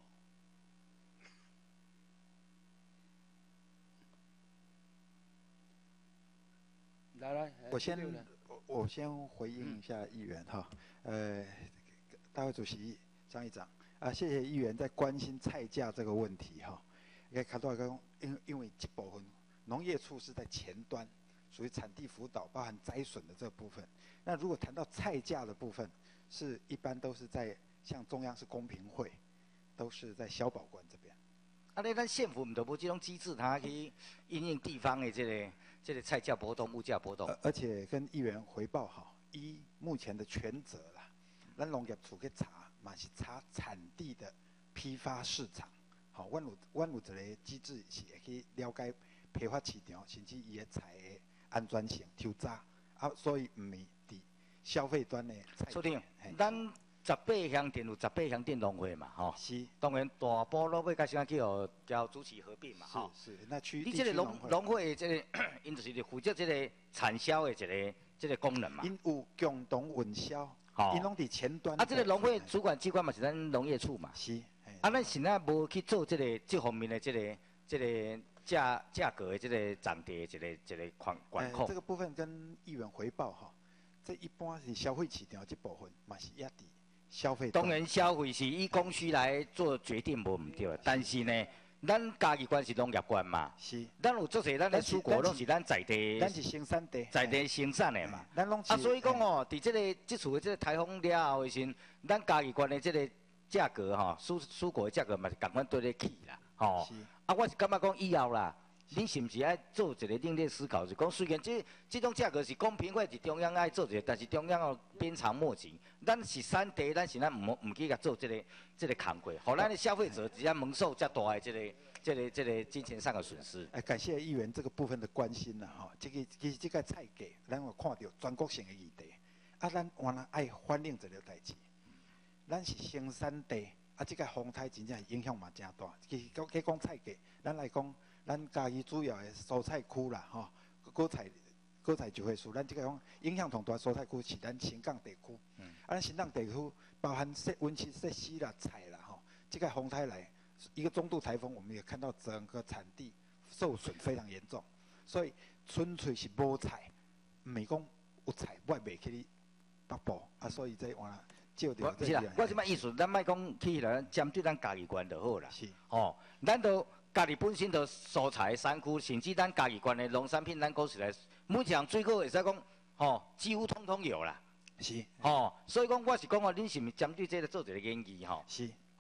来来， 我先我先回应一下议员哈，呃，大会主席张议长啊，谢谢议员在关心菜价这个问题哈。应该看到讲，因因为这部分农业处是在前端。属于产地辅导，包含摘笋的这部分。那如果谈到菜价的部分，是一般都是在像中央是公平会，都是在消保官这边。 啊，你咱县府唔得无这种机制，它去因应地方的这个这个菜价波动、物价波动。 呃、而且跟议员回报好，依目前的权责啦，咱农业处去查，嘛是查产地的批发市场。好，阮有阮有一个机制是会去了解批发市场，甚至伊的菜的安全性、抽查啊，所以唔是伫消费端的菜。 处长，咱十八乡镇有十八乡镇农会嘛，吼。 是。 当然，大埔落尾甲啥去互交主持合并嘛，吼。 是是，那区你这个农农会这个，因就是负责这个产销的一个这个功能嘛。 因有共同运销， 吼。 因拢伫前端。 啊，这个农会主管机关嘛是咱农业处嘛。 是。 啊，咱现在无去做这个这方面的这个这个。价价格的这个涨跌，这个这个管管控、 呃。这个部分跟议员回报哈，这一般是消费市场这部分，嘛是压伫消费。 当然，消费是以供需来做决定，无唔对。但是呢，咱家己关是农业关嘛， 是。 咱有做些咱的蔬果，拢是咱在地， 咱是生产地， 在地生产的嘛。 咱拢啊，所以讲哦，伫这个这次的这个台风了后的时，咱家己关的这个价格哈，蔬蔬果的价格嘛是共款对得起啦，吼。啊，我是感觉讲以后啦，你是毋是爱做一个另类思考？就讲虽然这这种价格是公平，或是中央爱做一个，但是中央要鞭长莫及。咱是产地，咱是咱唔唔去甲做这个这个工课，互咱的消费者只要蒙受较大的这个这个这个金钱上的损失。 哎，感谢议员这个部分的关心啦，吼，这个其实这个菜价，咱有看到全国性的议题，啊，咱原来爱反映一个代志，咱是生产地。啊，即个风台真正影响嘛真大。其实讲讲菜价，咱来讲，咱嘉义主要的蔬菜区啦，吼，果菜果菜就会数，咱即个讲影响同大蔬菜区是咱新港地区。嗯。啊，咱新港地区包含设温室设施啦、菜啦，吼，即个风台来一个中度台风，我们也看到整个产地受损非常严重，所以纯粹是无菜，毋是讲有菜我袂去你北部啊，所以这换。 我是啦，我即摆意思，咱莫讲起来，针对咱家己县就好啦。 是。 吼，咱都家己本身就蔬菜山区，甚至咱家己县的农产品，咱讲起来，每一项水果会使讲，吼，几乎通通有啦。 是。 吼，所以讲我是讲哦，恁是毋是针对这个做一个研究吼？ 是。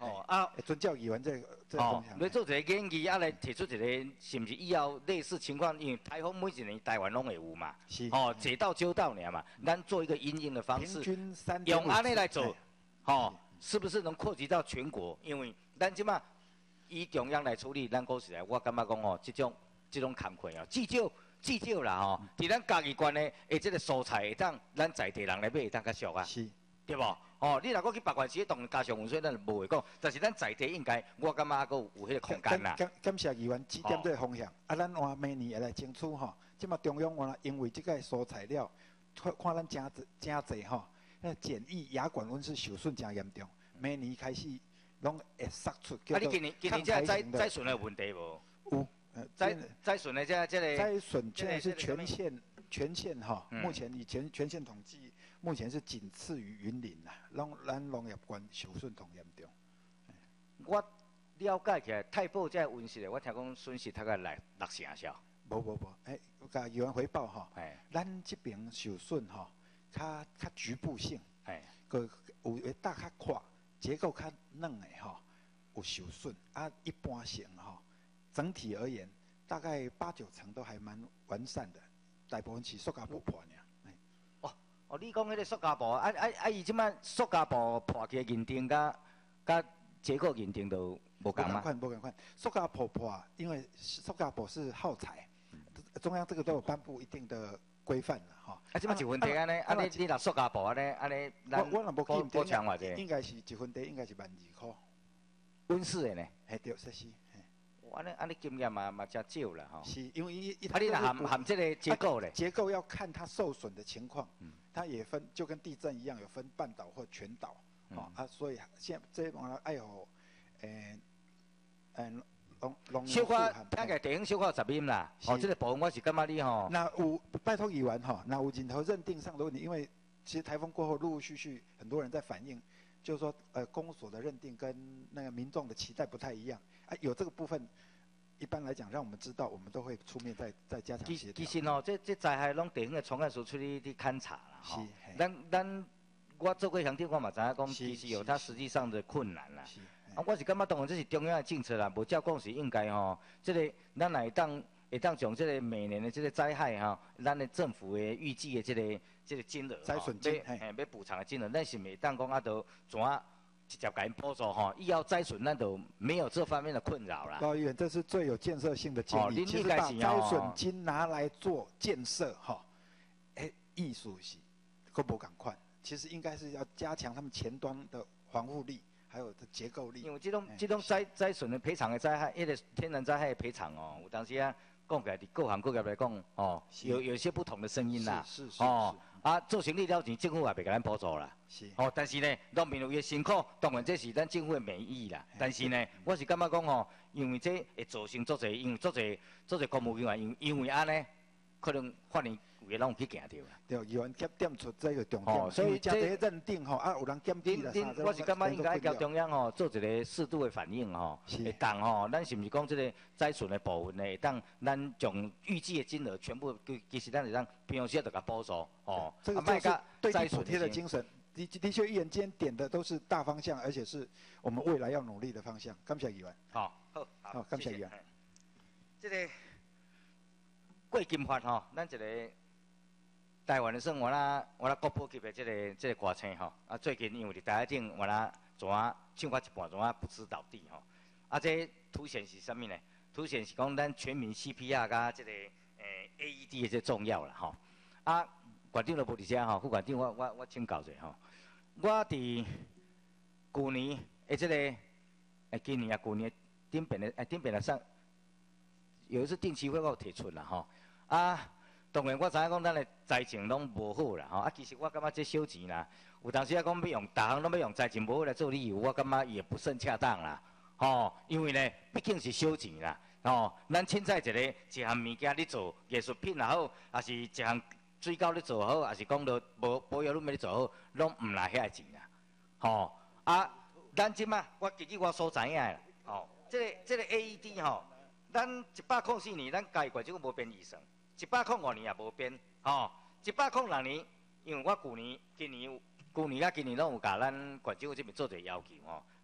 哦啊， 遵照议员这个这个方向。 要做一个研究，啊来提出一个，是毋是以后类似情况？因为台风每一年台湾拢会有嘛， 是。 哦，借到揪到尔嘛，咱做一个因应的方式， 平均三用安尼来做，哦，是不是能扩及到全国？因为咱即马以中央来处理，咱讲实在，我感觉讲哦，即种即种工课哦，至少至少啦吼，伫咱家己县的，诶，即个蔬菜会当咱在地人来买会当较俗啊， 是， 对无？哦，你若搁去别县市，当然加上运输咱就无会讲，但是咱在地应该，我感觉还佫有迄个空间啦。 感感谢议员指点这个方向，啊，咱换明年会来争取吼。即马中央换因为即个蔬菜料，看看咱真真济吼，那检疫亚管温室受损真严重，明年开始拢会杀出叫做啊，你今年今年这栽栽笋的问题无？ 有， 栽栽笋的这这个。 栽笋现在是全县全县哈，目前以前全县统计。目前是仅次于云林啦，拢咱农业关受损同严重。 我了解起来，太保这温室的，我听讲损失大概来六成少。 无无无，哎，我甲议员回报吼，咱这边受损吼，较较局部性，哎，个有诶搭较宽，结构较软的吼，有受损。啊，一般性吼，整体而言，大概八九成都还蛮完善的，大部分是塑胶布破尔。 哦，你讲迄个塑胶布，啊啊啊！伊即摆塑胶布破起认定，甲甲结构认定都无共嘛？ 无共款，塑胶布破，因为塑胶布是耗材，中央这个都有颁布一定的规范啦，吼。 啊，即摆一分地安尼，安尼你若塑胶布安尼安尼， 我我若无记补偿偌济？ 应该是一分地应该是万二箍。 温室的呢？ 嘿对，设施。 安尼安尼经验嘛嘛真少啦吼。 是因为伊伊。 啊，你若含含这个结构咧？ 结构要看它受损的情况。嗯。它也分，就跟地震一样，有分半岛或全岛，哦、嗯、啊，所以现这往爱有，诶，诶，农农小可大概地方小可有十音啦，哦，这个部分我是感觉你吼。 那有拜托议员哈，那有任何认定上的问题，因为其实台风过后陆陆续续很多人在反映，就是说呃公所的认定跟那个民众的期待不太一样，啊，有这个部分。一般来讲，让我们知道，我们都会出面再再加强协调。 其实哦，这这灾害拢地方的创案署出去去勘察啦，吼。咱咱我做过乡长，我嘛知影讲，其实有它实际上的困难啦。啊，我是感觉当然这是中央的政策啦，无照讲是应该吼，这个咱来当会当从这个每年的这个灾害哈，咱的政府的预计的这个这个金额， 灾损金， 嘿，要补偿的金额，咱是袂当讲啊，都怎啊？直接给补助吼，以后灾损那都没有这方面的困扰啦。 高议员，这是最有建设性的建议。哦、其实把灾损金拿来做建设，哈，哎，艺术是，够不赶快。其实应该是要加强他们前端的防护力，还有这结构力。 因为这种这种灾灾损的赔偿的灾害，一个天然灾害的赔偿哦，有当时啊，讲起来，各行各业来讲哦，有有些不同的声音啦。 是是是。 哦。啊，做生意了钱，政府也袂给咱补助啦。 是。 哦，但是呢，农民有伊辛苦，当然这是咱政府的美意啦。但是呢，我是感觉讲吼，因为这会造成足侪，因为足侪足侪公务人员，因因为安尼，可能法院有个拢有去行着啦。 对，议员点出这个重点。哦，所以这认定吼，啊，有人检举啦。 恁我是感觉应该交中央吼做一个适度的反应吼，会当吼，咱是毋是讲这个灾损的部分呢？会当咱将预计的金额全部，其实咱会当平时就甲补助哦。 这个就是对地补贴的精神。的的确，议员今天点的都是大方向，而且是我们未来要努力的方向。感谢议员。 好，好，好， 感谢议员。 这个过金发吼，咱一个。台湾的算我啦，我啦国宝级的这个这个歌星吼，啊最近因为伫台海顶我啦怎啊唱到一半怎啊不知倒地吼，啊这凸显是啥物呢？凸显是讲咱全民 C P R 甲这个诶 A E D 的这重要啦吼。啊，馆长都无伫遮吼，副馆长我我我请教者吼，我伫去年诶这个诶今年啊去年顶边的诶顶边的上有一次定期会我有提出啦吼，啊。当然，我知影讲咱的财政拢无好啦，吼啊，其实我感觉这小钱啦，有当时啊讲要用，逐项拢要用财政无好来做理由，我感觉也不甚恰当啦，吼，因为呢，毕竟是小钱啦，吼，咱凊彩一个一项物件你做艺术品也好，也是一项水饺你做好，也是讲到无保养你要做好，拢毋来遐钱啦，吼啊，咱即马我根据我所知影啦，吼，这个这个 A E D 吼，咱一百零四年咱家管这个无变预算。一百零五年也无变，吼！一百零六年，因为我去年、今年、去年甲今年拢有甲咱县政府这边做一个要求吼，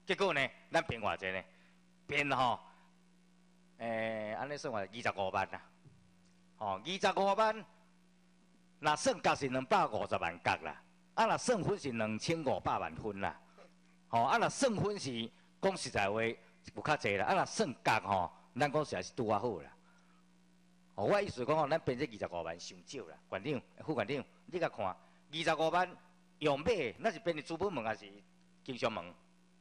结果呢，咱编偌济呢？编吼，诶、欸，安尼算话二十五万啦。吼，二十五万，若算角是两百五十万角啦，啊，若算分是两千五百万分啦。吼，啊，若算分是讲实在话有较济啦，啊，若算角吼，咱讲实在是拄啊好啦。哦，我意思讲吼，咱编这二十五万伤少啦，馆长、副馆长，你甲看，二十五万用买，那是编的资本门还是经商门？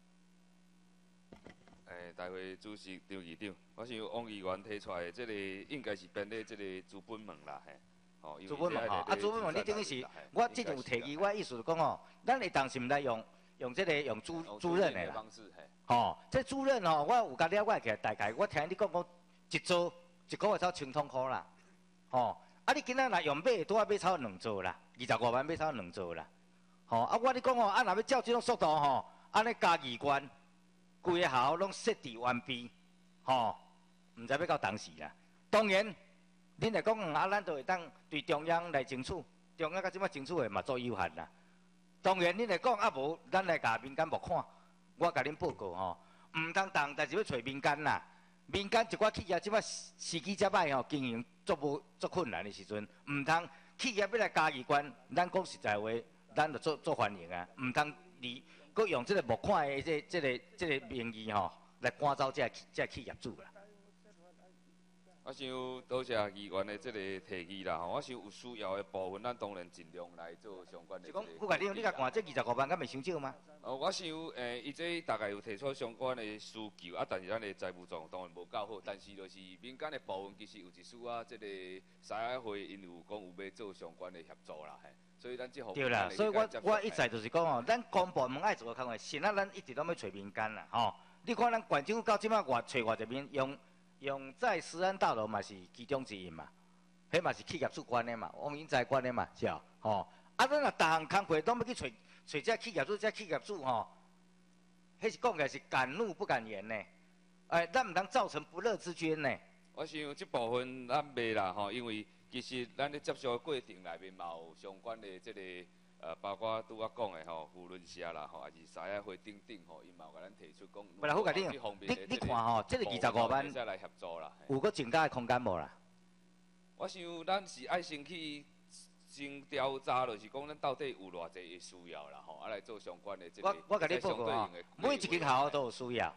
诶，大会主席、张议长，我想王议员提出来的这个应该是编的这个资本门啦，嘿。哦， 资本门吼，啊，资本门你等于是，我即阵有提议，我意思讲吼，咱会当时毋来用用这个用主主任的啦。吼，这主任吼，我有甲了解起来，大概我听你讲讲一组。一个月才千通箍啦，吼！啊，你今仔若用买，拄啊买超两组啦，二十五万买超两组啦，吼！啊，我你讲吼，啊，若要照即种速度吼，安尼加二关，规个校拢设置完毕，吼，毋知要到当时啦。当然，恁来讲啊，咱就会当对中央来争取，中央到即摆争取的嘛做有限啦。当然，恁来讲啊无，咱来甲民间目看，我甲恁报告吼，毋通当，但是要找民间啦。民间一寡企业即摆时机则歹吼，经营足无足困难的时阵，毋通企业要来加二关，咱讲实在话，咱就做做欢迎啊，毋通你佮用即个无看的这这个这个名义吼来赶走这这企业主啦。 我想多谢议员的这个提议啦，吼，我想有需要的部分，咱当然尽量来做相关的。 是讲副馆长，你甲看这二十五万，敢袂伤少吗？ 哦，我想诶，伊这大概有提出相关的需求啊，但是咱的财务状当然无够好，但是就是民间的部分其实有一丝啊，这个三合会因有讲有要做相关的协助啦，嘿，所以咱这方面。对啦，所以我我一再就是讲哦，咱公部门爱做个工作，现在咱一直都要找民间啦，吼。你看咱县政府到即摆外找外一面用。用在石安大楼嘛是其中之一嘛，迄嘛是企业主管的嘛，王英财管的嘛，是哦，吼。啊，咱若逐项工课拢要去找找这企业主，这企业主吼，迄是讲起来是敢怒不敢言呢，哎，咱毋通造成不乐之捐呢。 我想即部分咱袂啦吼，因为其实咱咧接受的过程内面嘛有相关的即、这个。呃，包括拄我讲的吼，胡润社啦吼，还是三合会等等吼，伊嘛有甲咱提出讲。 不啦，好，家长，你你看吼，这个二十五万， 来协助啦， 有个增加的空间无啦？ 我想咱是爱先去先调查，就是讲咱到底有偌济的需要啦吼，啊来做相关的这个。 我我甲你报告吼，每一间学校都有需要，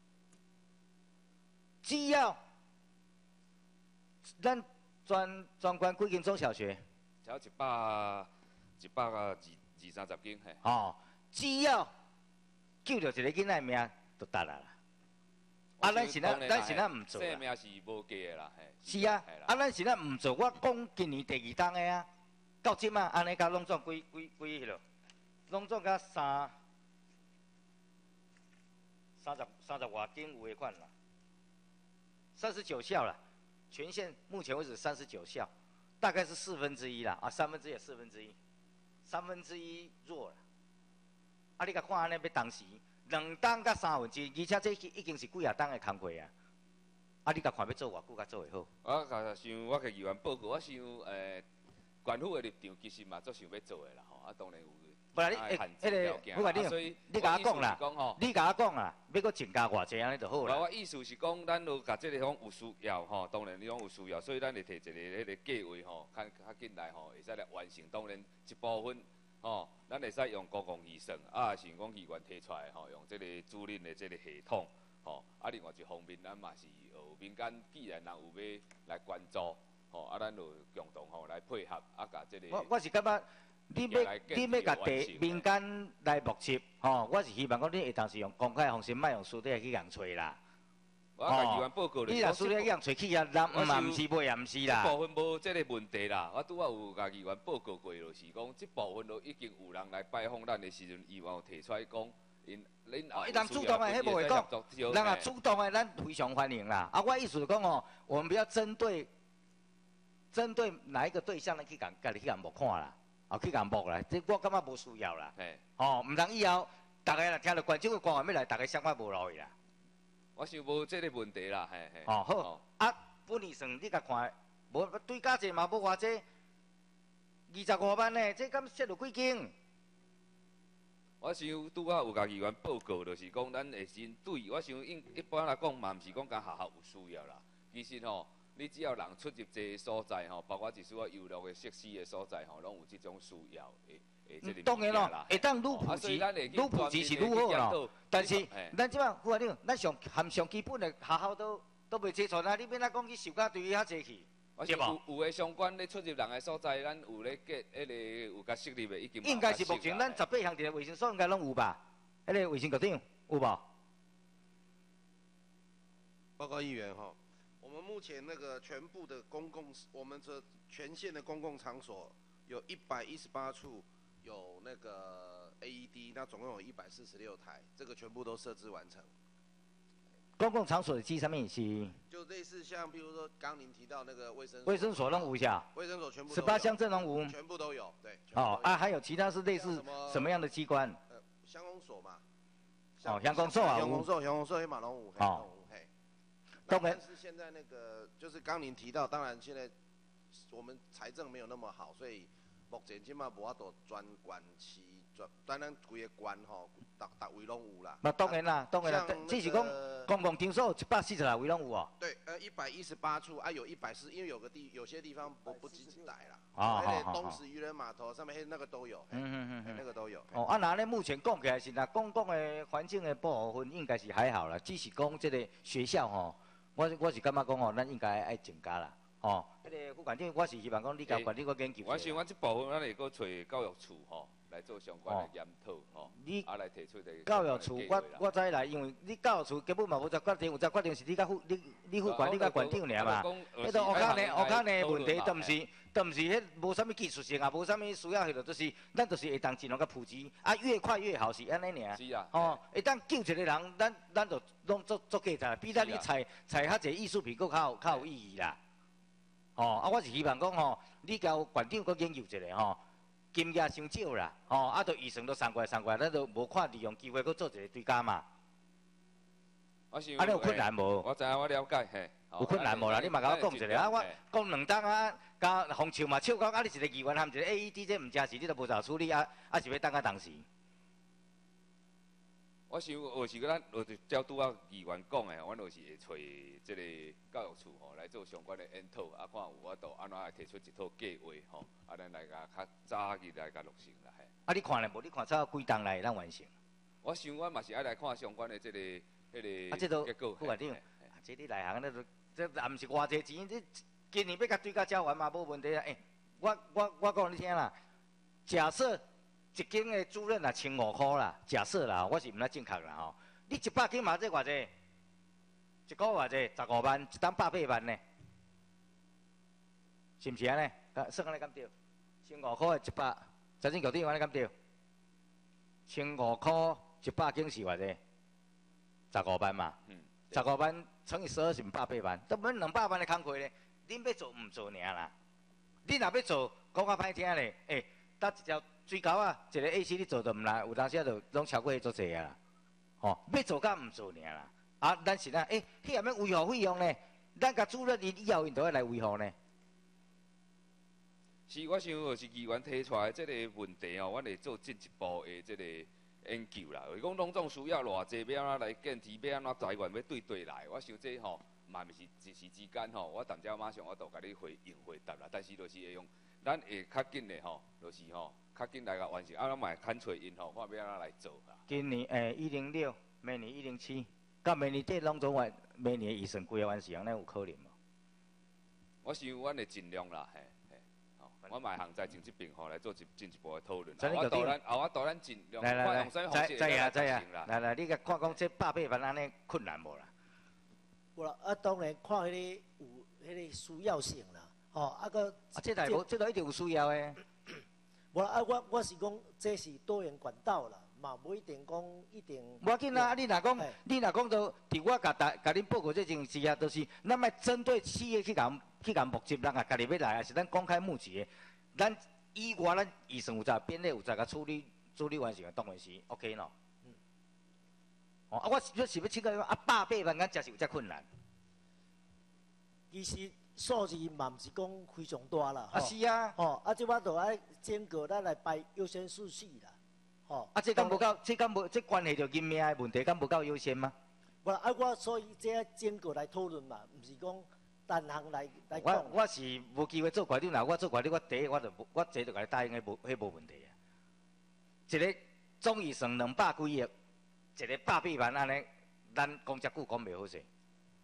只要咱专专管几间中小学？ 只要一百。一百啊，二二三十间嘿。 哦，只要救着一个囡仔命，就得啦。啊，咱是咱，咱是咱唔做啦。 生命是无价的啦，嘿。 是啊，啊，咱是咱唔做。我讲今年第二档的啊，到即啊，安尼甲拢总几几几迄落，拢总甲三三十三十外间有诶款啦，三十九校啦，全县目前为止三十九校，大概是四分之一啦，啊，三分之一，四分之一。三分之一弱了，啊！你甲看安尼要当时两档甲三分之一，而且这已经是几啊档的工课啊！啊！你甲看要做偌久甲做会好？ 我甲想，我甲议员报告，我想诶，县府的立场其实嘛，做想要做的啦吼，啊，当然有。 不然你诶，迄个，我甲你，你甲我讲啦，你甲我讲啦，要搁增加偌济安尼就好啦。 我意思是讲，咱都甲这个讲有需要吼，当然你讲有需要，所以咱会摕一个迄个计划吼，较较紧来吼，会使来完成。当然一部分吼，咱会使用公共预算，啊，是讲议员提出来吼，用这个主任的这个系统吼，啊，另外一方面咱嘛是有民间既然人有要来关注吼，啊，咱就共同吼来配合，啊，甲这个。 我我是感觉。你要你要甲地民间来募集，吼，我是希望讲你会当是用公开方式，莫用私底去人找啦。 我甲议员报告你若私底去人找企业，人嘛毋是买也毋是啦。 部分无即个问题啦，我拄仔有甲议员报告过，就是讲即部分都已经有人来拜访咱的时阵，议员有提出来讲，因恁哦，伊人主动的，迄无会讲，人啊主动的，咱非常欢迎啦。啊，我意思是讲哦，我们不要针对针对哪一个对象来去人，家己去人无看啦。后去甲木啦，这我感觉无需要啦。嘿，哦，毋通以后大家若听到县政府官员要来，大家想法无路去啦。 我想无这个问题啦，嘿嘿。 哦好，啊，本年算你甲看，无对价钱嘛无偌济，二十五万呢，这敢设有几间？ 我想拄仔有甲议员报告，就是讲咱会先对，我想应一般来讲嘛，毋是讲甲学校有需要啦。其实吼，你只要人出入这个所在吼，包括一些啊游乐的设施的所在吼，拢有即种需要的。 嗯，当然咯，会当愈普及，愈普及是愈好咯。但是，咱即摆副校长，咱上含上基本的学校都都袂接触啦，你免哪讲去受教对遐济去，对无？ 有有诶相关咧出入人的所在，咱有咧结迄个有甲设立的已经。 应该是目前咱十八项伫个卫生所应该拢有吧？迄个卫生局长有无？ 报告议员哈，我们目前那个全部的公共，我们这全县的公共场所有一百一十八处。有那个 A E D， 那总共有一百四十六台，这个全部都设置完成。 公共场所的机上面是？ 就类似像，譬如说刚您提到那个卫生卫生所拢有下。 卫生所全部。 十八乡镇拢有。 全部都有，对。 哦啊，还有其他是类似什么样的机关？ 呃，乡公所嘛。 哦，乡公所啊。 乡公所，乡公所黑马龙五。 哦。 嘿。 当然。 但是现在那个，就是刚您提到，当然现在我们财政没有那么好，所以。目前即马无法度专管市，专当然规个县吼，逐逐位拢有啦。 那当然啦，当然啦，只是讲公共场所一百四十来位拢有哦。 对，呃，一百一十八处啊，有一百四，因为有个地有些地方不不进来啦。 哦那个东石渔人码头上面，嘿，那个都有。嗯嗯嗯那个都有。 哦，啊，那咧目前讲起来是那公共的环境的保护分应该是还好啦，只是讲这个学校吼，我我是感觉讲吼，咱应该爱增加啦。哦，迄个副馆长，我是希望讲你甲馆长搁研究。 我想我这部分咱会搁找教育处吼来做相关的检讨吼， 你啊来提出一个。 教育处，我我知来，因为你教育处根本嘛无在决定，有在决定是你甲副你你副馆你甲馆长尔嘛。迄个乌卡呢乌卡呢问题，都毋是都毋是迄无啥物技术性啊，无啥物需要迄个，就是咱就是会当尽量甲普及，啊越快越好是安尼尔。 是啊。 哦，会当救一个人，咱咱就拢做做价值，比咱你采采较侪艺术品，佫较有较有意义啦。哦，啊，我是希望讲吼，你交馆长搁研究一下吼，金额伤少啦，吼，啊，都预算都送过来送过来，咱都无看利用机会搁做一个追加嘛。 我想。 啊，你有困难无？ 我知影，我了解嘿。 有困难无啦？你嘛甲我讲一下啊，我讲两档啊，甲红树嘛笑讲啊，你一个议员含一个 A E D 这毋正是，你都无做处理啊，啊是要等啊当时。 我想，有时咱有照拄啊议员讲的，阮就是会找即个教育处吼来做相关的研讨，啊看有法度安怎来提出一套计划吼，啊咱来甲较早起来甲落实啦嘿。 啊，你看咧无？你看早几档来咱完成？ 我想，我嘛是爱来看相关的即个迄个啊，这都结果。 副馆长，啊，这你内行，那都这也毋是偌济钱，这今年要甲对甲交完嘛，无问题啊。诶，我我我讲你听啦，假设。一间的主任啊，千五块啦，假设啦，我是毋太正确啦吼。你一百间嘛，这偌济？一个偌济？十五万，一档百八万呢？是毋是安尼？算安尼敢对？千五块一百，财政局长安尼敢对？千五块一百间是偌济？十五万嘛。嗯。十五万乘以十二是毋百八万？都免两百万的工课咧，恁要做毋做尔啦？你若要做，讲较歹听咧，诶、欸，搭一条。水沟啊，一个 A C 你做就毋来，有当时啊就拢超过做济啊啦，吼，要做甲毋做尔啦。啊，咱是咱，诶，迄也免维护费用呢？咱甲主任伊以后因都要来维护呢。 是，我想就是议员提出来即个问题哦，阮会做进一步的即个研究啦。是讲拢总需要偌济，要安怎来建设，要安怎财源要对对来。我想这吼，嘛毋是一时之间吼，我等下马上我都甲你回应回答啦。但是就是会用，咱会较紧的吼，就是吼。较紧来甲完成，啊，咱嘛会牵找因吼，看要安怎来做啦。 今年诶一零六，明年一零七，到明年底拢总完，明年预算规划完成，咱有可能无？ 我想阮会尽量啦，嘿嘿，吼，我嘛行在政这边吼来做进进一步的讨论。 后我当然，后我当然尽量看用啥方式来达成啦。来来，你甲看讲这百八万安尼困难无啦？ 无啦，啊当然看迄个有迄个需要性啦，吼，啊个。 啊，这台无，这都一定有需要诶。 无啦，啊，我我是讲，这是多元管道啦，嘛不一定讲一定。 无要紧啊，你若讲，你若讲到，伫我甲大甲恁报告这件事啊，都是咱莫针对企业去甲去甲募集人啊，家己要来，还是咱公开募集的，咱以外咱预算有在编列，有在甲处理处理完成，当然是 OK 咯。嗯。哦，啊，我是是要请教啊，百八万，咱真是有遮困难。 其实。数字嘛毋是讲非常大啦， 啊是啊， 吼，啊即摆就爱整个咱来排优先顺序啦， 吼。 啊，这敢无够，这敢无，这关系到人命的问题，敢无够优先吗？ 我啊，我所以这整个来讨论嘛，毋是讲单项来来讲。 我我是无机会做会长啦，我做会长，我第一我就我这就甲你答应，迄无迄无问题啊。一个总预算两百几亿，一个百八万安尼，咱讲遮久讲袂好势。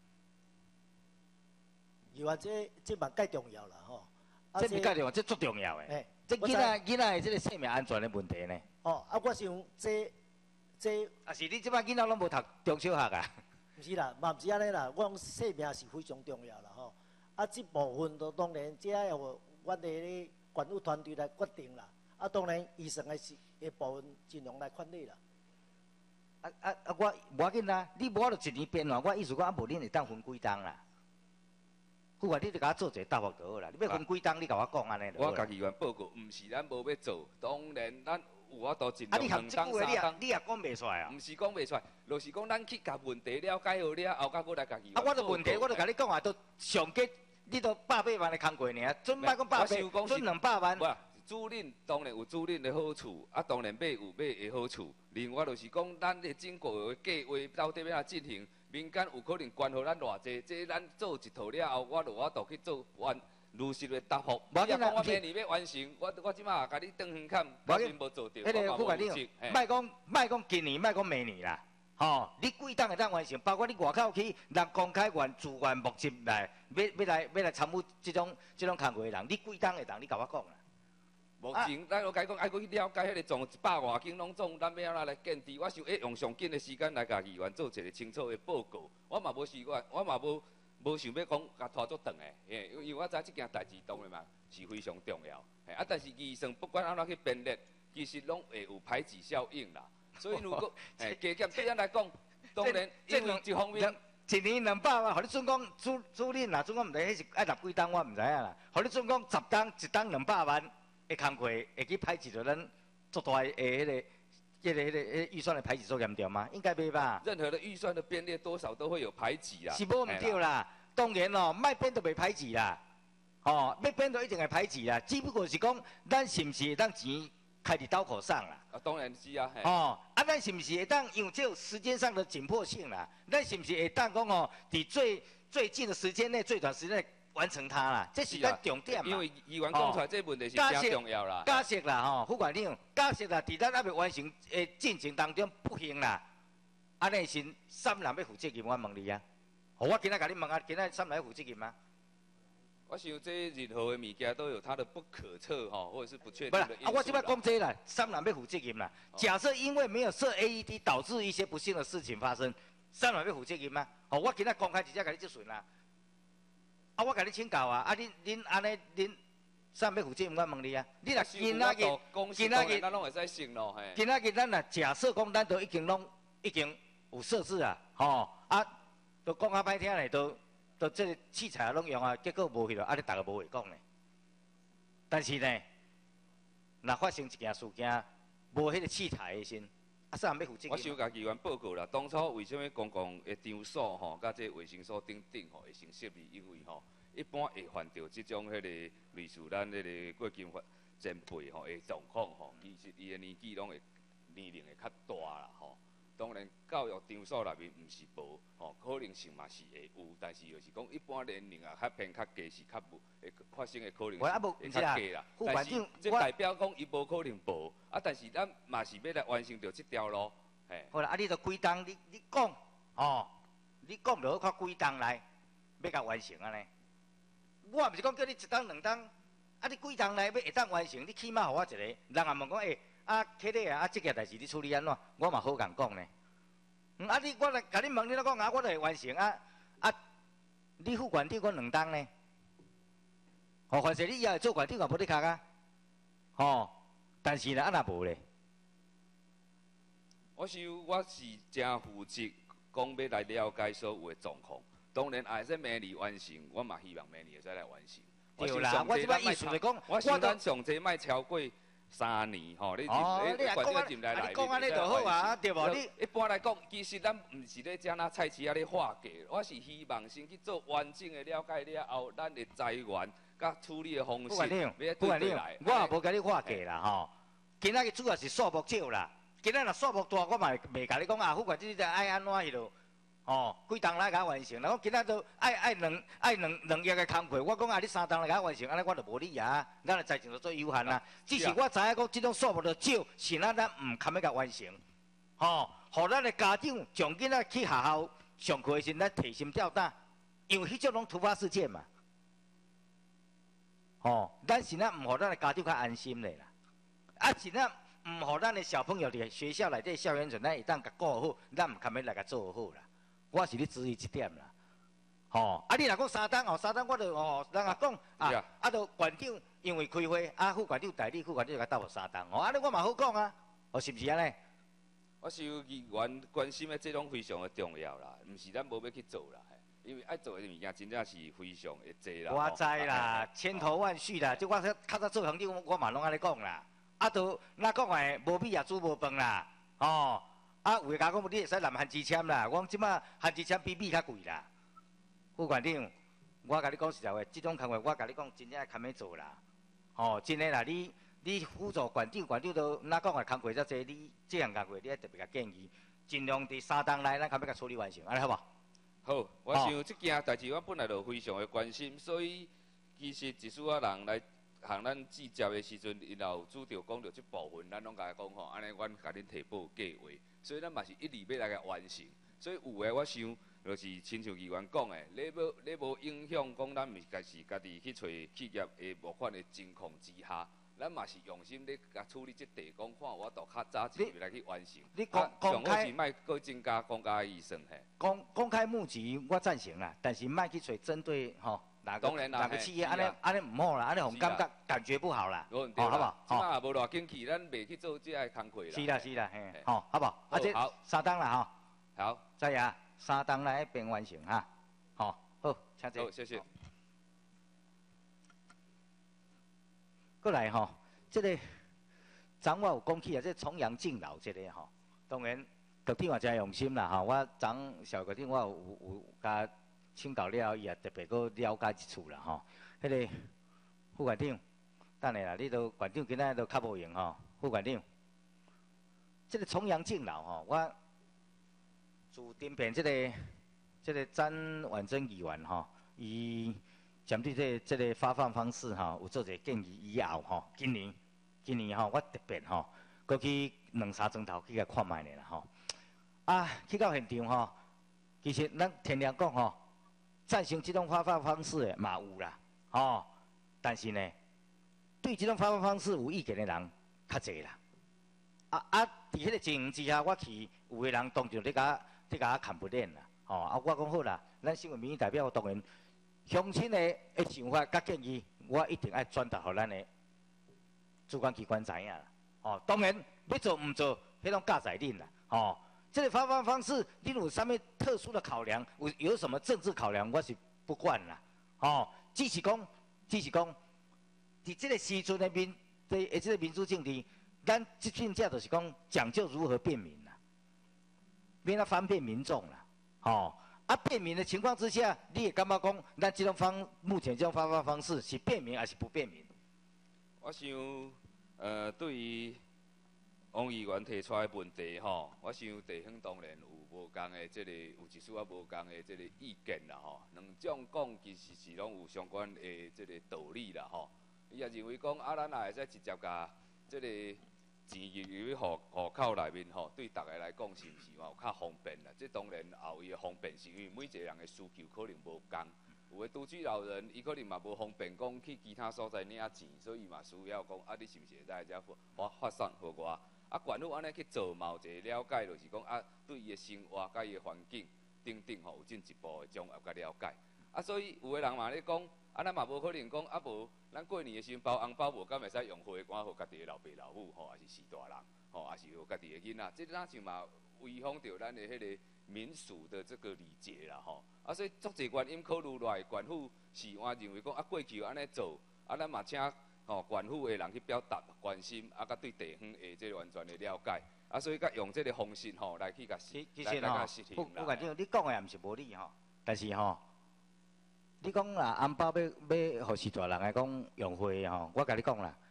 有啊，这这嘛介重要啦吼。 这唔介重要，这足重要诶。这囡仔囡仔的这个生命安全的问题呢。 哦，啊，我想这这。 啊，是你即摆囡仔拢无读中小学啊？ 毋是啦，嘛毋是安尼啦。我讲生命是非常重要啦吼。啊，这部分都当然这要我阮的咧管务团队来决定啦。啊，当然医生的是的部分尽量来管理啦。 啊啊啊！我无要紧啦，你无就一年变换，我意思讲啊，无恁会当分几档啦。好啊，你就甲我做一个答复就好啦。你要分几档，你甲我讲安尼就好。 我甲议员报告，毋是咱无要做，当然咱有法度尽量两档三档。 啊，你也讲袂出来啊？ 毋是讲袂出来，就是讲咱去甲问题了解好了后，甲我来甲议员。 啊，我的问题我就甲你讲啊，都上计你都百八万的工过尔，准莫讲百八，准两百万。 租赁当然有租赁的好处，啊当然买有买的好处。另外就是讲，咱的整个的计划到底要安怎进行，民间有可能关乎咱偌济，这咱做一套了后，我就我度去做完如实的答复。你若讲我明年要完成，我我即马甲你转远看，完全无做到，我嘛无负责。 莫讲莫讲今年，莫讲明年啦。吼，你几档会当完成？包括你外口去人公开源自愿募集来，要要来要来参与这种这种工作的人，你几档会当？你甲我讲啦。 目前，咱我甲讲，爱去了解迄个种一百外斤拢种，咱要安怎来建制？我想要用上紧的时间来甲议员做一个清楚的报告。我嘛无习惯，我嘛无无想要讲甲拖足长的，嘿，因为我知这件代志当然嘛是非常重要。嘿，啊，但是预算不管安怎去编列，其实拢会有排挤效应啦。所以如果嘿加减对咱来讲，当然因为一方面。 一年两百万，互你准讲租租赁啦，准讲毋知迄是爱纳几档，我毋知影啦。互你准讲十档，一档两百万。的工课会去排挤到咱足大的迄个、迄个、迄个、迄预算的排挤做严重吗？应该袂吧？ 任何的预算的编列多少都会有排挤啦。 是无毋对啦，当然哦，莫编都袂排挤啦，哦，要编都一定会排挤啦。只不过是讲，咱是毋是会当钱开伫刀口上啦？ 啊，当然是啊。 哦，啊，咱是毋是会当因为这有时间上的紧迫性啦？咱是毋是会当讲哦，伫最最近的时间内、最短时间内？完成它啦，这是咱重点嘛。 因为议员讲出来这问题是真重要啦。 假设啦吼，副馆长，假设啦，伫咱还未完成诶进程当中不行啦，安尼是三人要负责任，我问你啊。好，我今仔甲你问啊，今仔三人要负责任吗？ 我想这任何的物件都有它的不可测吼，或者是不确定不的因素啦。 啊，我即摆讲这啦，三人要负责任啦。假设因为没有设 A E D 导致一些不幸的事情发生，三人要负责任吗？好，我今仔公开直接甲你质询啦。啊，我甲你请教啊！啊，恁恁安尼恁啥要负责任？我问你啊！你若今仔日今仔日咱拢会使承诺嘿。 今仔日咱若假设讲，咱都已经拢已经有设置啊，吼啊，都讲较歹听咧，都都这个器材拢用啊，结果无去了，啊，你逐个无会讲咧。但是呢，若发生一件事件，无迄个器材的时，啊，啥人要负责任？ 我想甲议员报告啦，当初为什么公共的场所吼，甲这卫生所等等吼会成设立？因为吼，一般会犯着即种迄个类似咱迄个过金发前辈吼的状况吼，其实伊的年纪拢会年龄会较大啦吼。当然，教育场所内面毋是无吼，可能性嘛是会有，但是就是讲一般年龄啊较偏较低是较无会发生的可能性会较低啦。但是这代表讲伊无可能无，啊，但是咱嘛是要来完成着这条路，嘿。 好啦，啊，你着几档，你你讲，哦，你讲着好看几档来，要甲完成安尼。我也毋是讲叫你一档两档，啊，你几档来要会当完成，你起码互我一个，人也问讲，诶、欸。啊，客体啊，啊，即件代志你处理安怎？我嘛好共讲呢。嗯，啊，你我来甲你问，你来讲啊，我就会完成啊。啊，你副馆长讲两档呢？吼、哦，反正你也会做馆长，也无你卡啊。吼、哦，但是呢，啊若无咧。 我想我是真负责，讲要来了解所有的状况。当然，啊，说明年完成，我嘛希望明年会使来完成。 对啦，我即摆意思就讲， 我想咱上济莫超过。三年吼，你你你管这个进来来， 讲安尼就好啊，对无？你一般来讲，其实咱毋是咧遮那菜市啊咧划价，我是希望先去做完整的了解了后，咱的财源甲处理的方式， 不管你，不管你，我也无甲你划价啦吼。 今仔日主要是数目少啦。今仔若数目大，我嘛袂甲你讲啊，副管这爱安怎迄落，哦，几档来甲完成。若讲今仔都爱爱两爱两两亿个工课，我讲啊，你三档来甲完成，安尼我就无理啊，咱的财政就做有限啦。只是我知影讲，这种数目就少，是咱咱唔堪要甲完成，吼，互咱的家长从囡仔去学校上课的时，咱提心吊胆，因为迄种拢突发事件嘛。哦，咱是咱唔互咱的家长较安心嘞啦，啊是咱唔互咱的小朋友伫学校内底校园阵，咱会当甲顾好，咱唔堪要来甲做好啦。我是咧质疑这点啦。吼，啊你若讲三档哦，三档我就哦，人也讲啊，啊都馆长因为开会，啊副馆长代理，副馆长就甲斗三档，哦，安尼我嘛好讲啊，哦是毋是安尼？ 我想议员关心的这种非常的重要啦，毋是咱无要去做啦。因为爱做的物件真正是非常的济啦。 我知啦，千头万绪啦，即我较早做行长，我嘛拢安尼讲啦。啊，都那讲诶，无米也煮无饭啦，哦。啊，有诶甲讲，你会使南汉之签啦。我即马汉之签比米较贵啦。副馆长，我甲你讲实在话，即种工作我甲你讲，真正堪要做啦。哦，真诶啦，你你辅助馆长，馆长都那讲诶工作遮济，你这项工作你爱特别甲建议，尽量伫三档内，咱堪要甲处理完成，安尼好无？ 好，我想即件代志我本来就非常的关心，所以其实一数啊人来向咱致接的时阵，因也有主张讲到即部分，咱拢甲伊讲吼，安尼阮甲恁提报计划，所以咱嘛是一直要来甲完成。所以有诶，我想就是亲像议员讲诶，你无你无影响讲咱毋家是家己去找企业诶募款的情况之下，咱嘛是用心咧甲处理即地，讲看我度较早一步来去完成。 你公公开是卖搁增加公家的预算嘿。 公公开募集我赞成啦，但是卖去找针对吼哪个哪个企业，安尼安尼唔好啦，安尼互感觉感觉不好啦， 哦， 好不好？ 即马也无偌景气，咱袂去做即个工课啦。 是啦是啦，嘿，好，好不好？啊，这三档啦吼。 好， 再呀，三档来边完成哈，好，好，请坐。 好，谢谢。 过来吼，这个昨我有讲起啊，这重阳敬老这个吼，当然局长也真用心啦吼。我昨小局长我有有有甲请教了，伊也特别搁了解一处啦吼。迄个副馆长，等下啦，你都馆长今仔都较无用吼，副馆长，这个重阳敬老吼，我。自顶片这个这个詹婉珍议员吼，伊针对这个、这个发放方式吼，有做一个建议以后吼，今年今年吼，我特别吼，过去两三钟头去甲看卖咧啦吼。啊，去到现场吼，其实咱天天讲吼，赞成这种发放方式的嘛有啦，吼，但是呢，对这种发放方式有意见的人较侪啦。啊啊，伫迄个情形之下，我去有个人当场咧甲。即甲我看不练啦，吼、哦！啊，我讲好啦，咱身为民意代表，当然乡亲的的想法甲建议，我一定爱转达互咱的主管机关知影啦。哦，当然要做唔做，迄种教在恁啦。哦，这个发放方式，你有啥物特殊的考量？有有什么政治考量？我是不管啦。哦，只是讲，只是讲，伫这个时阵的民，对，而这个民主政治，咱即阵只就是讲讲究如何便民。免啊方便民众啦，哦，啊便民的情况之下，你也感觉讲，咱这种方目前这种发放方式是便民还是不便民？ 我想，呃，对于王议员提出来的问题吼，我想地方当然有无共的这个有一丝啊无共的这个意见啦吼，两种讲其实是拢有相关的这个道理啦吼。伊也认为讲啊，咱也会使直接甲这个。钱入入去户户口内面吼，对大家来讲是毋是嘛有较方便啦？这当然也有伊个方便性，因为每一个人的需求可能无共。有诶独居老人，伊可能嘛无方便讲去其他所在领钱，所以嘛需要讲啊，你是毋是会使遮发发散互我？啊，管路安尼去做嘛有一个了解，就是讲啊，对伊的生活甲伊的环境等等吼有进一步的掌握甲了解。啊，所以有个人嘛咧讲，啊，咱嘛无可能讲啊无。咱过年的时阵包红包，无敢会使用花款互家己的老爸老母吼，也是士大人吼，也是互家己的囡仔，这哪像嘛违反着咱的迄个民俗的这个礼节啦吼。啊，所以足侪原因考虑来，县府是我认为讲啊，过去安尼做，啊，咱嘛请吼县府的人去表达关心，啊，甲对地方的这完全的了解，啊，所以甲用这个方式吼来去甲实来来甲实行啦。 不管你讲的也毋是无理吼，但是吼。你讲啦，红包要要互士大人来讲用花吼，我甲你讲啦，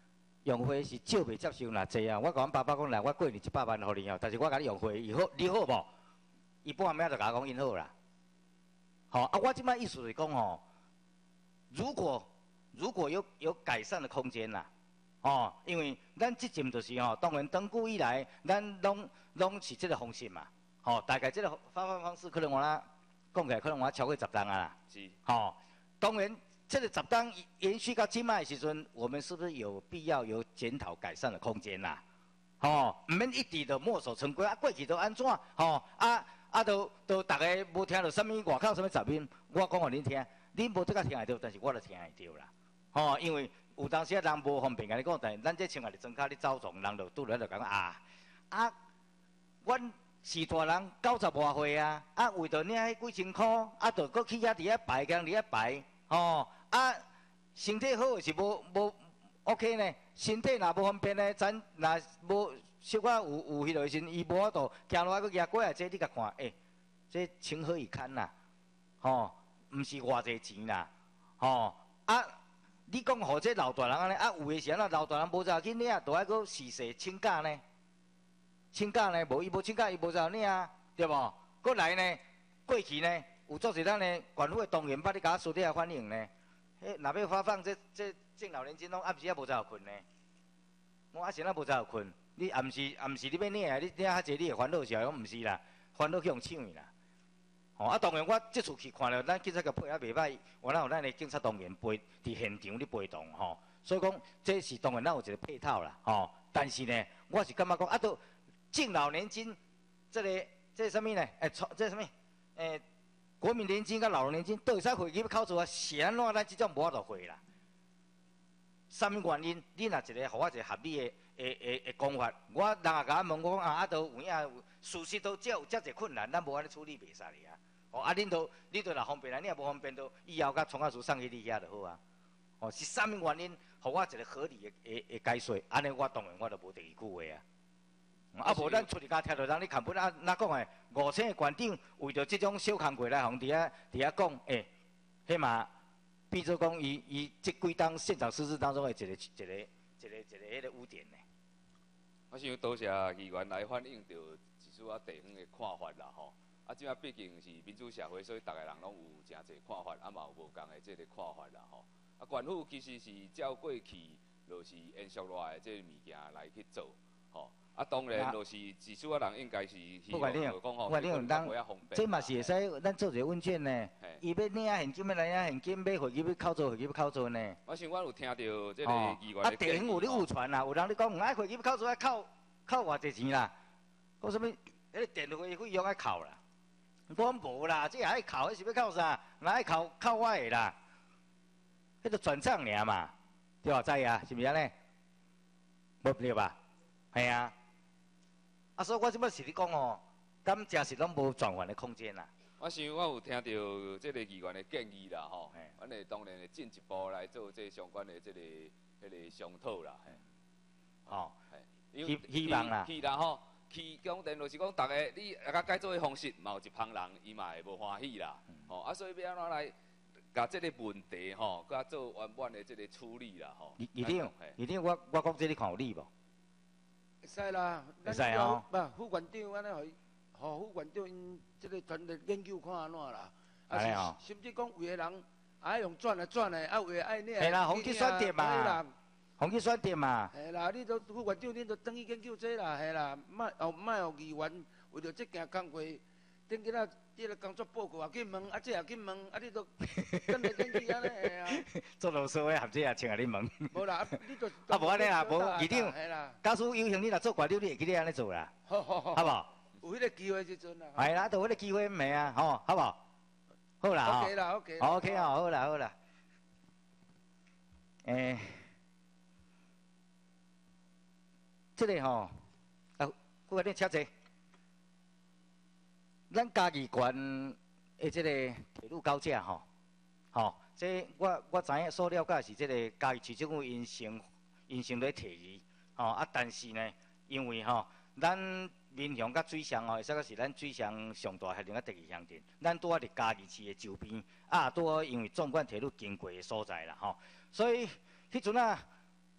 用花是少袂接受啦，济啊！我甲阮爸爸讲来，我过年一百万互你哦，但是我甲你用花，伊好，你好无？伊半暝就甲我讲因好啦。好啊，我即摆意思是讲吼，如果如果有有改善的空间啦，哦，因为咱即阵就是吼，当然长久以来，咱拢拢是即个方式嘛，吼、哦，大概即个发放方式可能我啦讲起来可能我超过十档啊啦， 是， 吼、哦，当然这个十档延续到即摆的时阵，我们是不是有必要有检讨改善的空间啦？吼、哦，毋免一直都墨守成规啊，过去都安怎？吼、哦，啊啊，都都大家无听到啥物外口啥物杂音，我讲互恁听，恁无即个听会到，但是我就听会到啦。吼、哦，因为有当时啊人无方便甲你讲，但是咱这穿下日装卡，你走总人就拄来就讲啊啊，阮是大人九十外岁啊，啊为着领迄几千箍，啊，就搁去遐伫遐排，工伫遐排，吼、哦、啊，身体好是无无 OK 呢？身体若无方便呢，咱若无小可有有迄落时阵，伊无法度行路啊，搁举过来，这你甲看，诶、欸，这情何以堪呐？吼、哦，毋是偌济钱啦，吼、哦、啊。你讲互这老大人安尼，啊有诶时啊，老大人无啥去领，都爱搁试试请假呢，请假呢，无伊无请假，伊无啥领啊，对无？搁来呢，过去呢，有做是咱呢，县府诶动员，捌你甲私底下反映呢。迄若要发放这这敬老年金，拢暗时啊无啥有困呢。我暗时啊无啥有困，你暗时暗时你要领啊，你领较济，你会烦恼是啊，讲毋是啦，烦恼去用抢去啦。哦，啊，当然我即次去看了，咱警察个配合袂歹，我咱有咱的警察动员陪伫现场咧陪同吼、哦，所以讲这是当然咱有一个配套啦，吼、哦。但是呢，我是感觉讲啊，都敬老年金，这个这个什么呢？诶、欸，这个什么？诶、欸，国民年金甲老人年金都会使汇去考做啊，是安怎咱即种无法度汇啦？什么原因？你若一个，互我一个合理的诶诶诶讲法，我人也甲我问我讲啊，啊，都有影，事实都遮有遮侪困难，咱无安尼处理袂使哩啊。哦，啊，恁都，你都若方便啊，你若无方便，都以后甲创啊书送去你遐就好啊。哦，是啥物原因，互我一个合理的诶诶解说，安尼我当然我就无第二句话啊。啊，无咱出去甲听到人咧看本啊，哪讲诶？五星的馆长为着即种小工过来，互伫遐伫遐讲，诶、欸，迄嘛，变做讲伊伊即几档现场实施当中的一个一个一个一个一个迄个污点呢。 我想多谢议员来反映到一组啊地方的看法啦吼。啊，即摆毕竟是民主社会，所以逐个人拢有诚侪看法，啊嘛有无共的即个看法啦吼。啊，县府其实是照过去就是延续落来的即个物件来去做，吼。啊，当然就是自主啊人应该是希望就讲吼， 不管咱这嘛是会使咱做一个问卷呢。伊要领现金要领现金，要回去要扣做回去要扣做呢。 我想我有听到即个议员啊，地方有咧误传啦，有人咧讲唔爱回去要扣做，爱扣扣偌济钱啦。讲什物？迄个电费费用爱扣啦。我无啦，这爱扣，迄是要扣啥？若爱扣扣我的啦，迄个转账尔嘛，对吧？知啊，是毋是安尼？无对吧？系啊。啊，所以我即摆是咧讲哦，敢真是拢无转换的空间啦。 我想我有听到即个议员的建议啦，吼，阮会当然会进一步来做这相关的即个迄个商讨啦，嘿， 吼，希希望啦， 去啦吼。去讲电就是讲，逐个你啊甲改做的方式，嘛有一帮人伊嘛会无欢喜啦。吼、嗯，啊，所以要安怎来，甲即个问题吼，甲做完满的即个处理啦，吼。 一定，一定，我我讲这你看有理无？ 会使啦， 会使哦。 不，副院长安尼互伊，互副院长因即个团队研究看安怎啦。 哎哦。 甚至讲有个人爱用转来转来，啊有个爱领。 系啦，红去选点嘛。红去选点嘛。 系啦，你都副院长，恁都等于研究这啦，系啦，莫后莫有议员为着即件工作，顶几仔即个工作报告也去问，啊这也去问，啊你都跟来跟去安尼系啊。 做老师的合作也请下你问。 无啦，你都啊无安尼啦，无议长，假使有幸你若做官僚，你会记得安尼做啦。 好好好。 好无？有迄个机会时阵啦。 系啦，就迄个机会唔系啊，吼，好无？好啦 OK 啦 OK。 OK 哦，好啦好啦。诶。这个吼，啊，副院长请坐。咱嘉义县的这个铁路高架吼，吼，这我我知影所了解是这个嘉义市政府因先因先咧提议，吼啊，但是呢，因为吼，咱民雄甲水上吼，会使个是咱水上上大乡啊第二乡镇，咱拄啊伫嘉义市的周边，啊拄啊因为纵贯铁路经过的所在啦，吼，所以迄阵啊。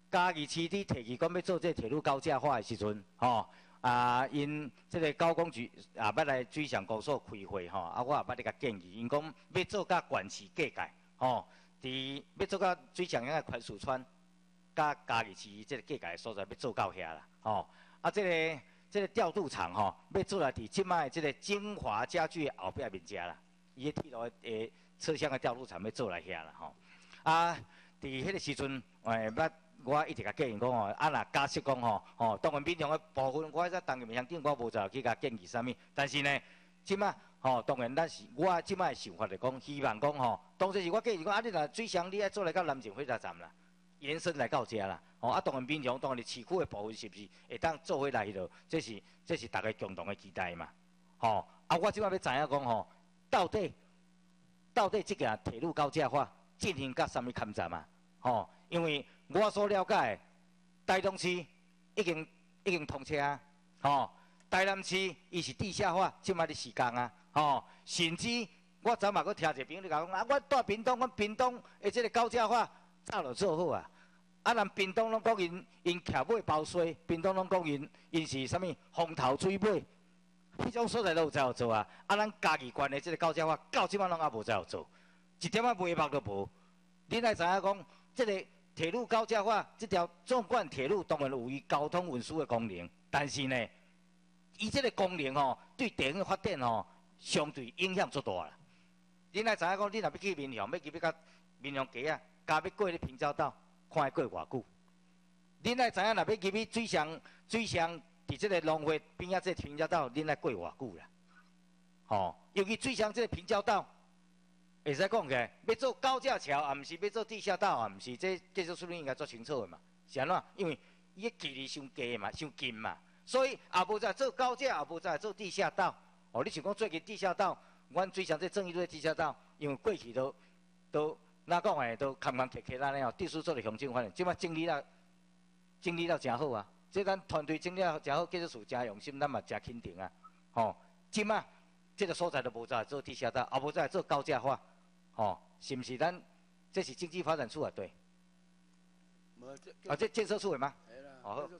嘉义市伫提议讲要做这铁路高架化的时阵，吼、啊，因这个高工局也捌来水上公所开会吼，啊，我也捌咧甲建议，因讲要做甲县市隔界，吼，伫要做甲水上乡的宽恕川，甲嘉义市这个隔界的所在要做到遐啦，吼，啊，这个这个调度场吼，要做来伫即摆这个精华家具的后壁面遮啦，伊个铁路的车厢的调度场要做来遐啦，吼，啊，伫迄个时阵，诶，捌。我一直甲建议讲吼，啊若假设讲吼，吼当然平常的部分，我在当面乡顶我无再去甲建议啥物，但是呢，即摆吼，当然咱是我即摆的想法就讲，希望讲吼，当时是我建议讲，啊你若水箱你爱做来到南靖火车站啦，延伸来到遮啦，吼啊当然平常当然市区的部分是不是会当做回来迄落，这是这是大家共同的期待嘛，吼啊我即摆要知影讲吼，到底到底即件铁路高架化进行到啥物勘站啊，吼，因为我所了解的，台中市已经已经通车啊，吼、台南市伊是地下化，即摆咧施工啊，吼、甚至我昨嘛搁听一个朋友甲我讲啊，我住屏东，阮屏东的即个高架化早就做好啊，啊，人屏东拢讲因因徛尾包水，屏东拢讲因因是啥物风头水尾，迄种所在都有在有做啊，啊，咱嘉义县的即个高架化到即摆拢也无在有做，一点仔眉目都无。恁来知影讲，即、这个。铁路高架化，这条纵贯铁路当然有伊交通运输的功能，但是呢，伊这个功能吼、哦，对地方的发展吼、哦，相对影响足大啦。恁来知影讲，恁若要去民雄，要去要甲民雄街啊，加要过咧平交道，看会过偌久？恁来知影，若要去去水上水上伫这个龙华边仔这个平交道，恁来过偌久啦？吼、哦，尤其水上这个平交道。会使讲起来，要做高架桥，也毋是要做地下道，也毋是，这建设处理应该做清楚的嘛。是安怎？因为伊个距离伤低嘛，伤近嘛，所以也无再做高架，也无再做地下道。哦，你想讲最近地下道，阮水上这正义路的地下道，因为过去都都哪讲诶，都坎坎坷坷咱咧吼，地势做咧行政反正，即摆整理了，整理了真好啊。这咱团队整理了真好，建设处真用心，咱嘛真肯定啊。吼、哦，即摆这个所在都无再做地下道，也无再做高架化。哦，是毋是咱这是经济发展处啊？对。啊，这建设处的吗？哦。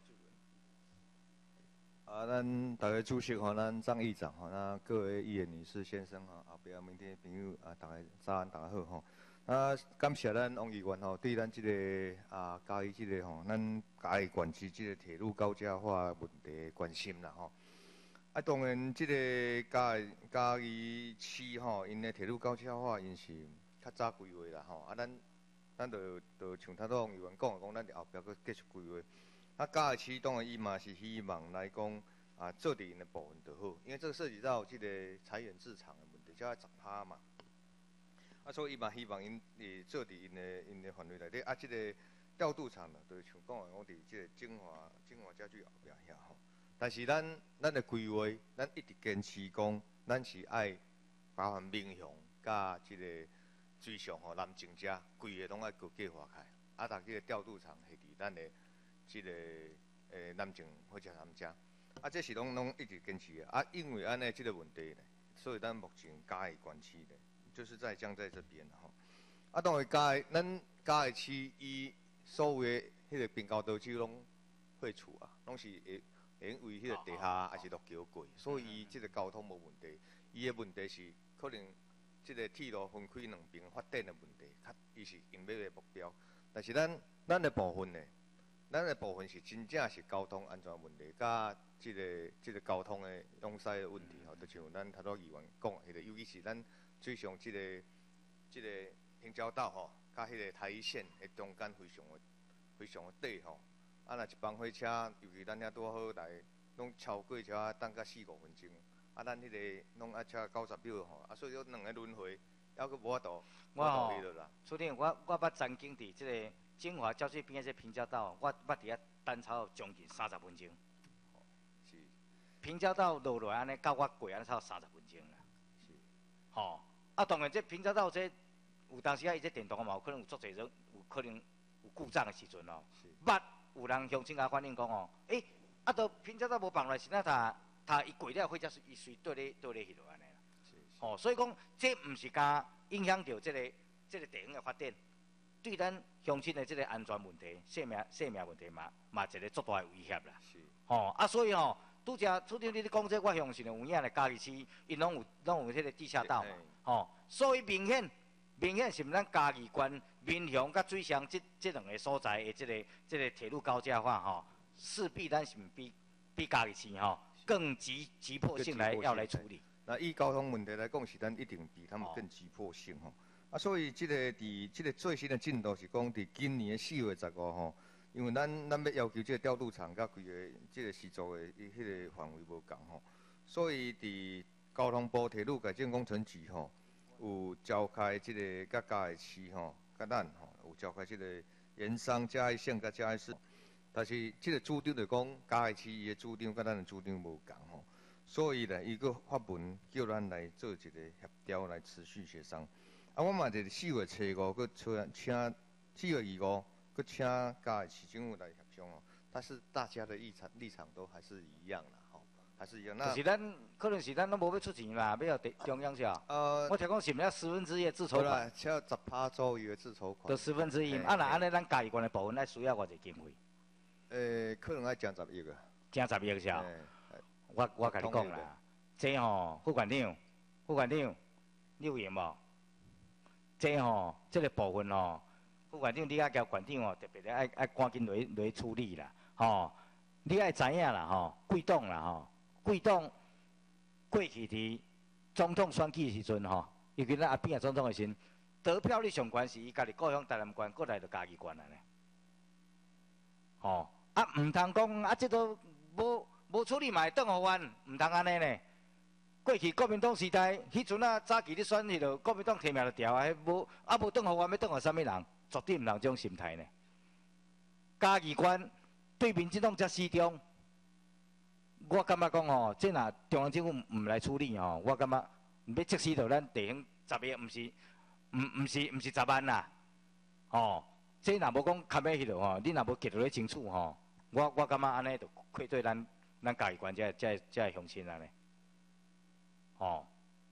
啊，咱大家主席吼，咱张议长吼，那各位议员女士、先生吼，后壁明天朋友啊，大家早安，大家好吼。啊，感谢咱王议员吼，对咱这个啊嘉义这个吼，咱嘉义县市这个铁路高架化问题关心啦吼。啊，当然，即、这个嘉义嘉义市吼，因的铁路高架化因是较早规划啦吼。啊，咱咱就就像他都议员讲讲，咱后壁搁继续规划。啊，嘉义市当然伊嘛是希望来讲啊，做伫因的部分就好，因为这个涉及到即个裁员市场的问题，才要十趴嘛。啊，所以伊嘛希望因伫做伫因的因的范围内底。啊，即、这个调度场呢，就是像讲的，讲伫即个精华精华家具后壁遐吼。但是咱咱的规划，咱一直坚持讲，咱是爱包含民雄甲即个水上吼南靖遮规个拢爱高计划开，啊，逐个调度场是伫咱的即个诶南靖火车站遮，啊，这是拢拢一直坚持的。啊，因为安尼即个问题呢，所以咱目前嘉义县市呢，就是在将在这边吼。啊，当然嘉义咱嘉义市伊所有的迄个滨高道区拢废除啊，拢是会。因为迄个地下还是落桥过，所以伊即个交通无问题。伊个问题是可能即个铁路分开两边发展的问题，较伊是用要的目标。但是咱咱的部分呢，咱的部分是真正是交通安全问题，甲即个即个交通的拥塞的问题吼，就像咱头拄议员讲迄个，尤其是咱水上即个即个平交道吼，甲迄个台一线的中间非常的非常的短吼。啊，若一班火车，尤其咱遐拄好来，拢超过车等甲四五分钟。啊，咱迄个拢爱车九十秒吼，啊，所以说两个轮回，还佫无法度，无法度迄落啦。 昨天我我捌曾经伫即个金华郊区边仔这平交道，我捌伫遐等超将近三十分钟。 是。平交道落来安尼，到我过安尼超三十分钟啦。 是。 吼，啊，当然这平交道这有当时啊，伊这电动嘛，有可能有足侪种，有可能有故障的时阵哦。 是。 捌。有人乡亲甲反映讲哦，诶、欸，啊，都平交道无放落来，是哪他他伊过了火车伊随倒咧倒咧去落安尼啦。哦，所以讲这毋是甲影响到即、这个即、这个地方的发展， 对咱乡亲的这个安全问题、性命性命问题嘛，嘛一个足大的威胁啦。 是。 吼、啊，所以吼、哦，拄则处长你咧讲这，我相信有影的嘉义市，因拢有拢有迄个地下道嘛，吼、哦，所以明显明显是毋咱嘉义县民雄甲水乡这这两个所在的这个这个铁路高架化吼、哦，势必咱是比比嘉义市吼更急急迫性来要来处理。 那以交通问题来讲，是咱一定比他们更急迫性吼。啊，所以即、这个伫即个最新的进度是讲，伫今年的四月十五吼，因为咱咱要要求即个调度厂甲规个即个施作的迄个范围无共吼，所以伫交通部铁路改建工程局吼，有召开即个甲嘉义市吼，甲咱吼有召开即个盐商嘉义县甲嘉义市，但是即个主张就讲嘉义市伊的主张甲咱的主张无共吼。所以呢，伊个发文叫咱来做一个协调，来持续协商。啊，我嘛就是四月初五，佮请请四月二五，佮请嘉义市政府来协商哦。但是大家的立场立场都还是一样啦，吼，还是一样。那就是咱可能是咱拢无要出钱啦，要要中央是啊。呃，我听讲是毋是十分之一的自筹款？ 只要十趴左右的自筹款。 就十分之一，啊，那安尼咱嘉义县的部分，咱需要偌济经费？ 诶，可能要将十亿个。 将十亿个是啊。我我甲你讲啦，这吼副馆长，副馆长，你有闲无？这吼，这个部分吼，副馆长你爱交馆长哦，特别咧爱爱赶紧来来处理啦，吼，你爱知影啦吼，贵党啦吼，贵党过去伫总统选举的时阵吼，尤其咱阿扁啊总统的时阵，得票率上悬是伊家己故乡台南县，过来就嘉义县啦呢，吼，啊毋通讲啊，这都无。无处理嘛会转互阮，毋通安尼呢。过去国民党时代，迄阵啊早期咧选迄落国民党提名就调啊，迄无啊无转互阮，要转互啥物人？绝对毋通这种心态呢。嘉义县对民进党遮死忠，我感觉讲吼，这若中央政府毋来处理吼，我感觉要即使到咱地方十亿，毋是毋毋是毋是十万啦，吼，这若无讲坎尾迄落吼，你若无结落咧清楚吼，我我感觉安尼就愧对咱。咱嘉义县遮遮遮乡亲安尼，吼，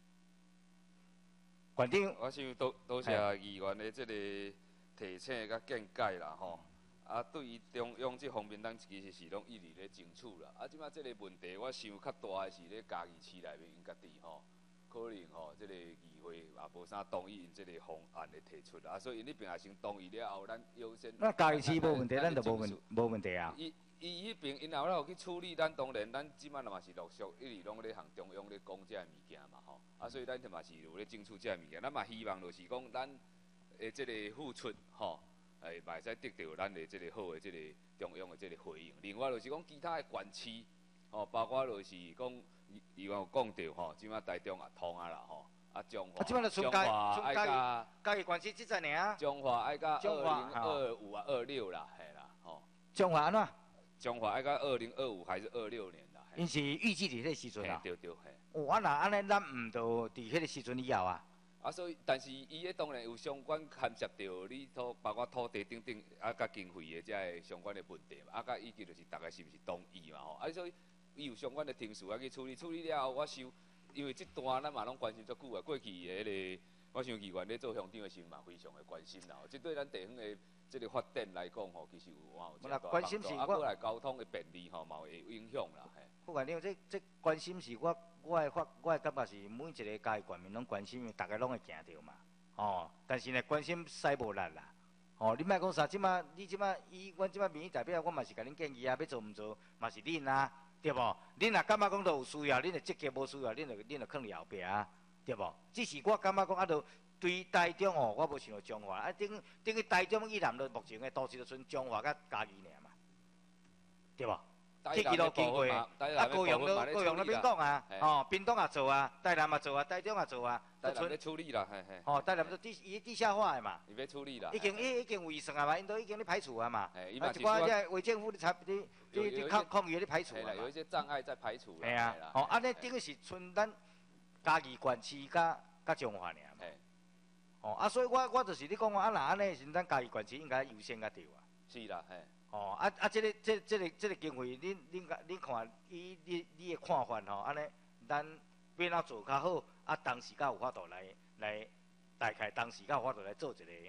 县长， 我想多多谢议员的即个提醒甲见解啦，吼。啊，对于中央这方面，咱其实是拢一直咧争取啦。啊，即摆即个问题，我想较大的是咧嘉义市内面因家己吼，可能吼即个议会也无啥同意因即个方案的提出啊，所以因迄边也先同意了后，咱优先。 那嘉义市无问题，咱就无问无问题啊。 伊迄边因后来有去处理，咱当然咱即摆嘛是陆续一直拢咧向中央咧讲遮个物件嘛吼，啊所以咱嘛是有咧争取遮个物件，咱嘛希望就是讲咱诶即个付出吼，诶嘛会使得到咱的即个好的即个中央的即个回应。另外就是讲其他的县市吼，包括就是讲伊伊有讲到吼，即摆台中也通啊啦吼，啊中华中华爱甲嘉义县市即阵尔， 中华爱甲二零二五啊二六啦，嘿啦吼。 中华安怎？ 中华爱到二零二五还是二六年啦？ 因是预计伫迄个时阵啊。 对对嘿。 哦，啊那安尼咱毋着伫迄个时阵以后啊。 啊，所以但是伊迄当然有相关牵涉到你土，包括土地等等啊，甲经费的遮个相关的问题嘛，啊，甲以及就是大概是毋是同意嘛吼？啊，所以伊有相关的庭事要去处理，处理了后，我想，因为即段咱嘛拢关心足久啊，过去的迄个，我想议员咧做乡长的时嘛，非常的关心啦，即对咱地方的。即个发展来讲吼，其实有哇有真大帮助，啊，过来交通的便利吼，嘛会有影响啦。嘿， 副馆长，这这关心是我我的发我的感觉是每一个嘉义县民拢关心，因为大家拢会行着嘛。哦，但是呢，关心使无力啦。哦，你莫讲啥，即马你即马以阮即马民意代表，我嘛是甲恁建议啊，要做毋做嘛是恁啊，对无？恁若感觉讲都有需要，恁就积极；无需要，恁就恁就放伫后壁啊，对无？只是我感觉讲啊，都。对台中哦，我无想到中华，啊，等等于台中以南的目前的都市就剩中华甲嘉义尔嘛，对无？去几路经过，啊，高雄都高雄那边讲啊，哦，屏东也做啊，台南也做啊，台中也做啊， 台南咧处理啦，嘿嘿。 哦，台南都地伊地下化的嘛。 伊要处理啦。 已经已已经卫生啊嘛，因都已经咧排除啊嘛。啊， 一寡这卫政府咧查咧咧咧抗抗议咧排除啊嘛。 有一些障碍在排除。 系啊，哦，安尼等于是剩咱嘉义县市甲甲中华尔嘛。哦，啊，所以我我就是你讲啊，那安尼是咱嘉义县市应该优先甲调啊。 是啦，嘿。 哦，啊啊，这个这这个这个经费，恁恁恁看，以你你的看法吼，安尼咱要哪做较好，啊，当时甲有法度来来，大概当时甲有法度来做一个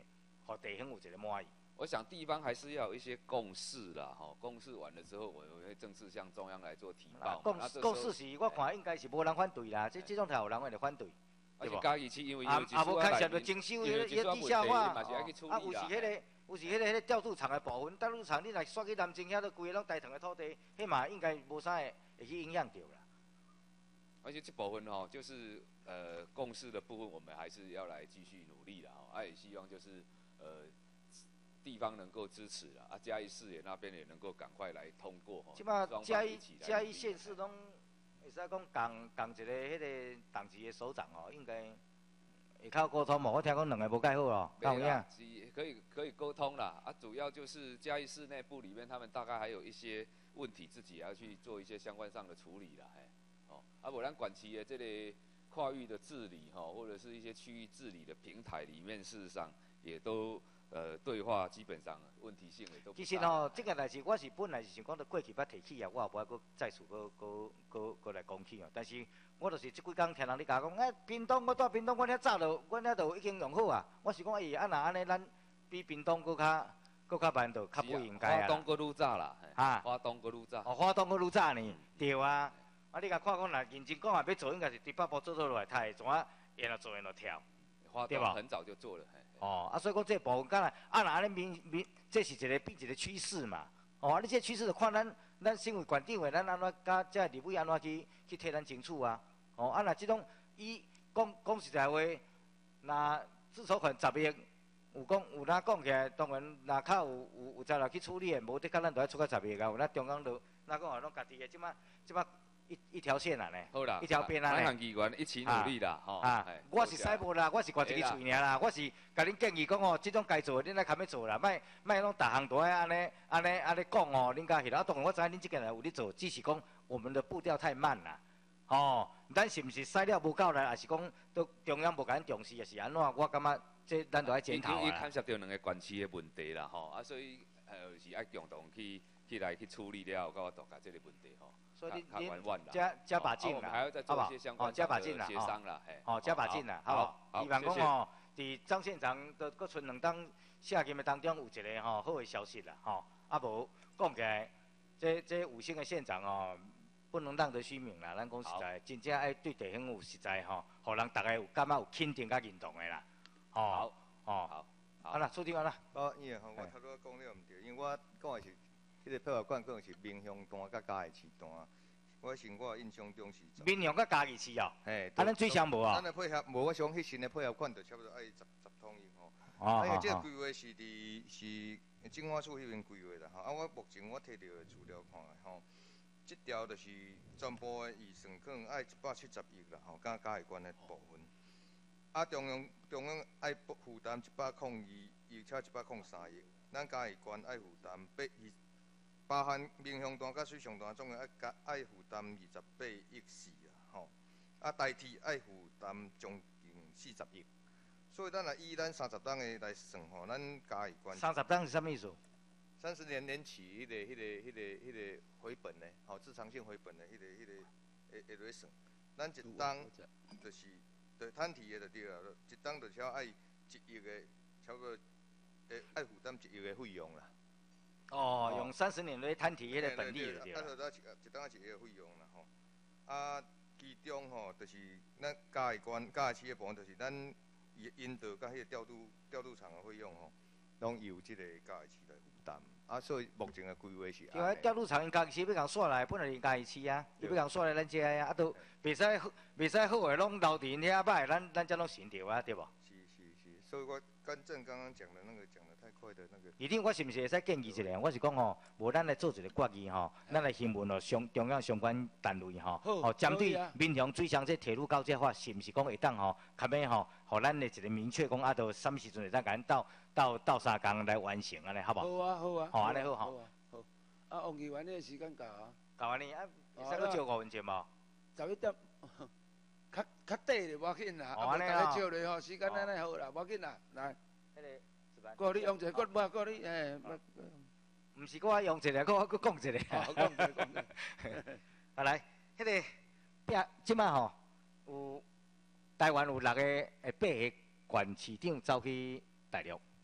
互地方有一个满意。 我想地方还是要有一些共识啦，吼，共识完了之后，我们会正式向中央来做提报。 共共识是，我看应该是无人反对啦，这这种才有人会来反对。 而且嘉义市因为啊啊，无开设就征收迄迄地下化，啊，有是迄个有是迄个迄个吊渡场的部分，吊渡场你若刷去南京遐，都规个拢大塘的土地，迄嘛应该无啥会会去影响到啦。 而且这部分吼，就是呃共识的部分，我们还是要来继续努力啦，吼，啊也希望就是呃。地方能够支持啦，啊，嘉义市也那边也能够赶快来通过吼。 即马嘉义嘉义县市拢会使讲共共一个迄个党级的首长哦，应该会靠沟通无？我听讲两个无介好哦，有影？ 是可以可以沟通啦，啊，主要就是嘉义市内部里面，他们大概还有一些问题，自己也要去做一些相关上的处理啦，嘿，哦，啊，不然管区的这个跨域的治理吼，或者是一些区域治理的平台里面，事实上也都。呃，对话基本上问题性也都。 其实吼，这个代志我是本来是想讲，到过去捌提起啊，我也无爱搁再次搁搁搁搁来讲起哦。但是我就是即几工听人咧讲讲，哎，屏东我住屏东，我遐早就我遐就已经用好啊。我是讲，哎，啊那安尼咱比屏东搁较搁较慢，就较不应该啊。 花东搁愈早啦，哈，花东搁愈早。 哦，花东搁愈早呢，对啊。啊，你甲看讲，若认真讲啊，要做应该是伫北部做做落来，他会怎啊？沿着做沿着跳， 花东很早就做了。 哦，啊，所以讲这部分，敢若啊，若安尼民民，这是一个变一个趋势嘛。哦，啊，你这趋势就看咱咱身为县长的，咱安怎甲这立委安怎去去替咱争取啊？哦，啊，若这种伊讲讲实在话，若自筹款十亿，有讲有哪讲起来，当然若较有有有才来去处理的，无得甲咱都要出到十亿个，有咱中央就哪讲啊，拢家己的，即摆即摆。一一条线啊呢， 好啦， 一条边啊呢，咱行议员一起努力啦，吼。 啊，我是使无啦，我是挂一支嘴尔啦，我是甲恁建议讲哦，即种该做的恁来堪要做啦，莫莫拢逐项都爱安尼安尼安尼讲哦，恁家迄啦。当然我知影恁即个人有咧做，只是讲我们的步调太慢啦，哦，咱是毋是使了无够啦，还是讲都中央无甲咱重视，还是安怎？我感觉这咱都爱检讨啊。 伊牵涉到两个县市的问题啦，吼，啊，所以呃是爱共同去去来去处理了，甲我大家这个问题吼。 所以你加加把劲啦，好不好？哦，加把劲啦，哦，加把劲啦，好不好？希望讲吼，伫张县长的搁剩两档下金的当中有一个吼好的消息啦，吼，啊无讲起来，这这五星的县长哦，不能浪得虚名啦，咱讲实在，真正爱对地方有实在吼，互人大家有感觉有肯定甲认同的啦， 好， 哦，好，好啦，处理完啦。 哦，因为吼，我头拄讲了毋对，因为我讲的是。迄个配合馆可能是民雄段甲嘉义市段，我想我印象中是。 民雄甲嘉义市哦。 嘿。 啊，咱最常无啊。 咱的配合无，我想迄新的配合馆就差不多爱十十通用吼。 哦。 因为这个规划是伫是政府处迄边规划啦吼。啊，我目前我摕到的资料看吼，这条就是全部的预算可能爱一百七十亿啦吼，甲嘉义县的部分。啊，中央中央爱负担一百零二亿，而且一百零三亿，咱嘉义县爱负担八亿。包含民雄段甲水上段总共爱加爱负担二十八亿四啊，吼，啊代替爱负担将近四十亿，所以咱来以咱三十档的来算吼，咱嘉义县。 三十档是啥物意思？ 三十年年起迄、那个、迄、那个、迄、那个、迄、那个回本呢，吼，自偿性回本的迄、那个、迄、那个会会来算，咱一档就是对摊提的就对了，一档就超爱一亿的，超过诶爱负担一亿的费用啦。 哦，用三十年来摊提迄个本利就对啦。 啊，就一一档一个费用啦吼。啊，其中吼就是咱嘉义县、嘉义市的部分，就是咱伊引导甲迄个调度调度场的费用吼，拢由即个嘉义市来负担。啊，所以目前的规划是。 因为调度场因嘉义市要共刷来，本来是嘉义市啊，伊要共刷来咱遮啊，啊都袂使好袂使好诶，拢留伫因遐歹，咱咱才拢寻着啊，对无？ 是是是，所以我更正刚刚讲的那个讲的太快的那个。 二顶我是毋是会使建议一下？我是讲吼，无咱来做一个决议吼，咱来询问哦相中央相关单位吼，吼针对民雄水上这铁路高架化，是毋是讲会当吼，较要吼，互咱的一个明确讲啊，到什么时阵会当甲咱到到到三工来完成安尼，好无？ 好啊好啊。 吼安尼好吼。 好。啊，王议员，你的时间到啊？ 到安尼啊，会使阁招五分钟无？ 十一点。较较短就无要紧啦，啊无大家招咧吼，时间安尼好啦，无要紧啦，来。 迄个。 过你用一个，过无过你诶， 毋是我用一个，我我讲一个。 好，讲一个，讲一个。 啊来，迄个变即摆吼，有台湾有六个诶八个县市长走去大陆，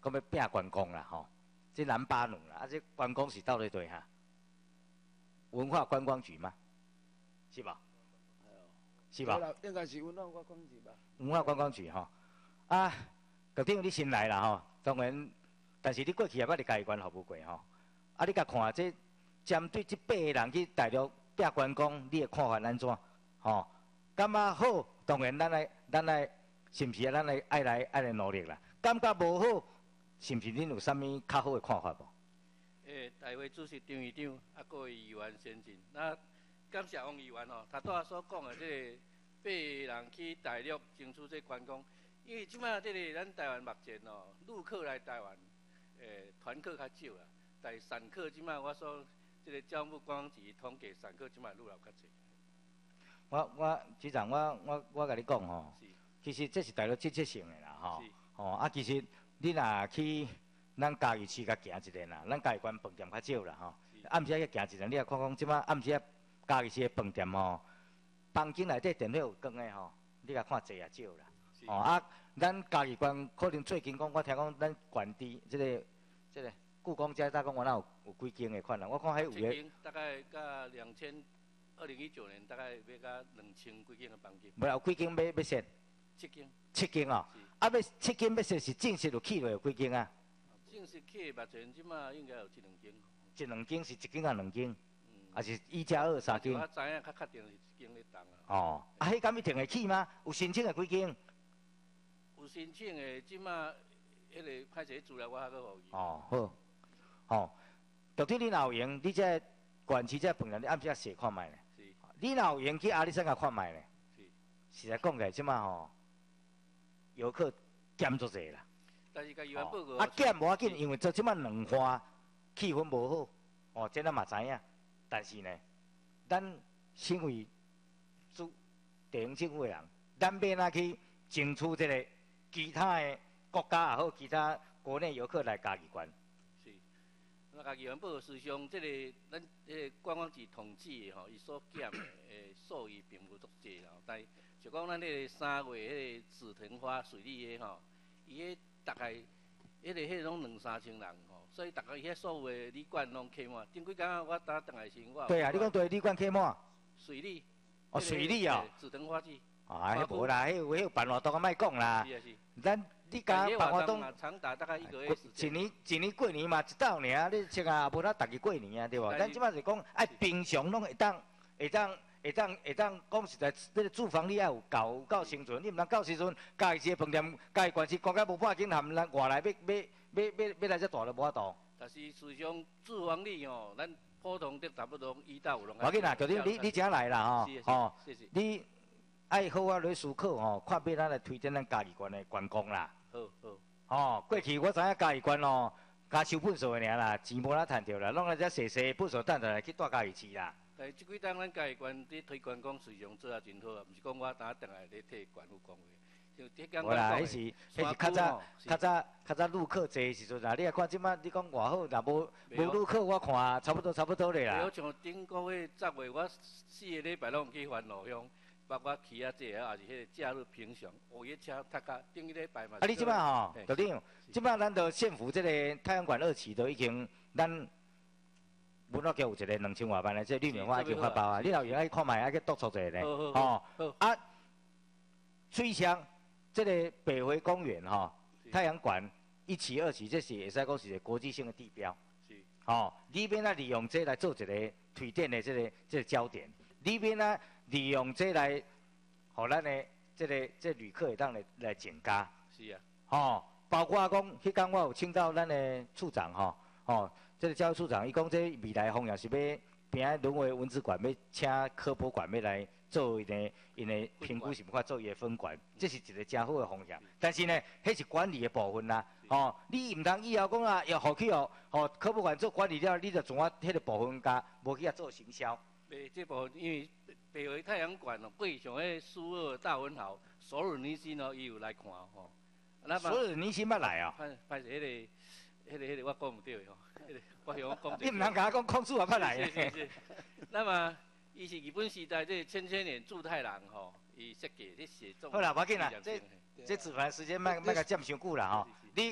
讲要拼观光啦吼，这南巴努啦，啊这观光是到底对哈？文化观光局吗？是吧？是吧？ 应该是文化观光局吧。 文化观光局吼，啊，局长你新来啦吼，当然，但是你过去也捌伫嘉义县服务过吼，啊你甲看这针对这八个人去大陆拼观光，你的看法安怎？吼，感觉好，当然咱来咱来，是毋是啊？咱来爱来爱来努力啦。感觉无好，是毋是恁有啥物较好的看法无？ 诶，大会主席张议长啊，各位议员先进，那感谢王议员吼，他拄仔所讲的这个八个人去大陆争取这观光，因为即摆这个咱台湾目前哦，陆客来台湾，诶，团客较少啦，但是散客即摆我所这个交通部观光局统计散客即摆愈来较侪。 我我局长，我我我甲你讲吼，其实这是大陆季节性的啦吼，吼啊，其实你若去咱嘉义市甲行一个啦，咱嘉义县饭店较少啦吼，暗时去行一个，你也看讲即摆暗时啊嘉义市的饭店吼，房间内底电火有光的吼，你甲看侪也少啦，吼啊，咱嘉义县可能最近讲，我听讲咱县地即个即个故宫遮大讲原来有有几间的款啦，我看迄有个大概甲两千。二零一九年大概要到两千几间的房间。 无有几间要要设？ 七间。 七间哦，啊要七间要设是正式就起落有几间啊？ 正式起目前即马应该有一两间。 一两间是一间啊两间，还是一加二三间？ 我知影较确定是一间咧动啊。 哦，啊迄敢一定会起吗？有申请的几间？ 有申请的即马迄个歹势资料我还阁互伊。 哦好，哦，到底你若有闲，你这县市这饭店你暗时写看卖咧？你若有闲去阿里山甲看卖咧，实在讲起来，即马吼游客减足侪啦。 但是甲议员报告。 啊减无要紧，因为做即马两花气氛无好，哦，这咱嘛知影。但是呢，咱身为主地方政府的人，咱要哪去争取这个其他的国家也好，其他国内游客来嘉义县。 那甲议员报告事实上，即、这个咱即个观光局统计的吼，伊所减的诶数字并无足济啦。但是就讲咱迄个三月迄个紫藤花水里的吼，伊迄大概迄、那个迄种两三千人吼，所以大概遐所有的旅馆拢客满。顶几工我打倒来时，我对啊，你讲对旅馆客满？ 水里。 哦，水里哦。 紫藤花季。 啊，迄无啦，迄有迄有办活动啊，莫讲啦。 是啊是。 咱你讲办活动， 长达大概一个月时间。 一年一年过年嘛，一道尔，你像啊，无咱逐日过年啊，对无？咱即摆是讲，爱平常拢会当会当会当会当讲实在，你个住房你要有够有够生存，你毋通到时阵嘉义市饭店、嘉义县市讲甲无半斤，含咱外来要要要要要来遮大都无法度。 但是事实上住房率哦，咱普通的差不多一到五拢。 我紧啦，就你你你请来啦吼，吼，你爱好啊来思考吼，看要咱来推荐咱嘉义县的观光啦。 好好。 哦，过去我知影嘉义县哦，加收粪扫的尔啦，钱无哪趁着啦，拢来遮踅踅粪扫等下来去带嘉义市啦。 但是即几档咱嘉义县伫推观光事上做啊真好啊，毋是讲我当等下咧替县府讲话。就迄间我啦，迄是迄是较早较早较早陆客济时阵啦，你来看即摆你讲偌好，若无无陆客，我看差不多差不多咧啦。 好像顶个月十月，我四个礼拜拢去环路乡。包括去啊，这个也是迄个假日平常，有迄车搭甲顶一礼拜嘛。 啊，你即摆吼，局长，即摆咱着县府这个太阳馆二期都已经，咱文化局有一个两千外万的这绿棉花已经发包啊，你若有爱看卖，爱去督促一下咧，吼。啊，水乡这个北回公园吼，太阳馆一期、二期，这是会使讲是一个国际性的地标。是。吼，里面啊利用这来做一个推电的这个这个焦点，里面啊。利用这来，互咱的这个这旅客会当来来增加。 是啊。 吼，包括讲，迄天我有请到咱的处长吼，吼，这个教育处长，伊讲这未来方向是要并啊沦为文资馆，要请科博馆要来做因的因的评估是毋看做伊的分馆，这是一个真好的方向。但是呢，迄是管理的部分啦。吼，你毋通以后讲啊，要互去哦，吼科博馆做管理了，你着从我迄个部分加，无去遐做行销。 诶，这部分因为。北回太阳馆哦，贵上迄苏俄大文豪索尔尼辛哦，伊有来看吼。 索尔尼辛捌来哦。 拍拍迄个、迄个、迄个，我讲唔对吼。迄个我想讲。 你唔通甲我讲空叔也捌来的。是是是。那么，伊是日本时代这千千年驻太郎吼，伊设计咧写作。 好啦，无要紧啦，这这吃饭时间莫莫甲占伤久啦吼。你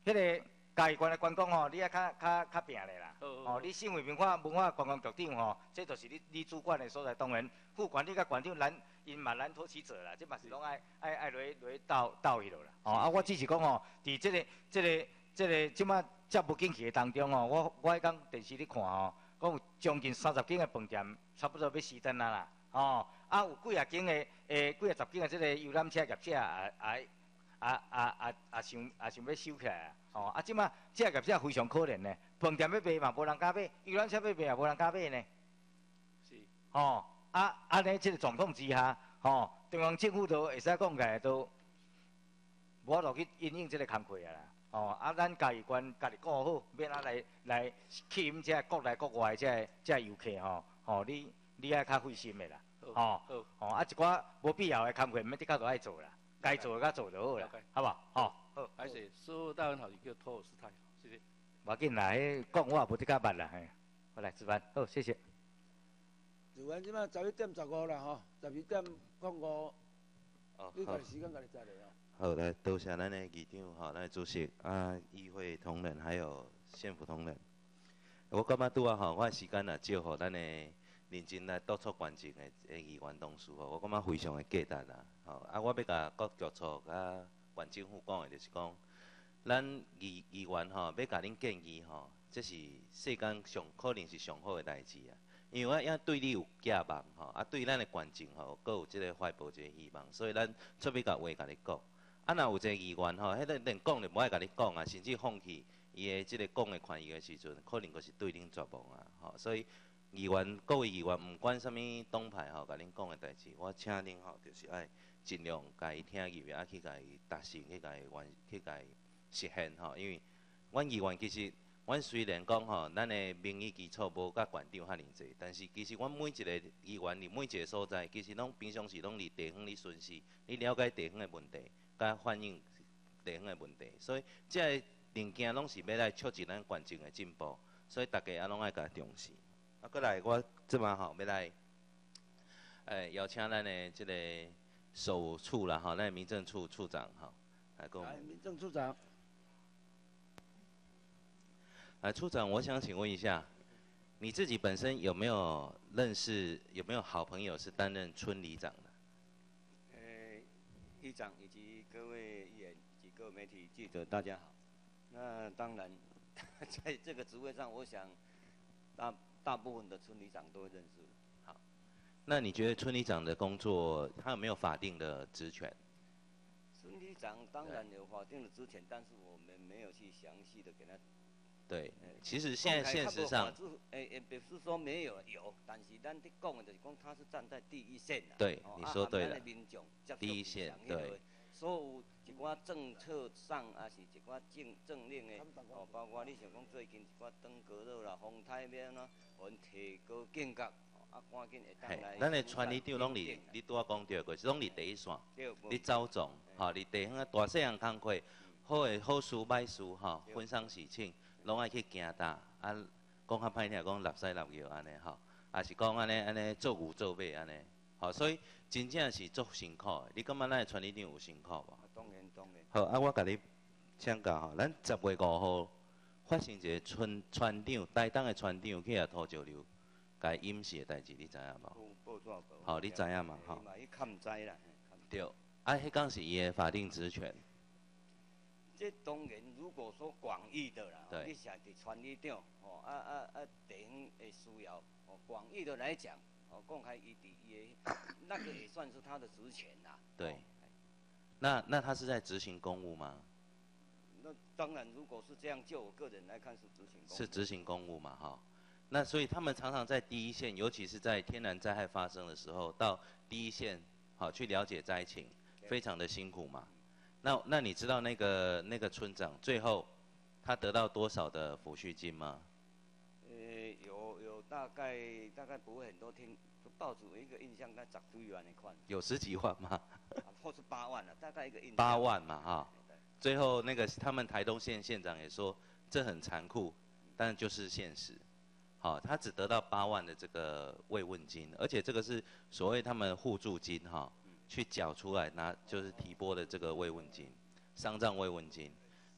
迄个嘉义县的观光吼，你爱较较较拼咧啦。哦，你省委文化文化观光局长吼，这就是你你主管的所在。当然，副管理甲馆长咱因嘛咱托起做啦，这嘛是拢爱爱爱落落斗斗伊落啦。哦，啊，我只是讲吼，伫这个这个这个即马接不景气的当中吼，我我迄讲电视咧看吼，讲有将近三十间的饭店，差不多要熄灯啊啦。哦，啊有几啊间的诶，几啊十间的这个游览车业者也也也也也也想也想要收起来啊。哦，啊，即马这业者非常可怜呢，饭店要卖嘛无人敢买，游览车要卖也无人敢买呢。 是。 哦，啊，安尼即个状况之下，吼、哦，中央政府都会使讲起来都，无法度去因应即个工课啊啦。哦，啊，咱家己关家己顾好，免啊来来吸引这国内国外这这游客吼，吼、哦，你你爱较费心的啦。哦，哦，啊，一寡无必要的工课，免得较都爱做啦，该做的甲做就好啦，好不好？哦。 好，还是说大文好，叫托尔斯泰，谢谢。 无要紧啦，迄讲我也无得甲捌啦，嘿。我来吃饭，好，谢谢。 吃完即摆十一点十五啦吼，十二点讲五。哦，你家己时间家己再来哦。 好，来多谢咱的议长吼，咱的主席啊，议会同仁还有县府同仁。我感觉拄啊吼，我的时间也少，互咱的认真来督促关键的的议员同事吼，我感觉非常的价值啦。吼，啊，我要甲各局处甲。县政府讲的就是讲，咱议议员吼，要甲恁建议吼，这是世间上可能是上好的代志啊。因为我也对你有寄望吼，啊对咱的县政吼，阁有即个怀抱一个希望，所以咱出要甲话甲你讲。啊，若有一个议员吼，迄个连讲就无爱甲你讲啊，甚至放弃伊的即个讲的权益的时阵，可能就是对恁绝望啊。吼，所以议员各位议员，毋管啥物党派吼，甲恁讲的代志，我请恁吼，就是爱。尽量甲伊听入，啊去甲伊达成，去甲伊完，去甲伊实现吼。因为阮议员其实，阮虽然讲吼，咱的民意基础无甲县长遐尼济，但是其实阮每一个议员伫每一个所在，其实拢平常时拢伫地方咧巡视，你了解地方的问题，甲反映地方的问题，所以即个物件拢是要来促进咱县政的进步，所以大家也拢爱甲重视。啊，过来我即马吼要来，诶邀请咱的即个。首处啦，哈，那民政处处长哈，来跟我们。 民政处长。 来，处长，我想请问一下，你自己本身有没有认识，有没有好朋友是担任村里长的？ 呃，议长以及各位议员以及各位媒体记者，大家好。那当然，在这个职位上，我想大大部分的村里长都会认识。 那你觉得村里长的工作，他有没有法定的职权？ 村里长当然有法定的职权，但是我们没有去详细的给他。 对，其实现在现实上， 诶诶，不是说没有，有，但是咱的讲的就是讲他是站在第一线的。 对，你说对了。第一线，对。 所有一寡政策上，啊是一寡政政令的，哦，包括你想讲最近一寡登革热啦、风台面啦，阮提高警觉。啊，赶紧会当来。 咱的村里长拢伫，你拄仔讲着过，是拢伫第一线，你走总，吼，伫地方啊大细项工课，好诶好事歹事吼，婚丧喜庆，拢爱去行踏，啊，讲较歹听讲纳西纳药安尼吼，啊是讲安尼安尼做牛做马安尼，吼，所以真正是足辛苦诶。你感觉咱的村里长有辛苦无？ 当然当然。 好，啊，我甲你请教吼，咱十月五号发生一个村村长，台东的村长去遐涂石榴。该饮食的代志，你知影无？好，你知影嘛？吼。 伊较毋知啦。 对，啊，迄讲是伊的法定职权。 这当然，如果说广义的啦，你想伫村里长，哦，啊啊啊，地方的需要，哦，广义的来讲，哦，公开伊伫伊的，那个也算是他的职权啦。 对。那那他是在执行公务吗？ 那当然，如果是这样，就我个人来看是执行公务。 是执行公务嘛，哈。那所以他们常常在第一线，尤其是在天然灾害发生的时候，到第一线，好去了解灾情，非常的辛苦嘛。那那你知道那个那个村长最后他得到多少的抚恤金吗？ 呃，有有大概大概不会很多，听报纸有一个印象，该十几万的款。 有十几万吗？ 或是八万了，大概一个印象。 八万嘛，哈。最后那个他们台东县县长也说，这很残酷，但就是现实。好，他只得到八万的这个慰问金，而且这个是所谓他们互助金哈，去缴出来拿就是提拨的这个慰问金，丧葬慰问金。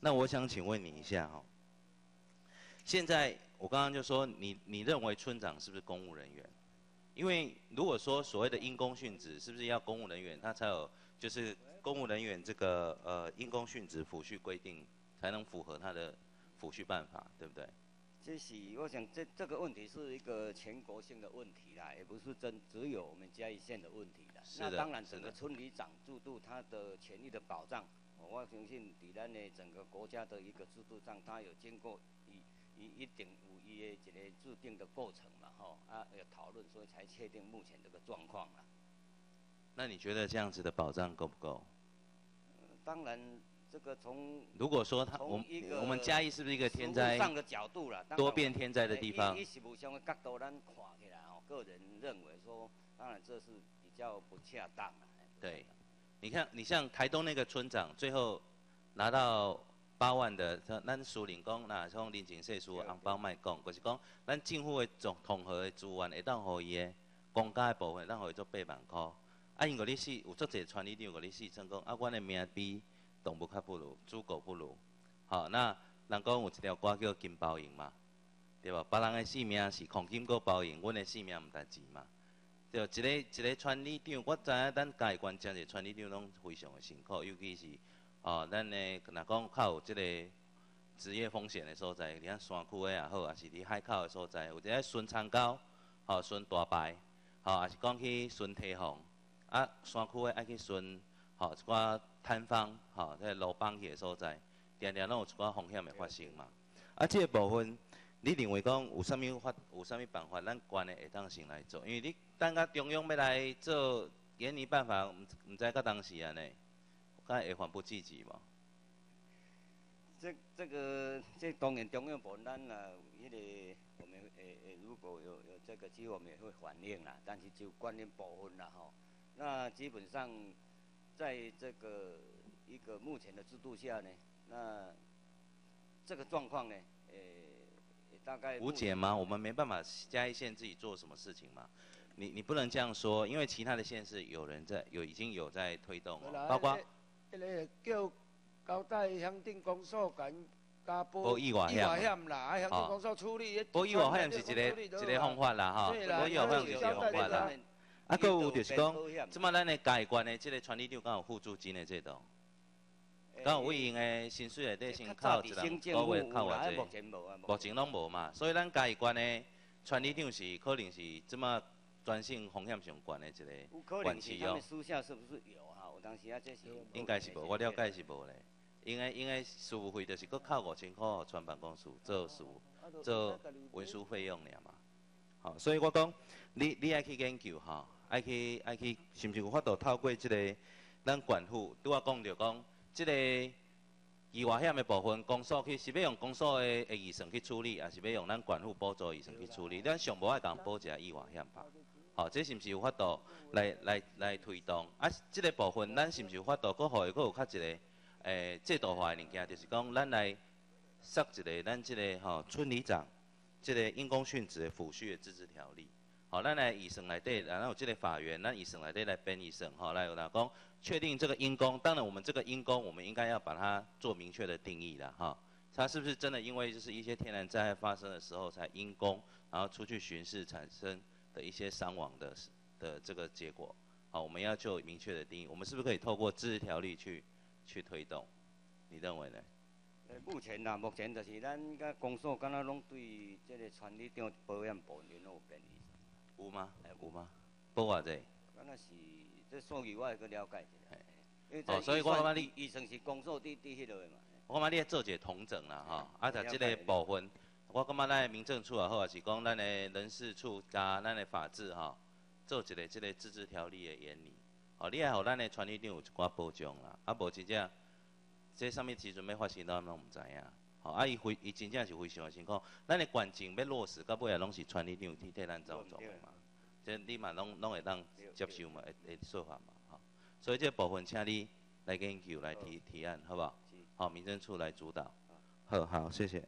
那我想请问你一下哈，现在我刚刚就说你你认为村长是不是公务人员？因为如果说所谓的因公殉职，是不是要公务人员他才有就是公务人员这个呃因公殉职抚恤规定才能符合他的抚恤办法，对不对？ 这是我想这这个问题是一个全国性的问题啦，也不是真只有我们嘉义县的问题啦。 是的。 那当然，整个村里长制度它的权益的保障，我相信在咱的整个国家的一个制度上，它有经过一一一定有伊的一个制定的过程嘛，吼啊有讨论，所以才确定目前这个状况啦。 那你觉得这样子的保障够不够？ 呃、当然。这个从如果说他我们我们嘉义是不是一个天灾上的角度啦， 多变天灾的地方？ 以事务上的角度，咱看起来哦，个人认为说，当然这是比较不恰当的。 对，你看，你像台东那个村长，最后拿到八万的，咱苏领讲，那从人情世事红包卖讲，就是讲咱政府的总统合的资源会当互伊的公家的部分，当互伊做八万块。啊，因为你死有足侪传理长，个你死成讲，啊，阮的命比动物较不如，猪狗不如。好，那人讲有一条歌叫金包银嘛，对吧？别人的性命是黄金搁包银，阮的性命毋值钱嘛。对，一个一个传理长，我知影咱嘉义县真侪传理长拢非常的辛苦，尤其是哦，咱的若讲较有即个职业风险的所在，你看山区的也好，也是伫海口的所在，有一个巡长沟，吼巡大排，吼也是讲去巡堤防，啊山区的爱去巡，吼一寡摊方，吼即个路绑去的所在，定定拢有一寡风险的发生嘛。啊，即、这个部分，你认为讲有啥物法，有啥物办法，咱县的会当先来做？因为你等甲中央要来做研拟办法，毋毋知到当时安尼，敢会缓不积极无？ 这这个这当然中央部咱啊，迄个我们诶诶，如果有有这个机会，我们也会反映啦。但是就关键部分啦吼，那基本上在这个一个目前的制度下呢，那这个状况呢，诶、呃，大概无解吗？我们没办法嘉义县自己做什么事情嘛？你你不能这样说，因为其他的县市有人在有已经有在推动哦，包括迄个叫交代乡镇公所甲加保意外险啦，啊乡镇公所处理。 保意外险是一个一个方法啦，吼，保意外险是一个方法啦。啊，搁有就是讲，即马咱的嘉义县的即个传理长敢有付租金的制度？敢有为因的薪水内底先扣一人个月扣偌济？目前拢无嘛，所以咱嘉义县的传理长是可能是即马专性风险上悬的一个管区哦。 私下是不是有哈？我当时啊，这是应该是无，我了解是无咧。因为因为事务费就是搁扣五千块，互全办公室做事务、做文书费用尔嘛。好，所以我讲，你你爱去研究吼，爱去爱去，是毋是有法度透过即、这个咱县府，拄我讲着讲，即、这个意外险的部分，公所去是要用公所的的预算去处理，还是要用咱县府补助预算去处理？咱上无爱共补一下意外险吧？好，这是毋是有法度来来来推动？啊，即、这个部分，咱是毋是有法度搁互伊搁有较一个？诶，制度化的物件，就是讲，咱来设一个咱即个吼村里长，即个因公殉职的抚恤的自治条例。好，咱来预算内底，然后有即个法院，咱预算内底来编预算，吼，来有哪讲确定这个因公。当然，我们这个因公，我们应该要把它做明确的定义啦，哈。它是不是真的因为就是一些天然灾害发生的时候才因公，然后出去巡视产生的一些伤亡的的这个结果？好，我们要就明确的定义。我们是不是可以透过自治条例去？去推动，你认为呢？ 呃，目前啦，目前就是咱甲公所敢若拢对即个传理长保险部门拢有建议。 有吗？有吗？保偌济？ 敢若是这数据我会去了解一下。因为哦，所以我感觉你医生是公所伫伫迄落的嘛。 我感觉你要做一个统整啦，吼，啊，就即个部分，我感觉咱的民政处也好，也是讲咱的人事处加咱的法制吼，做一个即个自治条例的研拟。哦，你爱互咱的传理长有一寡保障啦，啊无真正，这啥物时阵要发生，咱拢毋知影。吼，啊伊非伊真正是非常的辛苦，咱的县政要落实，到尾也拢是传理长去替咱操作的嘛。这你嘛拢拢会当接受嘛，会会说法嘛，吼。所以这部分请你来研究来提提案，好不好？好，民政处来主导。好，好，谢谢。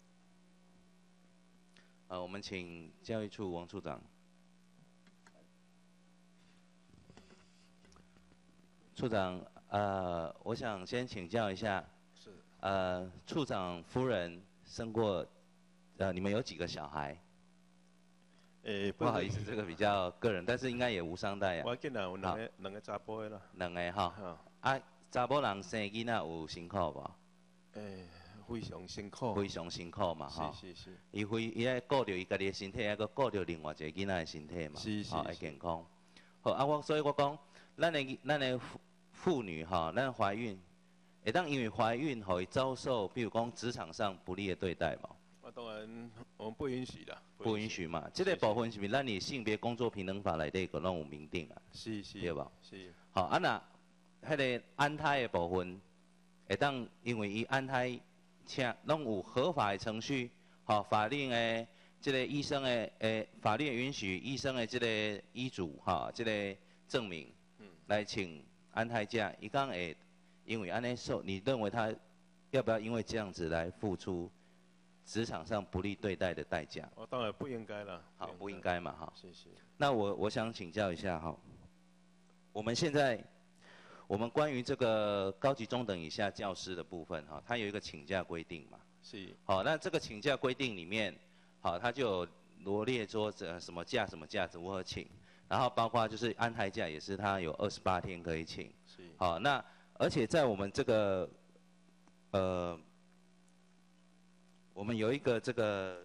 呃，我们请教育处王处长。处长，呃，我想先请教一下， 是呃，处长夫人生过，呃，你们有几个小孩？ 诶， 不好意思，这个比较个人，但是应该也无伤大雅。 我见人有两个两个查甫的啦。 两个哈。啊，查某人生囡仔有辛苦无？ 诶，非常辛苦。 非常辛苦嘛，吼。 是是是。 伊非伊爱顾着伊家己的身体，还阁顾着另外一个囡仔的身体嘛， 是是。 吼，爱健康。好啊，我所以我讲，咱的咱的妇妇女哈，咱怀孕，会当因为怀孕，互伊遭受，比如讲职场上不利的对待嘛。 啊，当然我们不允许的。 不允许嘛，这个部分是毋是咱的性别工作平等法内底个拢有明定啊？ 是是。 对吧？ 是。 好，啊那，迄个安胎的部分，会当因为伊安胎，请拢有合法的程序，吼，法令的这个医生的诶，法律允许医生的这个医嘱，哈，这个证明，嗯，来请安胎假，伊讲会因为安尼受，你认为他要不要因为这样子来付出？职场上不利对待的代价， 哦，当然不应该了。 好，不应该嘛，哈。 谢谢。 那我我想请教一下哈，我们现在我们关于这个高级中等以下教师的部分哈，它有一个请假规定嘛。 是。 好，那这个请假规定里面，好，它就有罗列说这什么假什么假如何请，然后包括就是安胎假也是它有二十八天可以请。 是。 好，那而且在我们这个呃。我们有一个这个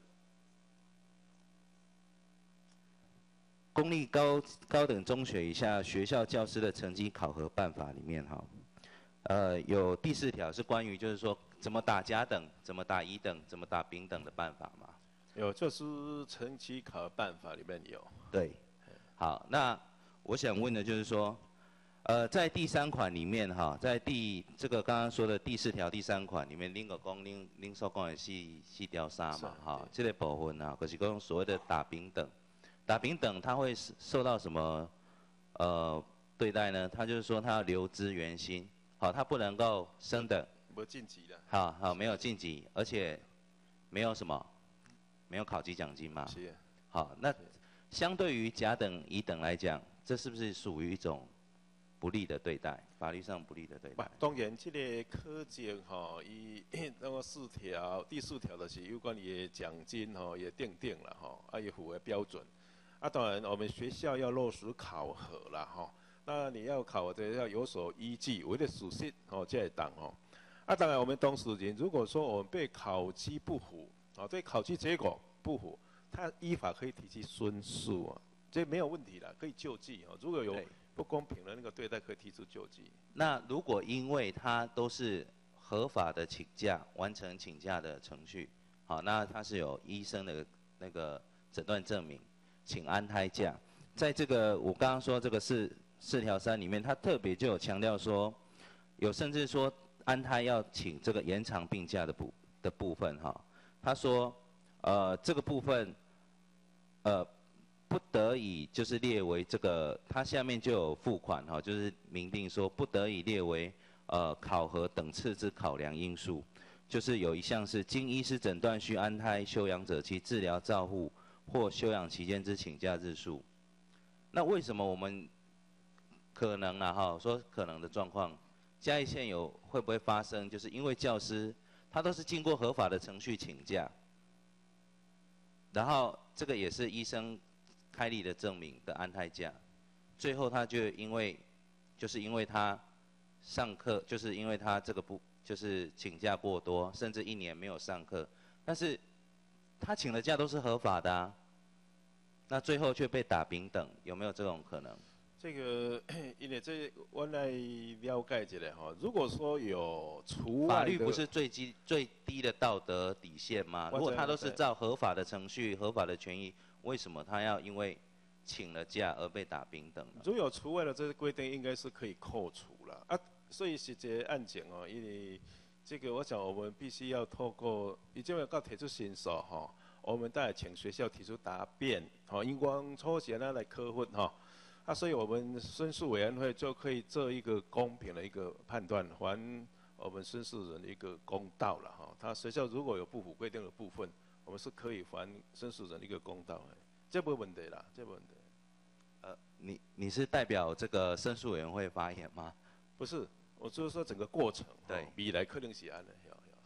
公立高高等中学以下学校教师的成绩考核办法里面哈，呃，有第四条是关于就是说怎么打甲等、怎么打乙等、怎么打丙等的办法嘛。 有，这是成绩考核办法里面有。 对，好，那我想问的就是说。呃，在第三款里面哈，在第这个刚刚说的第四条第三款里面，恁个讲恁恁所讲的四四条三嘛，哈，这个部分啊，可是讲所谓的打丙等，打丙等他会受到什么呃对待呢？他就是说他要留资原薪，好，他不能够升等， 没晋级的， 好好没有晋级，而且没有什么没有考绩奖金嘛， 是， 好，那相对于甲等乙等来讲，这是不是属于一种？不利的对待，法律上不利的对待。 当然，这个课程吼，伊那个四条，第四条就是有关伊的奖金吼，也定定了吼，啊也符合标准。啊，当然我们学校要落实考核啦吼，那你要考的要有所依据，为了属实吼，这会当吼。啊，当然我们当事人如果说我们被考绩不符，啊，对考绩结果不符，他依法可以提起申诉啊，这没有问题的，可以救济哦。如果有不公平的那个对待，可以提出救济。 那如果因为他都是合法的请假，完成请假的程序，好，那他是有医生的那个诊断证明，请安胎假，在这个我刚刚说这个四四条三里面，他特别就有强调说，有甚至说安胎要请这个延长病假的部的部分哈，他说，呃，这个部分，呃。不得已就是列为这个，它下面就有附款哈，就是明定说不得已列为呃考核等次之考量因素，就是有一项是经医师诊断需安胎休养者其治疗照护或休养期间之请假日数。那为什么我们可能啊哈说可能的状况，嘉义县有会不会发生？就是因为教师他都是经过合法的程序请假，然后这个也是医生。开立的证明的安胎假，最后他就因为，就是因为他上课，就是因为他这个不就是请假过多，甚至一年没有上课，但是他请的假都是合法的啊，那最后却被打丙等，有没有这种可能？ 这个因为这我来了解一下哈，如果说有除外法律不是最低最低的道德底线吗？如果他都是照合法的程序、合法的权益。为什么他要因为请了假而被打丙等呢？ 如果有除外的这个规定，应该是可以扣除了啊。所以是这个案件哦，因为这个我想我们必须要透过，已经要到提出申诉哈，我们再请学校提出答辩，好，因光抽检呢来科分哈，啊，所以我们申诉委员会就可以做一个公平的一个判断，还我们申诉人一个公道了哈。他学校如果有不符规定的部分。我们是可以还申诉人一个公道的，这没问题啦，这没问题。 呃，你你是代表这个申诉委员会发言吗？ 不是，我就是说整个过程， 对， 未来可能是安的，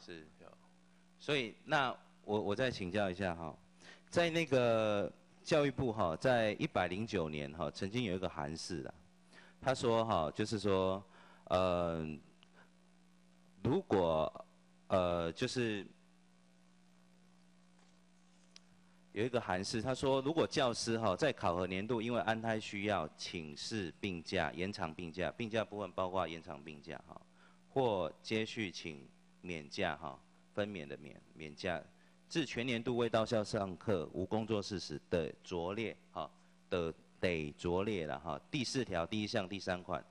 是，所以那我我再请教一下哈，在那个教育部哈，在一百零九年哈，曾经有一个函释啦，他说哈，就是说，呃，如果呃就是有一个函释，他说如果教师哈在考核年度因为安胎需要请示病假、延长病假，病假部分包括延长病假哈，或接续请免假哈，分娩的免免假，至全年度未到校上课无工作事实的拙列哈的得拙列了哈。第四条第一项第三款，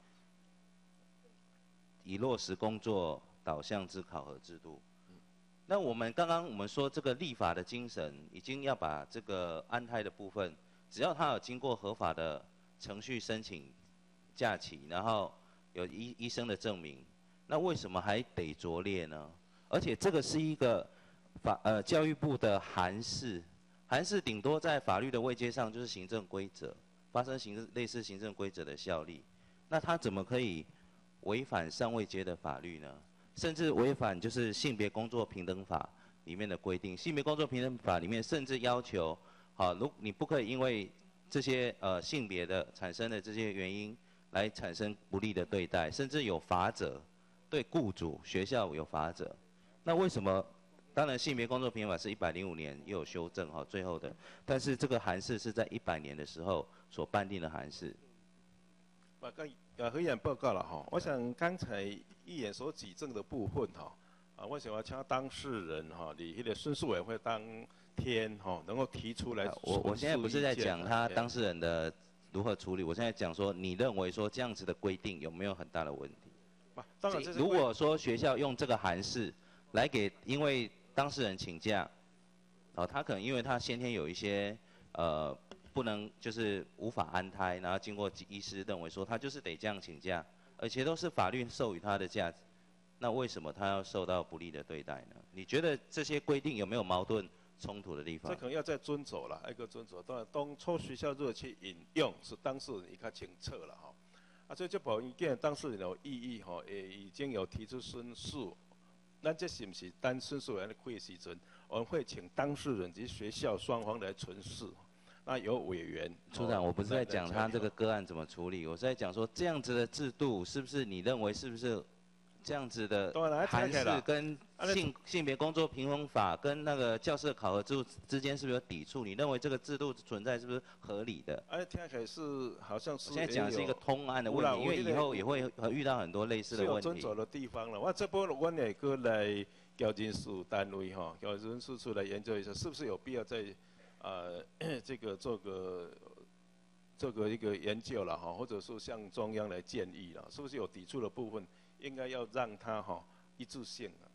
以落实工作导向之考核制度。那我们刚刚我们说这个立法的精神，已经要把这个安胎的部分，只要他有经过合法的程序申请假期，然后有医医生的证明，那为什么还得拙列呢？而且这个是一个法呃教育部的函释，函释顶多在法律的位阶上就是行政规则，发生行政类似行政规则的效力，那他怎么可以违反上位阶的法律呢？甚至违反就是性别工作平等法里面的规定，性别工作平等法里面甚至要求，好，如你不可以因为这些呃性别的产生的这些原因来产生不利的对待，甚至有罚则，对雇主、学校有罚则。那为什么？当然，性别工作平等法是一百零五年又有修正哈，最后的，但是这个函释是在一百年的时候所颁定的函释。 啊，跟呃何议员报告了哈，我想刚才议员所举证的部分哈，啊，我想要请当事人哈，你那个申诉委员会当天哈，能够提出来。 我我现在不是在讲他当事人的如何处理，我现在讲说，你认为说这样子的规定有没有很大的问题？ 当然， 如果说学校用这个函释来给因为当事人请假，哦，他可能因为他先天有一些呃。不能就是无法安胎，然后经过医师认为说他就是得这样请假，而且都是法律授予他的假，那为什么他要受到不利的对待呢？你觉得这些规定有没有矛盾冲突的地方？ 这可能要再遵守了，一个遵守。当然，当初学校如果去引用，是当事人较清楚了哈。啊，所以这部分意见当事人有异议哈，也已经有提出申诉。那这是不是单申诉人的会时阵，我们会请当事人及学校双方来陈述。那有委员， 处长，我不是在讲他这个个案怎么处理，我是在讲说这样子的制度是不是你认为是不是这样子的函释跟性性别工作平衡法跟那个教师考核制度之间是不是有抵触？你认为这个制度存在是不是合理的？ 哎，听起来是好像是。 现在讲的是一个通案的问题，因为以后也会遇到很多类似的问题。 是有遵守的地方了，我这波我也过来交人事单位哈，交人事处来研究一下，是不是有必要在。呃，这个做个做个一个研究了哈，或者说向中央来建议了，是不是有抵触的部分，应该要让它哈一致性啊。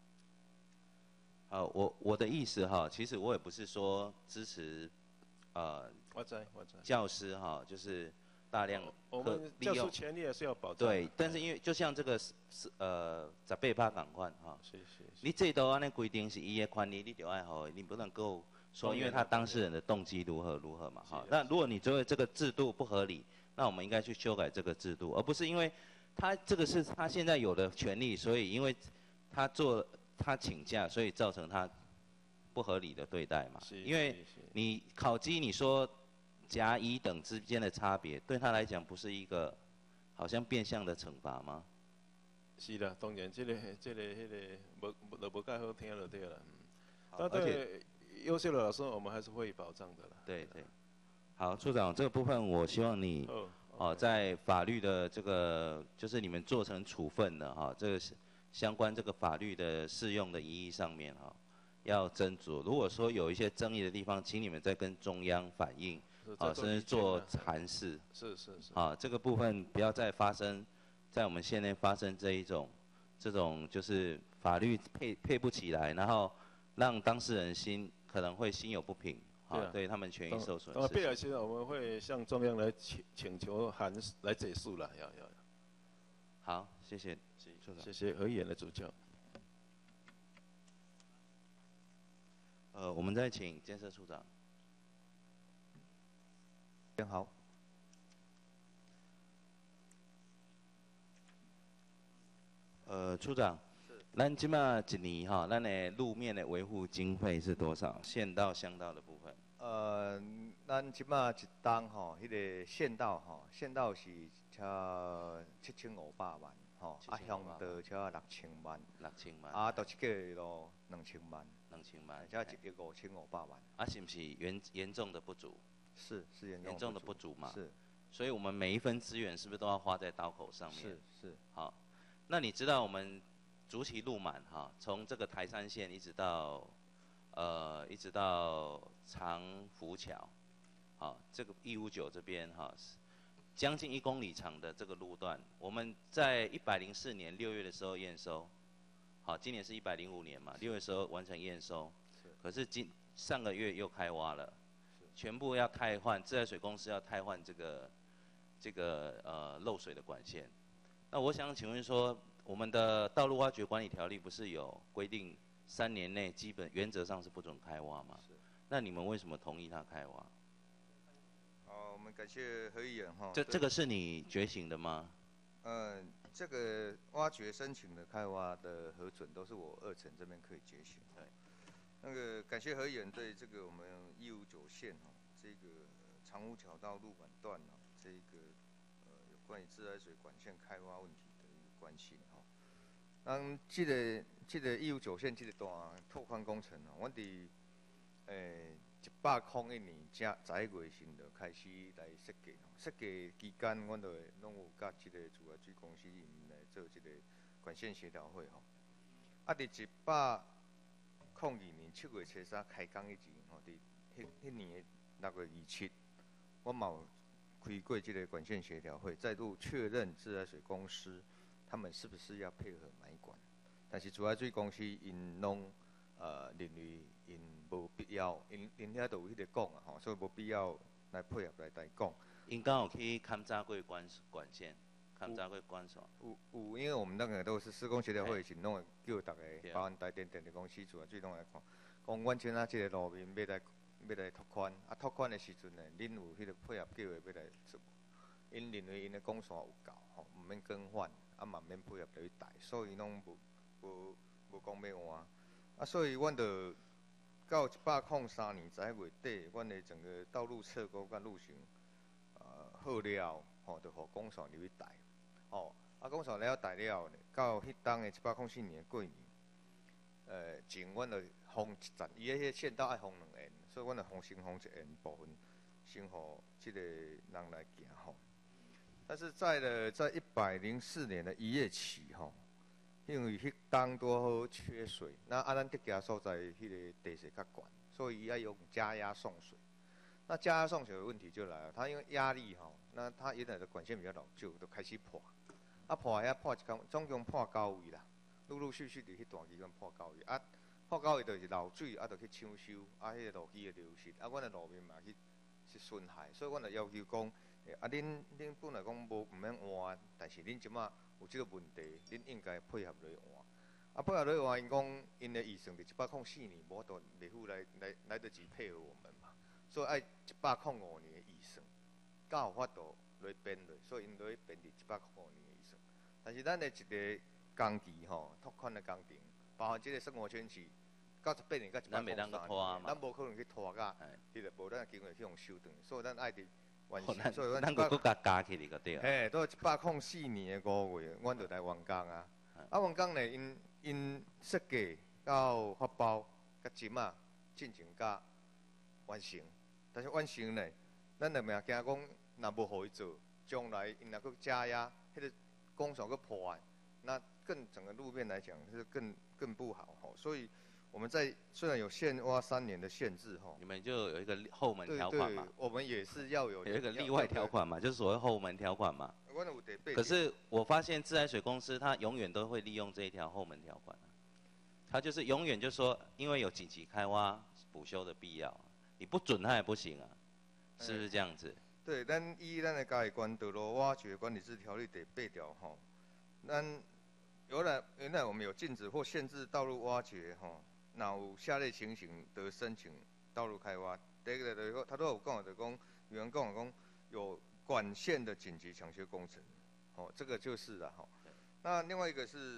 好，我我的意思哈，其实我也不是说支持，呃， 我知我知教师哈，就是大量我们教师权利也是要保障。 对，但是因为就像这个是呃十八趴港款哈， 是是。 你这都安尼规定是伊的权利，你就爱好，你不能够。说，因为他当事人的动机如何如何嘛，哈。那如果你觉得这个制度不合理，那我们应该去修改这个制度，而不是因为他这个是他现在有的权利，所以因为他做他请假，所以造成他不合理的对待嘛。因为你考绩你说甲乙等之间的差别，对他来讲不是一个好像变相的惩罚吗？ 是的，当然这个这个迄个无无无介好听就对了。 而且。 优秀的老师，我们还是会保障的啦。 对对，好，处长，这个部分我希望你哦、呃，在法律的这个，就是你们做成处分的哈，这个相关这个法律的适用的疑义上面哈，要斟酌。如果说有一些争议的地方，请你们再跟中央反映，啊，甚至做函释。 是是是。 啊，这个部分不要再发生，在我们现在发生这一种，这种就是法律配配不起来，然后让当事人心。可能会心有不平，啊，对他们权益受损。 呃，必然现在我们会向中央来请请求函来结束了，要要。 好，谢谢， 谢谢何议员的主教。 呃，我们再请建设处长。 好。 呃，处长， 咱即马一年吼，咱的路面的维护经费是多少？县道、乡道的部分。 呃，咱即马一档吼，迄、那个县道吼，县道是超七千五百万吼，啊乡道超六千万， 六千万。 啊，到一个月咯两千万， 两千万， 加一亿五千五百万。 啊，是不是严严重的不足？ 是是严重严重的不足嘛？ 是。 所以我们每一分资源是不是都要花在刀口上面？ 是是。 好，那你知道我们竹崎路满哈，从这个台山线一直到呃一直到长福桥，好，这个一五九这边哈，将近一公里长的这个路段，我们在一百零四年六月的时候验收，好，今年是一百零五年嘛，六月的时候完成验收，可是今上个月又开挖了，全部要汰换，自来水公司要汰换这个这个呃漏水的管线。那我想请问说，我们的道路挖掘管理条例不是有规定三年内基本原则上是不准开挖吗？那你们为什么同意他开挖？ 好，我们感谢何议员哈。 这这个是你觉醒的吗？ 嗯，这个挖掘申请的开挖的核准都是我二层这边可以决醒。对。那个感谢何议员对这个我们一五九线哈，这个长湖桥到路管段啊，这个呃有关于自来水管线开挖问题的一个关心哈。咱这个这个一五九线这个段拓宽工程啊，我伫诶一百零一年正十一月时就开始来设计，设计期间阮就会拢有甲这个自来水公司因来做这个管线协调会吼。啊，伫一百零二年七月初三开工以前吼，伫迄迄年的六月二七，我嘛有开过这个管线协调会，再度确认自来水公司他们是不是要配合买管，但是自来水公司因拢呃认为因无必要，因因遐都有迄个讲啊吼，所以无必要来配合来来讲。 因刚有去勘察过管管线，勘察过管线。 有有，因为我们那个都是施工协调会时，拢会叫大家，包含台电电力公司、自来水拢来看，讲阮像啊即个路面要来要来拓宽，啊拓宽的时阵呢，恁有迄个配合计划要来做，因认为因的管线有够吼，毋免更换，啊嘛免配合落去带，所以拢无无无讲要换。啊，所以阮就到一百零三年十一月底，阮的整个道路测估甲路型，呃好了，吼，就互工厂入去带，吼，啊工厂了带了呢，到迄当的一百零四年的过年，呃，前阮就封一站，伊个迄线道爱封两沿，所以阮就封先封一沿部分，先互即个人来行吼。但是在了在一百零四年的一月起吼。因为迄当多好缺水，那啊咱伫家所在迄个地势较悬，所以伊要用加压送水。那加压送水的问题就来了，它因为压力吼，那它原来的管线比较老旧，都开始破。啊破遐破一工，总共破九位啦，陆陆续续伫迄段期间破九位。啊破九位就是漏水，啊就去抢修，啊迄个路基的流失，啊阮的路面嘛去去损害，所以阮就要求讲，啊恁恁本来讲无毋免换，但是恁即马有即个问题，恁应该配合来换。啊，配合来换，因讲因的预算伫一百零四年，无都袂赴来来来得及配合我们嘛，所以爱一百零五年的预算，才有法度来编落，所以因来编伫一百零五年的预算。但是咱的一个工期吼，拓宽的工程，包含即个生活圈市，到十八年到一百零三年，咱无可能去拖甲，迄个无咱经费去用收断，所以咱爱伫。完成，所以咱咱佫佮加起哩个对。 嘿，到一百零四年的五月，阮就来完工啊。啊，完工呢，因因设计到发包，甲即马进行甲完成。但是完成呢，咱就命惊讲，若无互伊做，将来因若佫加压，迄个工厂佫破坏，那更整个路面来讲是更更不好吼。所以。我们在虽然有限挖三年的限制哈， 你们就有一个后门条款嘛？ 我们也是要有有一个例外条款嘛，就是所谓后门条款嘛。可是我发现自来水公司它永远都会利用这一条后门条款，它就是永远就说，因为有紧急开挖补修的必要，你不准它也不行啊，是不是这样子？ 对，咱依咱的嘉义县道路挖掘管理制条例第八条吼，咱原来原来我们有禁止或限制道路挖掘吼。若有下列情形得申请道路开挖，第一个就是说，他都有讲的，讲有人讲讲有管线的紧急抢修工程，哦，这个就是了哈。那另外一个是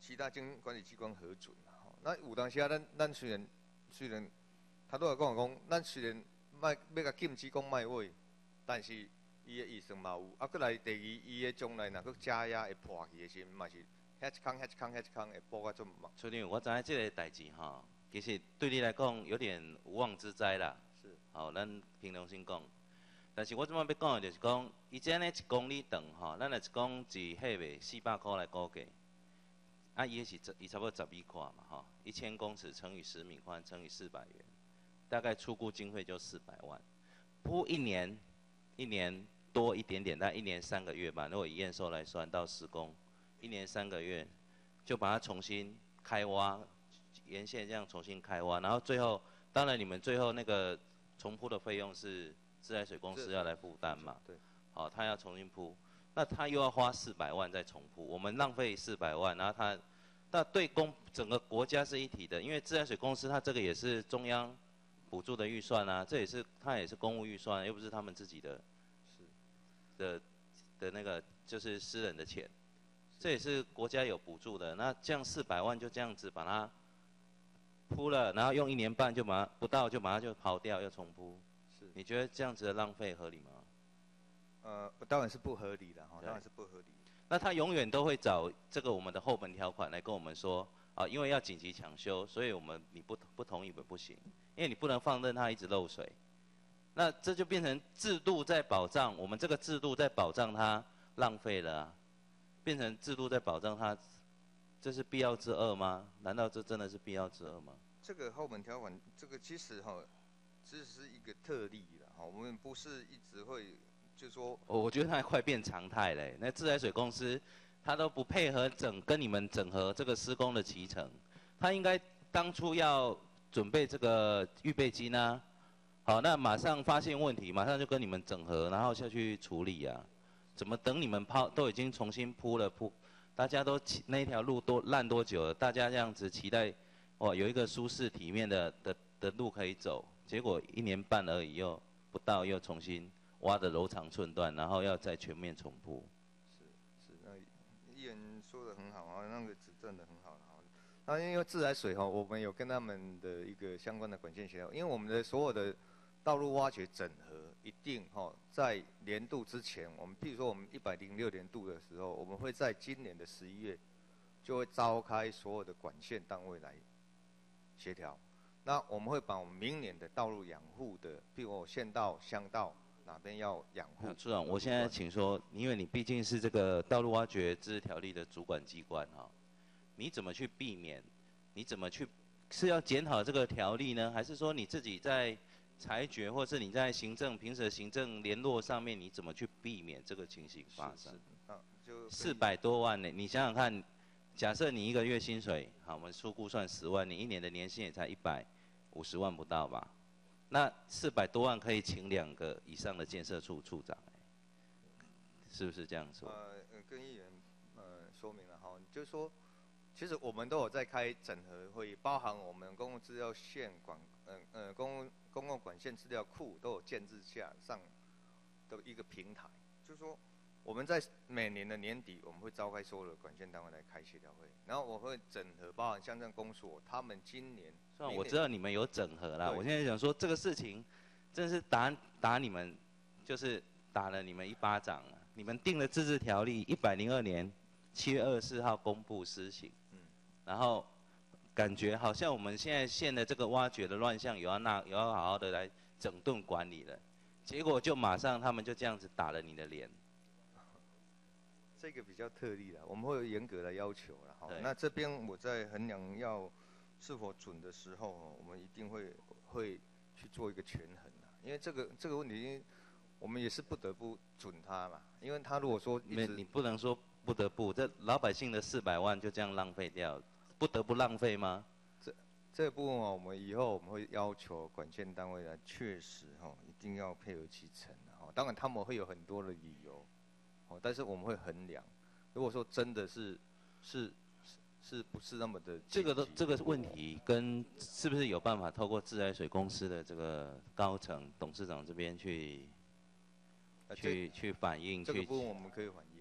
其他经管理机关核准啦。吼，那有当时啊，咱咱虽然虽然他都来讲讲，咱虽然卖要甲禁止讲卖尾，但是伊的预算嘛有，啊，过来第二，伊的将来若佫加压会破去的时，嘛是遐一空、遐一空、遐一空会破甲足猛。 处长，我知影即个代志吼，其实对你来讲有点无妄之灾啦。 是。 好，咱凭良心讲。但是我即摆要讲的就是讲，伊这呢一公里长吼，咱若是讲一迄个四百箍来估计，啊，伊是伊差不多十米宽嘛吼，一千公尺乘以十米宽乘以四百元，大概初估经费就四百万，铺一年，一年多一点点，但一年三个月吧，如果以验收来算到施工，一年三个月就把它重新开挖，沿线这样重新开挖，然后最后，当然你们最后那个重铺的费用是自来水公司要来负担嘛？ 对。 好，他要重新铺，那他又要花四百万再重铺，我们浪费四百万，然后他，那对公整个国家是一体的，因为自来水公司它这个也是中央补助的预算啊，这也是它也是公务预算，又不是他们自己的，是的的那个就是私人的钱，这也是国家有补助的，那这样四百万就这样子把它铺了，然后用一年半就把它不到就把它就刨掉又重铺。你觉得这样子的浪费合理吗？ 呃，当然是不合理的哈，当然是不合理。 那他永远都会找这个我们的后门条款来跟我们说，啊，因为要紧急抢修，所以我们你不不同意不行，因为你不能放任它一直漏水。那这就变成制度在保障，我们这个制度在保障它浪费了啊，变成制度在保障它，这是必要之恶吗？难道这真的是必要之恶吗？ 这个后门条款，这个其实哈。这是一个特例了哈，我们不是一直会就说。 我觉得它快变常态嘞，那自来水公司，它都不配合整跟你们整合这个施工的期程，它应该当初要准备这个预备金啊，好，那马上发现问题，马上就跟你们整合，然后下去处理啊，怎么等你们抛都已经重新铺了铺，大家都那条路多烂多久了，大家这样子期待，哇，有一个舒适体面的的的路可以走。结果一年半而已，又不到，又重新挖的柔肠寸断，然后要再全面重铺。 是是，那议员说的很好啊，那个指正的很好啊。那因为自来水哈，我们有跟他们的一个相关的管线协调，因为我们的所有的道路挖掘整合，一定哈在年度之前，我们譬如说我们一百零六年度的时候，我们会在今年的十一月就会召开所有的管线单位来协调。那我们会把我们明年的道路养护的，譬如我县道、乡道哪边要养护。 处长，我现在请说，因为你毕竟是这个道路挖掘自治条例的主管机关哈，你怎么去避免？你怎么去是要检讨这个条例呢，还是说你自己在裁决，或是你在行政平时的行政联络上面，你怎么去避免这个情形发生？ 啊，就四百多万呢，你想想看。假设你一个月薪水，好，我们初估算十万，你一年的年薪也才一百五十万不到吧？那四百多万可以请两个以上的建设处处长，是不是这样说？ 呃，跟议员呃说明了哈，就是说，其实我们都有在开整合会议，包含我们公共资料线管，嗯呃，呃公共公共管线资料库都有建制下上的一个平台，就是说。我们在每年的年底，我们会召开所有的管线单位来开协调会，然后我会整合，包含乡镇公所，他们今年。 虽然我知道你们有整合啦，我现在想说这个事情，真是打打你们，就是打了你们一巴掌啊！你们定了自治条例，一百零二年七月二十四号公布施行，嗯，然后感觉好像我们现在县的这个挖掘的乱象有要那有要好好的来整顿管理了，结果就马上他们就这样子打了你的脸。 这个比较特例了，我们会有严格的要求了哈。那这边我在衡量要是否准的时候，我们一定会会去做一个权衡的，因为这个这个问题，我们也是不得不准他嘛。因为他如果说没，你不能说不得不，这老百姓的四百万就这样浪费掉，不得不浪费吗？ 这这部分啊，我们以后我们会要求管线单位呢，确实哈一定要配合其成的哈。当然他们会有很多的理由。但是我们会衡量，如果说真的是是是不是那么的这个都这个问题跟是不是有办法透过自来水公司的这个高层董事长这边去去去反映？ 这个部分我们可以反映。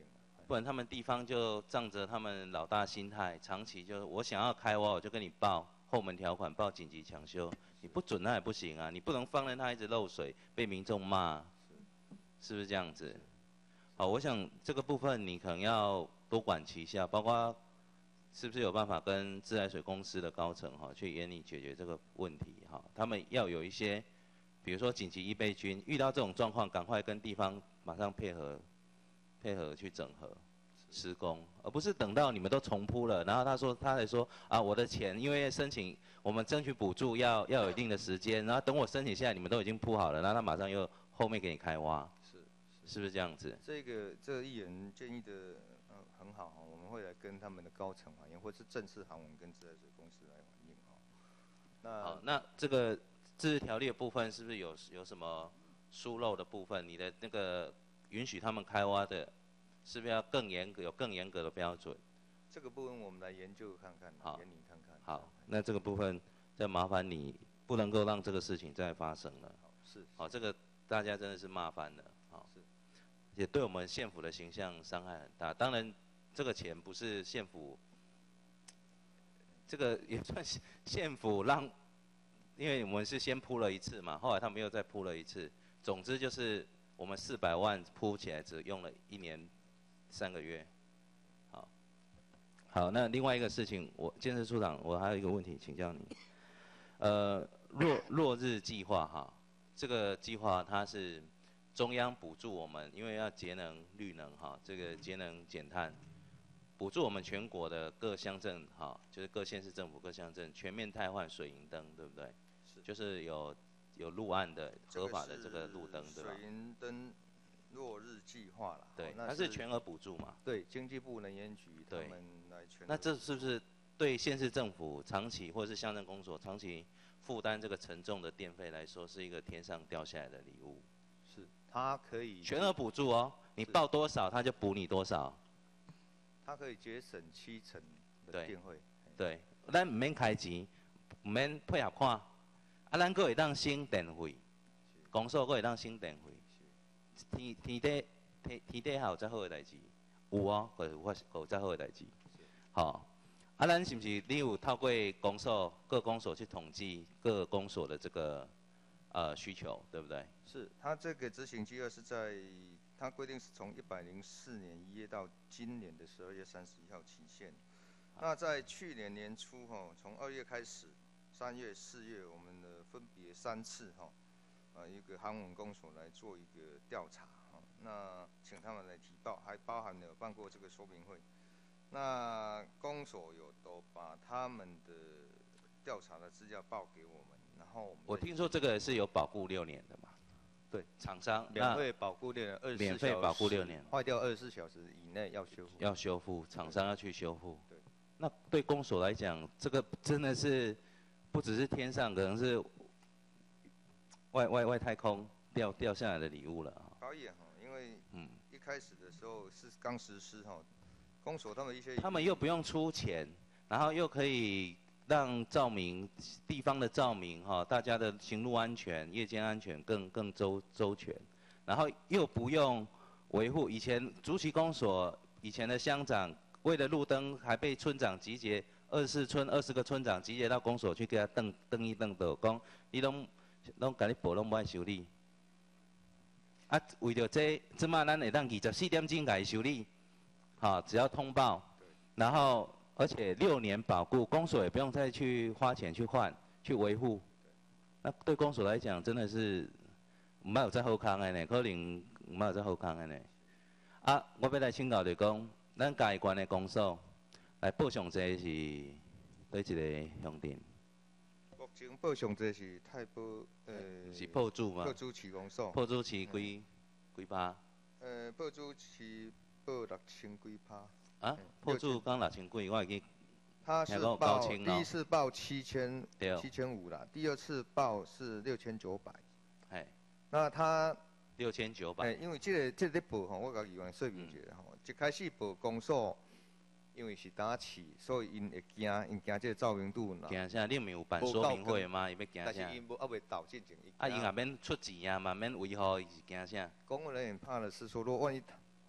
不然他们地方就仗着他们老大心态，长期就是我想要开挖我就跟你报后门条款，报紧急抢修，你不准那也不行啊，你不能放任它一直漏水，被民众骂，是不是这样子？好，我想这个部分你可能要多管齐下，包括是不是有办法跟自来水公司的高层哈去严厉解决这个问题哈，他们要有一些，比如说紧急预备军，遇到这种状况赶快跟地方马上配合。配合去整合施工，而不是等到你们都重铺了，然后他说他才说啊，我的钱因为申请我们争取补助要要有一定的时间，然后等我申请下来你们都已经铺好了，然后他马上又后面给你开挖，是是不是这样子？ 这个这个议员建议的呃很好哈，我们会来跟他们的高层反映，或是正式函文跟自来水公司来反映哈。那好，那这个自治条例的部分是不是有有什么疏漏的部分？你的那个。允许他们开挖的，是不是要更严格，有更严格的标准？ 这个部分我们来研究看看， 好， 研拟看看。 好，那这个部分再麻烦你，不能够让这个事情再发生了。 是。 好，这个大家真的是骂翻了，好。是。也对我们县府的形象伤害很大。当然，这个钱不是县府，这个也算是县府让，因为我们是先铺了一次嘛，后来他们又再铺了一次。总之就是。我们四百万铺起来只用了一年三个月，好，好，那另外一个事情，我建设处长，我还有一个问题请教你，呃，落落日计划哈，这个计划它是中央补助我们，因为要节能绿能哈，这个节能减碳，补助我们全国的各乡镇哈，就是各县市政府各乡镇全面汰换水银灯，对不对？是，就是有。有路岸的合法的这个路灯，对吧？ 水银灯落日计划了， 对，它是全额补助嘛？ 对，经济部能源局他们来全。 那这是不是对县市政府长期或者是乡镇公所长期负担这个沉重的电费来说，是一个天上掉下来的礼物？ 是，它可以全额补助哦，你报多少他就补你多少。 它可以节省七成的电费。 对，咱唔免开钱，唔免配合看。啊，咱阁会当省电费，公所阁会当省电费。天天底天天底还有再好的代志，有哦，会有发有再好的代志。好，啊，咱是不是你有透过公所各公所去统计各公所的这个呃需求，对不对？ 是，它这个执行计划是在它规定是从一百零四年一月到今年的十二月三十一号期限。那在去年年初哈，从二月开始。三月、四月，我们的分别三次哈，呃，一个航文公所来做一个调查哈，那请他们来提报，还包含了办过这个说明会。那公所有都把他们的调查的资料报给我们，然后我们我听说这个是有保固六年的嘛？对，厂商免费保固六年，二十四免费保固六年， 坏掉二十四小时以内要修复。 要修复，厂商要去修复。对。那对公所来讲，这个真的是。不只是天上，可能是外外外太空掉掉下来的礼物了啊。 可以哈，因为嗯一开始的时候是刚实施哈，公所他们一些他们又不用出钱，然后又可以让照明地方的照明哈，大家的行路安全、夜间安全更更周周全，然后又不用维护。以前竹崎公所以前的乡长为了路灯还被村长集结。二十四村二十个村长集结到公所去给他瞪瞪一瞪的，讲你拢拢甲你报拢不爱修理。啊，为着这，即马咱会当二十四点钟甲伊修理，好，只要通报，然后而且六年保固，公所也不用再去花钱去换去维护。那对公所来讲，真的是唔捌有再好康的呢，可能唔捌有再好康的呢。啊，我要来请教就讲，咱嘉义县的公所。来报上这是对一个乡镇。 目前报上这是太保呃。 是破竹吗？ 破竹市公所。 破竹市几几趴？ 呃，破竹市报六千几趴。 啊？破竹刚六千几，我会记。 他是报第一次报七千七千五啦，第二次报是六千九百。 哎。 那他。 六千九百。 哎，因为这个这个报吼，我甲议员说明一下吼，一开始报公所。因为是打市，所以因会惊，因惊这个照明度啦。 惊啥？你唔有办说明会吗？伊要惊啥？ 但是因无还未到进前。 啊，因也免出钱啊，嘛免维护，伊是惊啥？ 公务人员怕的是说，如果万一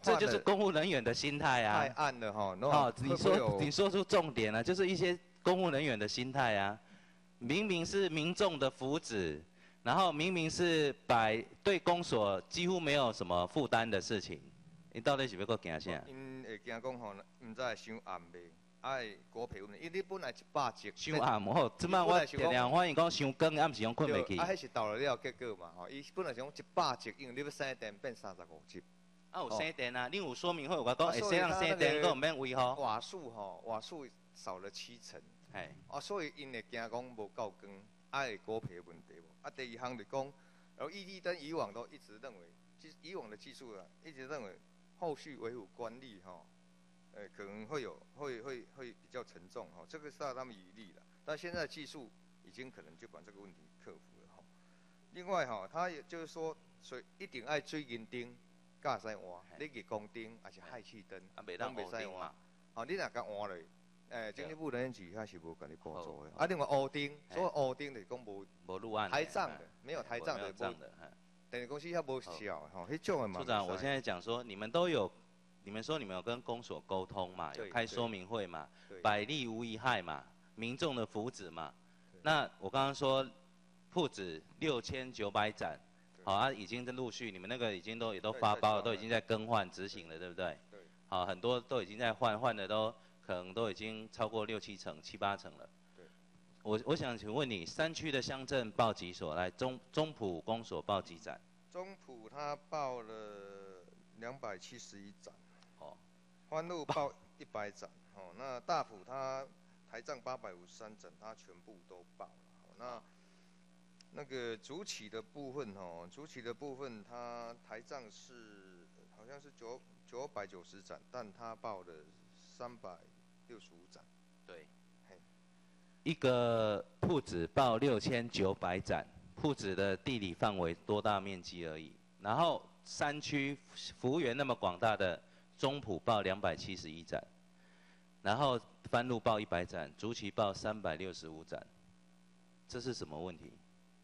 这就是公务人员的心态啊。 太暗了哈。 哦，你说你说出重点了，就是一些公务人员的心态啊。明明是民众的福祉，然后明明是百对公所几乎没有什么负担的事情，你到底是要搁惊啥？ 因会惊讲吼，唔知会伤暗袂？爱股票问题，因为你本来一百集。 伤暗吼，即摆我尽量反映讲伤光，暗时用困袂去。 啊，迄是到了了结果嘛吼，伊本来是讲一百集，因为你要省电变三十五集。 啊，有省电啊！你有说明会有我讲，会使人省电，佫唔免维护。 瓦数吼，瓦数少了七成。 哎， 啊，所以因会惊讲无够光，啊会股票问题无？啊，第二项就讲，然后 E D 灯以往都一直认为，技以往的技术啊，一直认为后续维护管理哈，呃可能会有会会会比较沉重哈，这个是让他们疑虑的。但现在技术已经可能就把这个问题克服了哈。另外哈，他也就是说，所以一定爱水银灯，架使换，你日光灯还是氦气灯， 啊，袂当黑灯嘛。 哦，你若甲换落。诶，经济部人员局他是无甲你补助的。啊，另外乌灯，所以乌灯就是讲无无入案台账的，没有台账的无。电力公司遐无效吼，迄种的嘛。 处长，我现在讲说，你们都有，你们说你们有跟公所沟通嘛，有开说明会嘛，百利无一害嘛，民众的福祉嘛。那我刚刚说，铺子六千九百盏，好啊，已经在陆续，你们那个已经都也都发包了，都已经在更换执行了，对不对？ 对。 好，很多都已经在换，换的都。可能都已经超过六七成、七八成了。 对， 我我想请问你，山区的乡镇报几所？来，中中埔公所报几盏？ 中埔他报了两百七十一盏。 哦。 欢路报一百盏。哦，那大埔他台账八百五十三盏，他全部都报了。哦，那那个主起的部分哦，主起的部分他台账是好像是九九百九十盏，但他报了三百。六十五盏， 对，一个铺子报六千九百盏，铺子的地理范围多大面积而已。然后山区服务员那么广大的中埔报两百七十一盏，然后番路报一百盏，竹崎报三百六十五盏，这是什么问题？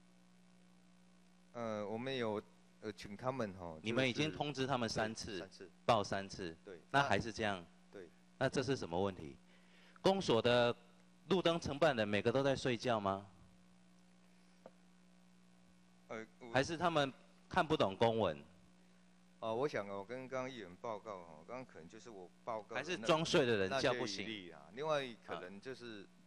呃，我们有呃请他们哈、哦， 你们已经通知他们三次， 三次报三次， 对， 那还是这样。 对， 那这是什么问题？公所的路灯承办人每个都在睡觉吗？ 呃， 还是他们看不懂公文？ 哦、呃，我想我跟刚刚议员报告哈，刚刚可能就是我报告还是装睡的人叫不醒啊。另外可能就是、啊、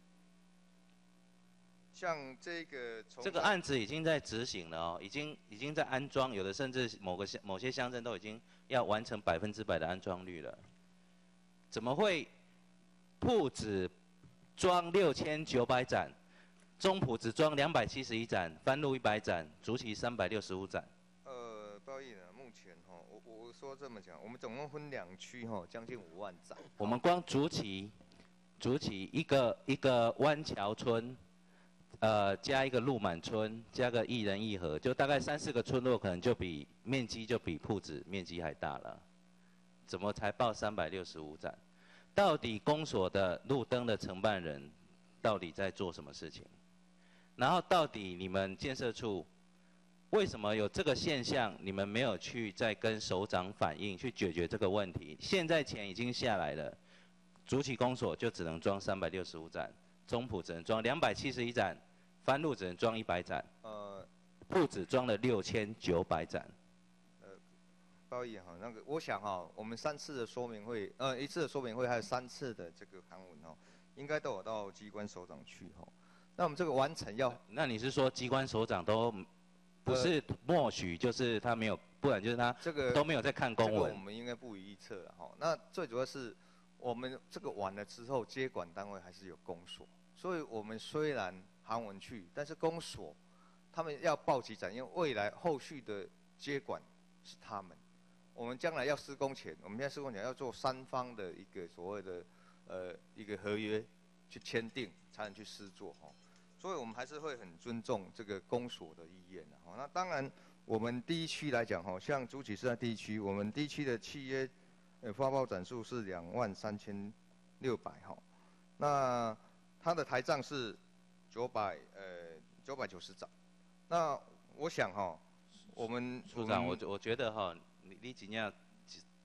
像这个这个案子已经在执行了哦，已经已经在安装，有的甚至某个某些乡镇都已经要完成百分之百的安装率了。怎么会铺子装六千九百盏，中埔只装两百七十一盏，番路一百盏，竹崎三百六十五盏？ 呃，不好意思，目前哈，我我说这么讲，我们总共分两区哈，将近五万盏。 我们光竹崎，竹崎一个一个湾桥村，呃，加一个鹿满村，加个一人一河，就大概三四个村落，可能就比面积就比铺子面积还大了。怎么才报三百六十五盏？到底公所的路灯的承办人到底在做什么事情？然后到底你们建设处为什么有这个现象？你们没有去再跟首长反映，去解决这个问题？现在钱已经下来了，竹崎公所就只能装三百六十五盏，中埔只能装两百七十一盏，番路只能装一百盏，呃，铺子装了六千九百盏。 不好意思哈，那个我想哈，我们三次的说明会，呃，一次的说明会还有三次的这个函文哦，应该都有到机关首长去哈。那我们这个完成要， 那你是说机关首长都不是默许，就是他没有，不然就是他这个都没有在看公文？ 这个我们应该不予预测了哈。那最主要是我们这个完了之后，接管单位还是有公所，所以我们虽然函文去，但是公所他们要报几盏，因为未来后续的接管是他们。我们将来要施工前，我们现在施工前要做三方的一个所谓的呃一个合约去签订，才能去施作哈。所以我们还是会很尊重这个公所的意愿的哈。那当然，我们第一区来讲哈，像竹崎是在第一区，我们第一区的契约呃发包盏数是两万三千六百哈。那它的台账是九百呃九百九十盏。那我想哈，我们处长，我我觉得哈。你你真正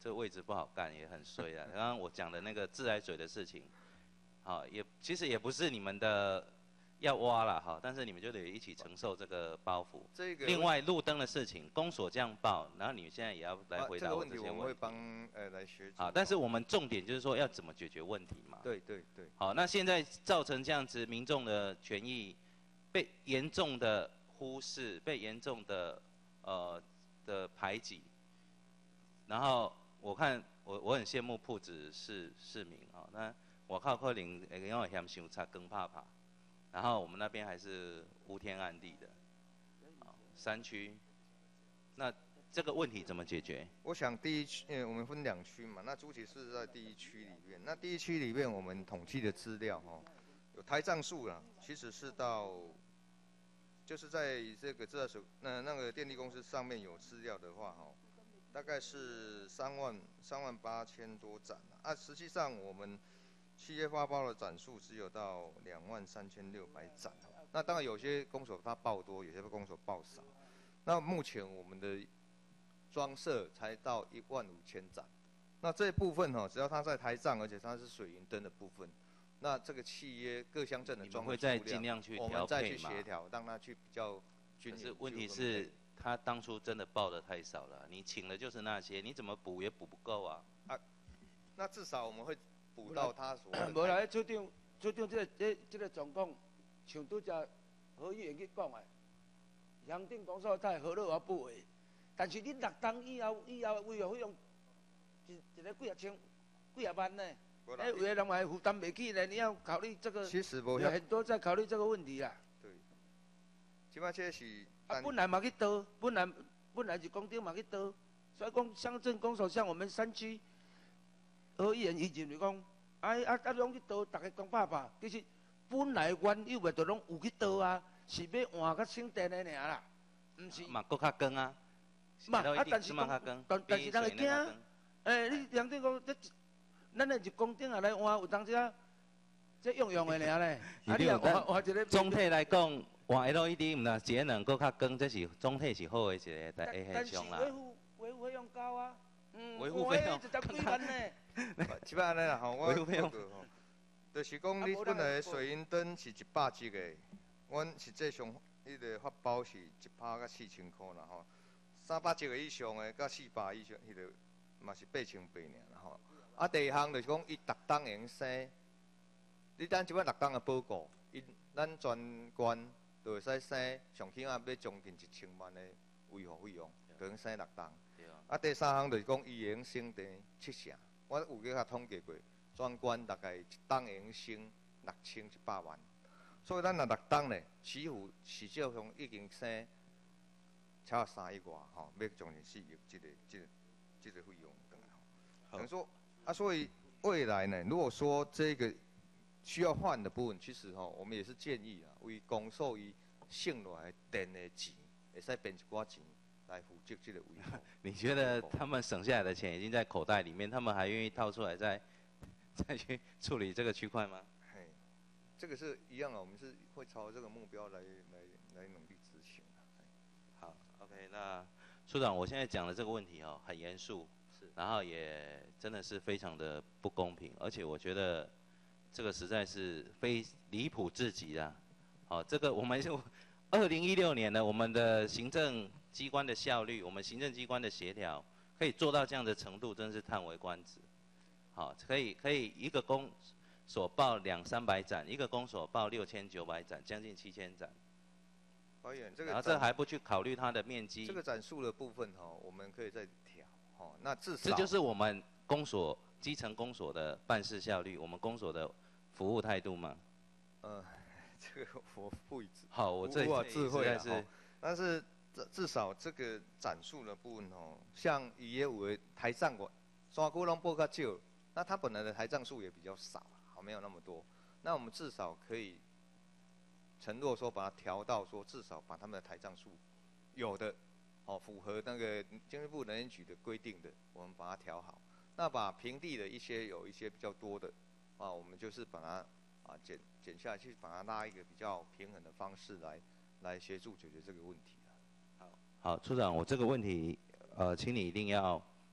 这个位置不好干，也很衰啊。刚刚我讲的那个自来水的事情，好，也其实也不是你们的要挖了哈，但是你们就得一起承受这个包袱。 这个另外路灯的事情，公所这样报，然后你现在也要来回答我这些问题。 啊、这个问题我们会帮呃来协助。 好，但是我们重点就是说要怎么解决问题嘛。 对对对。 好，那现在造成这样子，民众的权益被严重的忽视，被严重的呃的排挤，然后我看我我很羡慕朴子市市民啊，那我靠可能会因为嫌伤差更怕怕，然后我们那边还是乌天暗地的，啊山区，那这个问题怎么解决？ 我想第一区，呃，我们分两区嘛，那主体是在第一区里面，那第一区里面我们统计的资料哈，有台账数啦，其实是到。就是在这个自来水那那个电力公司上面有资料的话，哈，大概是三万三万八千多盏啊。实际上我们企业发包的盏数只有到两万三千六百盏。那当然有些公所它报多，有些公所报少。那目前我们的装设才到一万五千盏。那这一部分哈，只要它在台账，而且它是水银灯的部分。那这个契约各乡镇的装会再尽量去调配嘛， 我们再去协调，让它去比较均匀。 可是问题是，他当初真的报的太少了，你请的就是那些，你怎么补也补不够啊。 啊，那至少我们会补到他所。 无啦，处长，处长，这个这这个状况，像拄则何议员去讲的，乡镇公所他何乐我补的，但是你六档以后以后维护费用一一个几啊千、几啊万呢？哎，有的人还负担不起呢，你要考虑这个。 其实有很多在考虑这个问题啊。 对。即摆这是。 啊，本来嘛去倒，本来本来是公丁嘛去倒，所以讲乡镇公所像我们山区，何议员伊认为讲，哎啊啊拢去倒，大家讲爸爸，其实本来原有的都拢有去倒啊，是要换甲省电的尔啦，毋是。 嘛，搁较光啊。 嘛啊，但是但但是人会惊，哎，你乡镇讲这。咱的日光灯啊来换，有当时啊，这用用的尔咧。啊，你啊换换一个。 总体来讲，换 L E D 毋若节能搁较光，这是总体是好的一个大现象啦。 但是维护维护费用高啊。嗯。 维护费用。 一十几万呢。 即摆安尼啦吼，我维护费用。就是讲你本来水银灯是一百只个，阮实际上迄个发包是一百到四千块啦吼。三百只个以上的，到四百以上，迄个嘛是八千八尔啦吼。啊，第二项就是讲，伊逐档会用生，你等即摆六档的报告，因咱全县就会使生，上起码要将近一千万的维护费用，就用生六档。啊，第三项就是讲，伊会用省电七成，我有去甲统计过，全县大概一档会用省六千一百万，所以咱若六档咧，起付实际上已经生超三亿外吼，要将近四亿即个、即个、即个费用。等于说。啊，所以未来呢，如果说这个需要换的部分，其实吼，我们也是建议啊，为公所伊省落来电的钱，会使变一寡钱来负责这个维护。 你觉得他们省下来的钱已经在口袋里面，他们还愿意掏出来再再去处理这个区块吗？ 嘿，这个是一样的，我们是会朝这个目标来来来努力执行。 好 ，OK， 那处长，我现在讲的这个问题哦，很严肃。然后也真的是非常的不公平，而且我觉得这个实在是非离谱至极啦。好，这个我们就二零一六年呢，我们的行政机关的效率，我们行政机关的协调，可以做到这样的程度，真是叹为观止。好，可以可以一个公所报两三百盏，一个公所报六千九百盏，将近七千盏。 导演，这个然后这还不去考虑它的面积。 这个盏数的部分哈，我们可以再调。哦，那至少这就是我们公所基层公所的办事效率，我们公所的服务态度吗？ 呃，这个我不予置。 好，我这智慧啊，是，但是至至少这个展数的部分哦，像伊也有的台账过，山区拢报较少，那它本来的台账数也比较少，好，没有那么多。那我们至少可以承诺说，把它调到说，至少把他们的台账数有的。哦，符合那个经济部能源局的规定的，我们把它调好。那把平地的一些有一些比较多的，啊，我们就是把它啊减减下去，把它拉一个比较平衡的方式来来协助解决这个问题。 好，好，处长，我这个问题，呃，请你一定要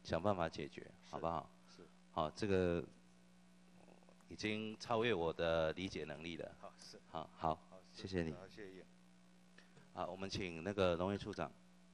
想办法解决，好不好？ 是。 好，这个已经超越我的理解能力了。 好，是。 好，好，谢谢你。 好，谢谢议员。 好，我们请那个农业处长。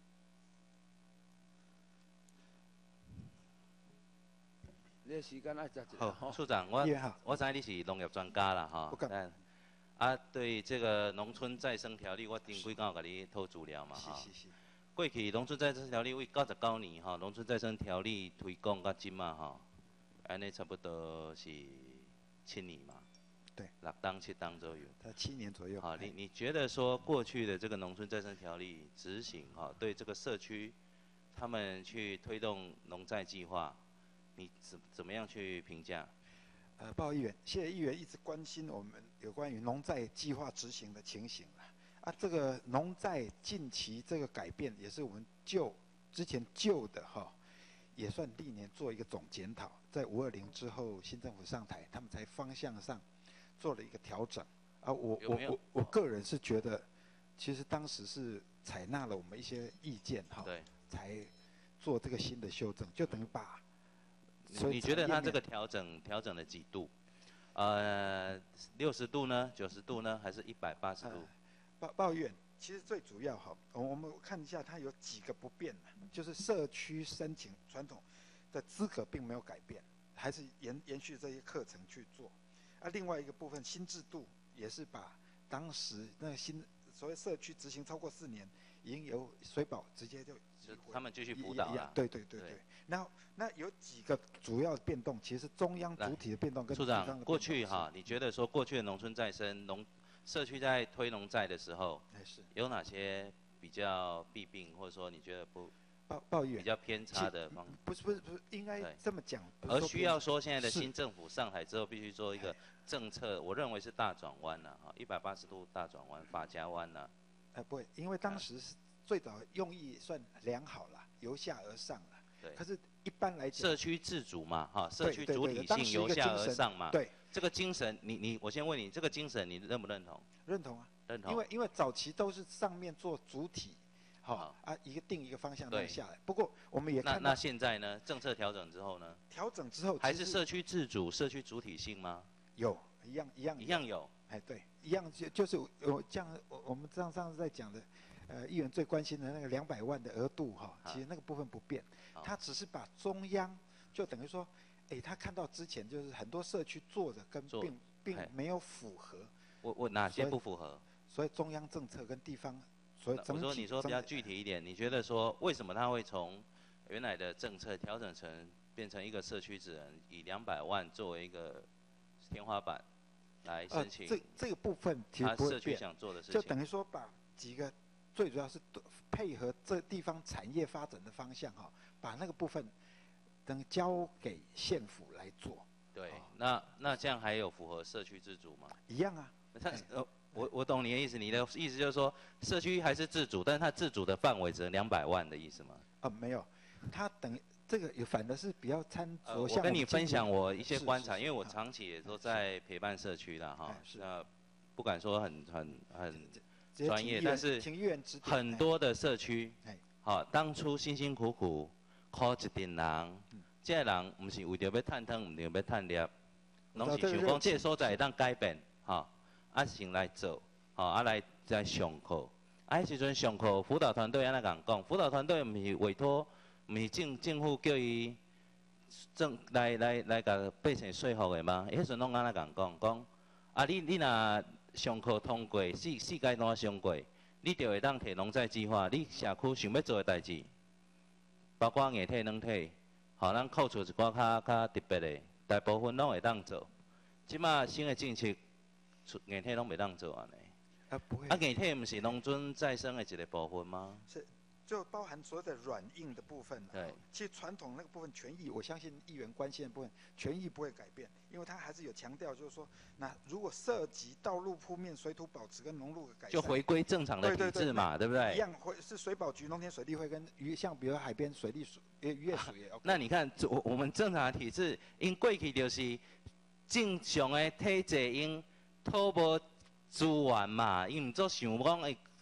你的时间爱再好，处长，我我知你是农业专家啦，哈。但啊，对这个农村再生条例，我顶几工有甲你讨资料嘛，哈。 是是是。 过去农村再生条例为九十九年哈，农村再生条例推广到今嘛哈，安尼差不多是七年嘛。 对。 六档七档左右。 才七年左右。 好，你你觉得说过去的这个农村再生条例执行哈，对这个社区他们去推动农再计划，你怎怎么样去评价？ 呃，报告议员，谢谢议员一直关心我们有关于农再计划执行的情形啦。啊，这个农再近期这个改变，也是我们旧之前旧的哈，也算历年做一个总检讨。在五二零之后，新政府上台，他们才方向上做了一个调整。啊，我有没有我我我个人是觉得，其实当时是采纳了我们一些意见哈， 对， 才做这个新的修正，就等于把。 所以你觉得它这个调整调整了几度？呃，六十度呢？九十度呢？还是一百八十度？ 呃、报报院其实最主要哈，我们看一下它有几个不变的，就是社区申请传统的资格并没有改变，还是延延续这些课程去做。啊，另外一个部分新制度也是把当时那个新所谓社区执行超过四年，已经由水保直接就他们继续辅导了。 对对对对。然后那有几个主要的变动，其实是中央主体的变动跟处长过去哈，你觉得说过去的农村再生农社区在推农再的时候，有哪些比较弊病，或者说你觉得不报报议员比较偏差的方？ 不是不是不是，应该这么讲。 而需要说现在的新政府上台之后，必须做一个政策，我认为是大转弯呐，哈，一百八十度大转弯，法家弯呐。 哎，不会，因为当时是最早用意算良好了，由下而上了。 对。 可是，一般来讲， 社区自主嘛，哈，社区主体性由下而上嘛。 对。 这个精神，你你，我先问你，这个精神你认不认同？ 认同啊。 认同。 因为因为早期都是上面做主体，好啊，一个定一个方向弄下来。不过我们也看到。 那那现在呢？政策调整之后呢？ 调整之后。 还是社区自主、社区主体性吗？ 有，一样一样。 一样有。 哎，对，一样就就是我这样，我我们上上次在讲的。呃，议员最关心的那个两百万的额度哈，其实那个部分不变，他只是把中央就等于说，哎，他看到之前就是很多社区做的跟并并没有符合。 我我哪些不符合？ 所以中央政策跟地方，所以整体。 我说你说比较具体一点，你觉得说为什么他会从原来的政策调整成变成一个社区只能以两百万作为一个天花板来申请？ 呃、这这个部分其实不会变， 社区想做的事情， 就等于说把几个。最主要是配合这地方产业发展的方向哈，把那个部分等交给县府来做。 对，那那这样还有符合社区自主吗？ 一样啊。 他呃，我我懂你的意思，你的意思就是说社区还是自主，但是它自主的范围只能两百万的意思吗？ 啊，没有，它等这个也反而是比较参呃， 着我跟你分享我一些观察，因为我长期也都在陪伴社区啦哈，那不敢说很很很。专业，但是很多的社区，好，当初辛辛苦苦靠一群人，这些人不是为着要赚汤，唔是要赚粒，拢是想讲这个所在会当改变，哈，啊先来做，吼，啊来来上课，啊迄时阵上课辅导团队安尼讲讲，辅导团队唔是委托，唔是政政府叫伊政来来来甲百姓说服的吗？迄时阵拢安尼讲讲，讲啊你你若上课通过，四四阶段上过，你就会当摕农再计划。你社区想要做的代志，包括硬体、软体，吼，咱扣除一寡较较特别的，大部分拢会当做。即马新的政策，硬体拢袂当做安尼。 啊，不会。 啊，硬体毋是农村再生的一个部分吗？ 是。就包含所有的软硬的部分。 对。 其实传统那个部分权益，我相信议员关心的部分，权益不会改变，因为他还是有强调，就是说，那如果涉及道路铺面、水土保持跟农路的改善， 就回归正常的体制嘛， 对, 对, 对, 对, 对不对？ 一样回是水保局、农田水利会跟渔，像比如海边水利署、渔业署也 OK。 那你看，我我们正常的体制，因过去就是正常的体制，因讨无资源嘛，因唔做想讲会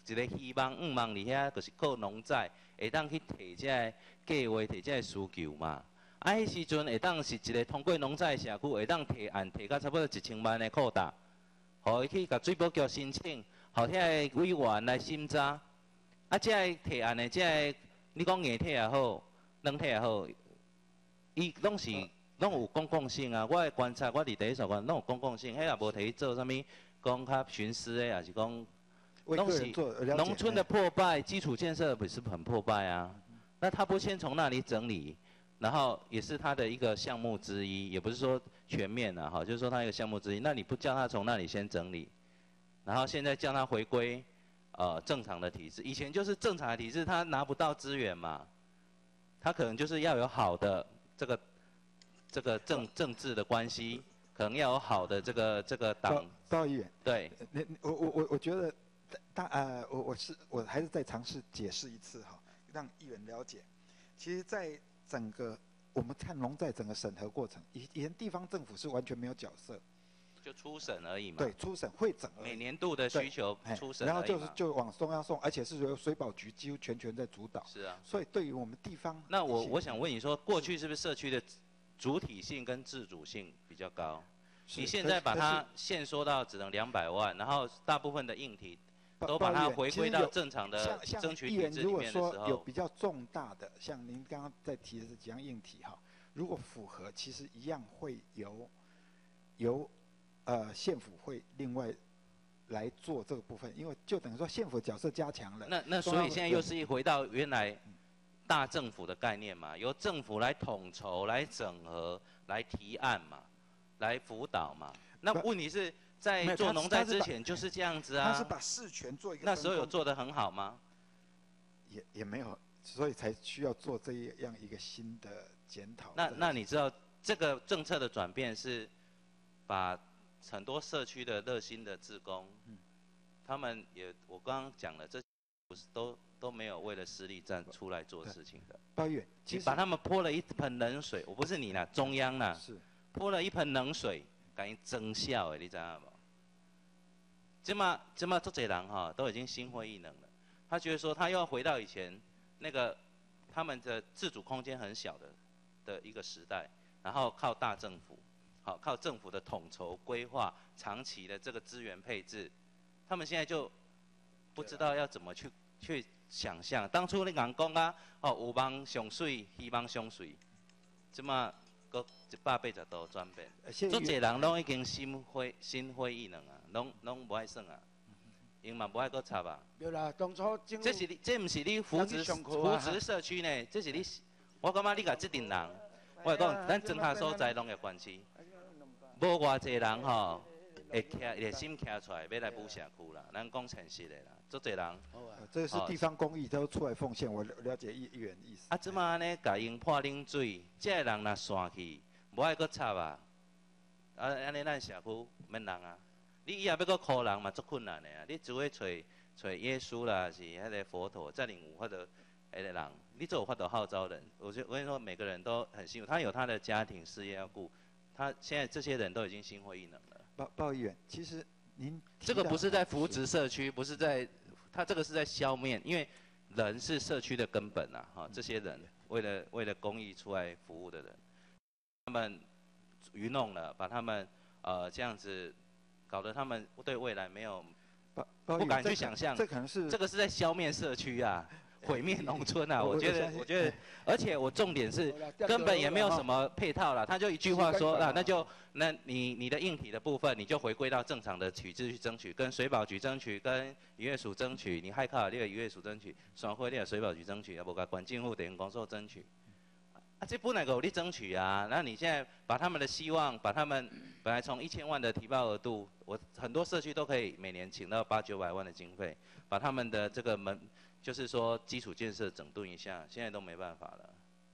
一个希望，毋望伫遐就是靠农债会当去摕这个计划，摕这个需求嘛。啊，迄时阵会当是一个通过农债社区会当提案，提到差不多一千万的扩大，互伊去甲水保局申请，互遐个委员来审查。啊，这个提案的，这个你讲硬体也好，软体也好，伊拢是拢有公共性啊。我的观察，我伫第一手观拢有公共性，迄也无摕去做啥物讲较徇私的，也是讲。东西，农村的破败，基础建设不是很破败啊？那他不先从那里整理，然后也是他的一个项目之一，也不是说全面啊，哈，就是说他一个项目之一。那你不叫他从那里先整理，然后现在叫他回归呃正常的体制，以前就是正常的体制，他拿不到资源嘛，他可能就是要有好的这个这个政政治的关系，可能要有好的这个这个党。 高议员， 对， 我我我我觉得。大呃，我我是我还是再尝试解释一次哈，让议员了解。其实，在整个我们看农债整个审核过程，以以前地方政府是完全没有角色， 就初审而已嘛。 对，初审会整。 每年度的需求初审。 然后就是就往中央送，而且是由水保局几乎全权在主导。 是啊。 所以对于我们地方， 那我我想问你说，过去是不是社区的主体性跟自主性比较高？你现在把它限缩到只能两百万，然后大部分的硬体。都把它回归到正常的争取体制里面的时候， 如果说有比较重大的，像您刚刚在提的这几样硬体哈，如果符合，其实一样会由由呃县府会另外来做这个部分，因为就等于说县府角色加强了。 那那所以现在又是一回到原来大政府的概念嘛，由政府来统筹、来整合、来提案嘛，来辅导嘛。那问题是？在做农债之前就是这样子啊， 他是把事权做一个。 那时候有做得很好吗？ 也也没有，所以才需要做这样一个新的检讨。 那那你知道这个政策的转变是把很多社区的热心的志工，嗯、他们也我刚刚讲了，这不是都都没有为了私利站出来做事情的。 抱怨， 你把他们泼了一盆冷水，我不是你啦，中央啦， 是泼了一盆冷水，赶紧增效的，你知道吗？这么这么这些人哈都已经心灰意冷了，他觉得说他又要回到以前那个他们的自主空间很小的的一个时代，然后靠大政府，好靠政府的统筹规划长期的这个资源配置，他们现在就不知道要怎么去去想象。当初你讲讲啊，哦有望上水，希望上水，这么搁一百八十度转变，足侪人拢已经心灰心灰意冷啊。拢拢无爱算啊，因嘛无爱搁插啊。 对啦，当初政府这是你，这毋是你扶植扶植社区呢，这是你，我感觉你甲这群人，我来讲，咱庄下所在农业园区，无偌济人吼，会徛热心徛出来要来补社区啦。咱讲诚实的啦，足济人。 这是地方公益都出来奉献，我了解议议员意思。 啊，即马安尼甲因泼冷水，这个人若散去，无爱搁插啊。啊，安尼咱社区免人啊。你以后要搁靠人嘛，足困难的啊！你只会找找耶稣啦，是迄个佛陀，再领有法度迄个人，你做有法度号召人。我就我跟你说，每个人都很辛苦，他有他的家庭事业要顾，他现在这些人都已经心灰意冷了。 鲍鲍议员，其实您这个不是在扶植社区，不是在，他这个是在消灭，因为人是社区的根本啊！哈，这些人为了为了公益出来服务的人，他们愚弄了，把他们呃这样子。搞得他们对未来没有不敢去想象， 这可能是这个是在消灭社区啊，毁灭农村啊！我觉得，我觉得，而且我重点是根本也没有什么配套了，他就一句话说啊，那就那你你的硬体的部分，你就回归到正常的体制去争取，跟水保局争取，跟渔业署争取，你害靠你个渔业署争取，双汇你个水保局争取，也无甲管政府电工所争取。啊，这本来有你争取啊，那你现在把他们的希望，把他们本来从一千万的提报额度，我很多社区都可以每年请到八九百万的经费，把他们的这个门，就是说基础建设整顿一下，现在都没办法了。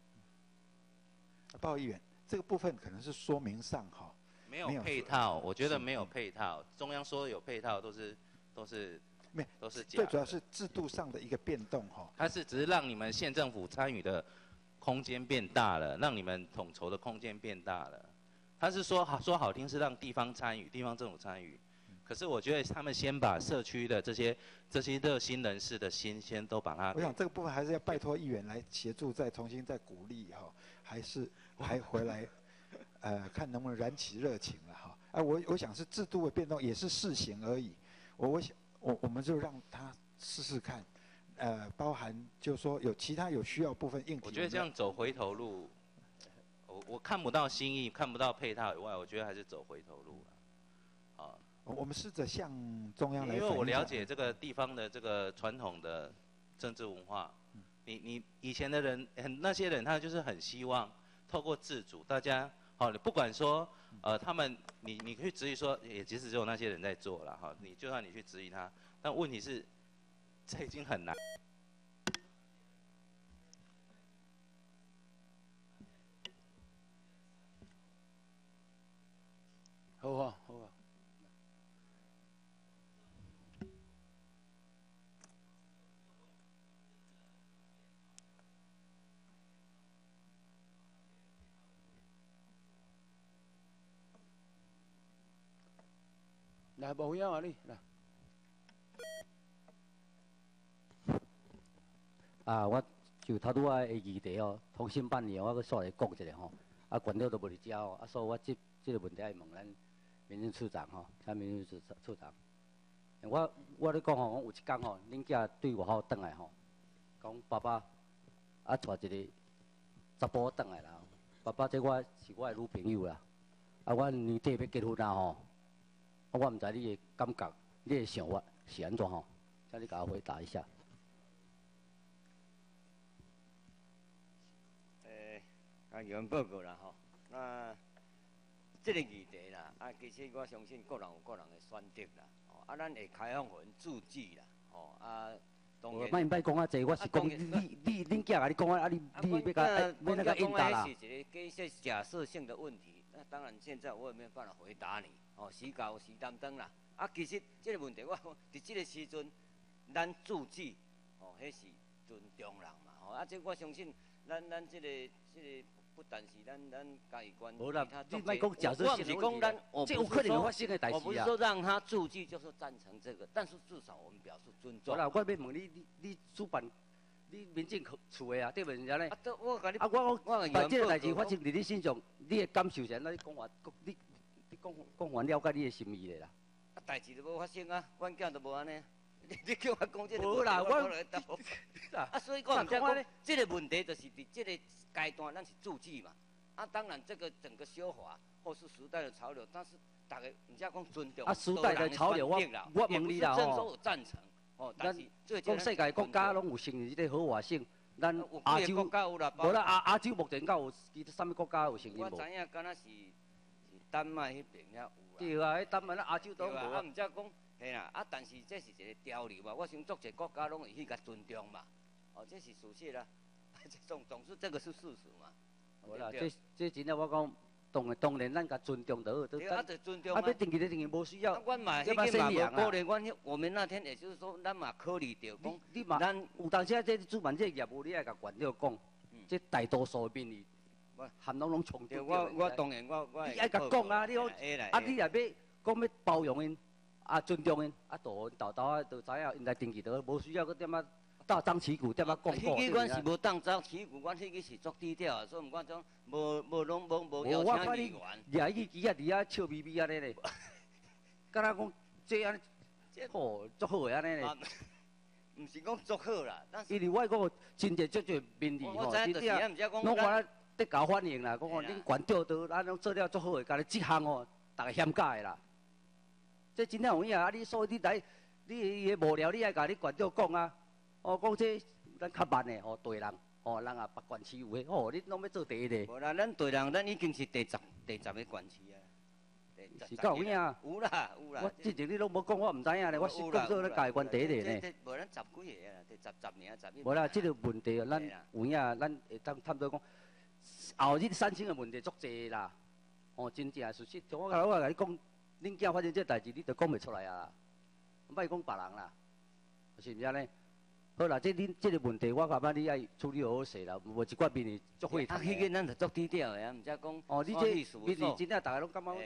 鲍议员，这个部分可能是说明上哈， 没有配套，我觉得没有配套，中央说有配套都是都是。 没， 都是假的。 最主要是制度上的一个变动哈。 它是只是让你们县政府参与的空间变大了，让你们统筹的空间变大了。他是说好说好听是让地方参与，地方政府参与，可可是我觉得他们先把社区的这些这些热心人士的心先都把它。 我想这个部分还是要拜托议员来协助，再重新再鼓励哈，还是还回来，呃，看能不能燃起热情了哈。哎、啊，我我想是制度的变动，也是试行而已。我我想我我们就让他试试看，呃，包含就是说有其他有需要部分硬体。 我觉得这样走回头路，我我看不到新意，看不到配套以外，我觉得还是走回头路了。啊， 我们试着向中央来。 因为我了解这个地方的这个传统的政治文化，嗯、你你以前的人，很那些人他就是很希望透过自主，大家好，你不管说。呃，他们，你你可以质疑说，也即使只有那些人在做了哈，你就算你去质疑他，但问题是，这已经很难。 好啊，好啊。来，无影啊你来。 啊，我就头拄仔的议题哦，重新办理，我搁煞来讲一下吼。啊，管长都无伫遮哦，啊，所以我即即个问题爱问咱民政处长吼，请民政处处长。我我咧讲吼，我有一工吼，恁囝对外口转来吼，讲爸爸啊，带一个查甫转来啦。爸爸，这我是我的女朋友啦。啊，我年底要结婚啦吼。啊，我毋知你的感觉，你的想法是安怎吼？请你甲我回答一下。 诶，啊，议员报告啦吼，那这个议题啦，啊，其实我相信个人有个人的选择啦，哦，啊，咱会开放互因自治啦，哦，啊，当然。 莫莫讲啊济，我是讲你你你恁囝甲你讲啊，啊你你要甲要那个应答啦。 是一个一些假设性的问题，那当然现在我也没有办法回答你。哦，时到时担当啦。啊，其实这个问题，我讲伫这个时阵，咱自治，哦，迄是尊重人嘛。哦，啊，这我相信，咱咱这个这个不但是咱咱嘉义县， 无啦， 你莫讲假设性的问题。这有可能发生的代志啊。 我不是说让他自治就是赞成这个，但是至少我们表示尊重。 好啦，我要问你，你你主办，你民政处的啊，对不对？呢？ 啊，我甲你， 啊，我我把这个代志发生伫你身上，你的感受是安怎？你讲话，你。你讲讲完了解你的心意咧啦。 啊，代志都无发生啊，阮囝都无安尼。你你叫我讲这个， 无啦，我啊，所以讲，讲这个问题就是伫这个阶段，咱是自治嘛。啊，当然这个整个修法或是时代的潮流，但是大家唔只讲尊重。 啊，时代的潮流，我我问你啦吼。有赞成，哦，但是讲世界国家拢有承认这个合法性，咱亚洲无啦，亚亚洲目前敢有其他什么国家有承认无？ 我知影，敢若是。丹麦迄边遐有啦。 对啊，迄丹麦咱亚洲都无啊。啊，毋则讲，嘿啦，啊，但是这是一个潮流嘛，我想足一个国家拢会去甲尊重嘛。哦，这是事实啦。总总是这个是事实嘛。 无啦，这这真正我讲，当然当然咱甲尊重就好。 对啊，就尊重啊。啊，要定期的定期无需要。 啊，阮嘛，迄个嘛无可能，阮我们那天也就是说，咱嘛考虑到讲， 你嘛，咱有当时啊，这主办这业务，你爱甲县长讲，这大多数的民意。含拢拢冲着。 我我当然我我。 你爱甲讲啊，你讲啊，你若要讲要包容因，啊尊重因，啊大豆豆啊，就知影因来定期倒，无需要搁点啊大张旗鼓点啊讲过。 迄个阮是无当张旗鼓，阮迄个是足低调，所以毋管种无无拢无无邀请议员。 掠去机啊，伫遐笑眯眯安尼咧，敢若讲这安尼，好足好诶安尼咧。 毋是讲足好啦，但是。 因为我讲真侪足侪民意吼，真正拢我。得搞反应啦，讲哦，恁县长都咱拢做了足好诶，家己即项哦，大家嫌假诶啦。这真正有影啊！你所以你来，你个无聊，你爱甲你县长讲啊。哦，讲这咱较慢诶，哦，对人，哦，人啊别县市有诶，哦，你拢要做第一个。 无啦，咱对人，咱已经是第十、第十个县市啊。 是够有影啊？ 有啦，有啦。 我之前你拢无讲，我毋知影咧，我是讲做咧家己县第一个呢。 无咱十几个啊，第十十年啊，十一。 无啦，这个问题咱有影，咱会当探讨讲。后日三星的问题足济啦，哦，真正事实。像我我甲你讲，恁囝发生这代志，你就讲袂出来啊，莫讲别人啦，是毋是安尼？好啦，这恁这个问题，我感觉你爱处理好好势啦，无一寡面是足会谈。 啊，迄个咱就足低调的啊，毋则讲。 哦，你这面是真正大家拢感觉，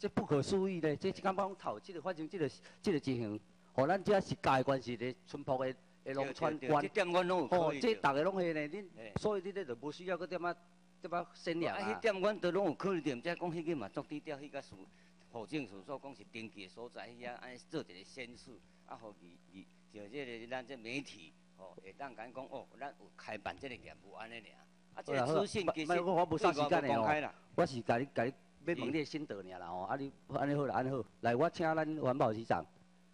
这不可思议咧！这即感觉讲头，即个发生即个即个情形，互咱遮是家关系咧，淳朴的的农村县，哦，这大家拢系咧，恁所以你咧就无需要搁点啊点啊宣扬啊。 啊，迄点阮都拢有考虑着，毋知讲迄个嘛做低调，迄个事户政事所讲是登记的所在，遐安尼做一个宣示，啊，互伊伊就即个咱这媒体吼会当讲讲哦，咱有开办这个业务安尼尔。啊，这个资讯其实我我无啥时间的哦， 我是甲你甲你。要问你心得尔啦吼，啊你安尼好啦，安尼好，来我请咱环保局长。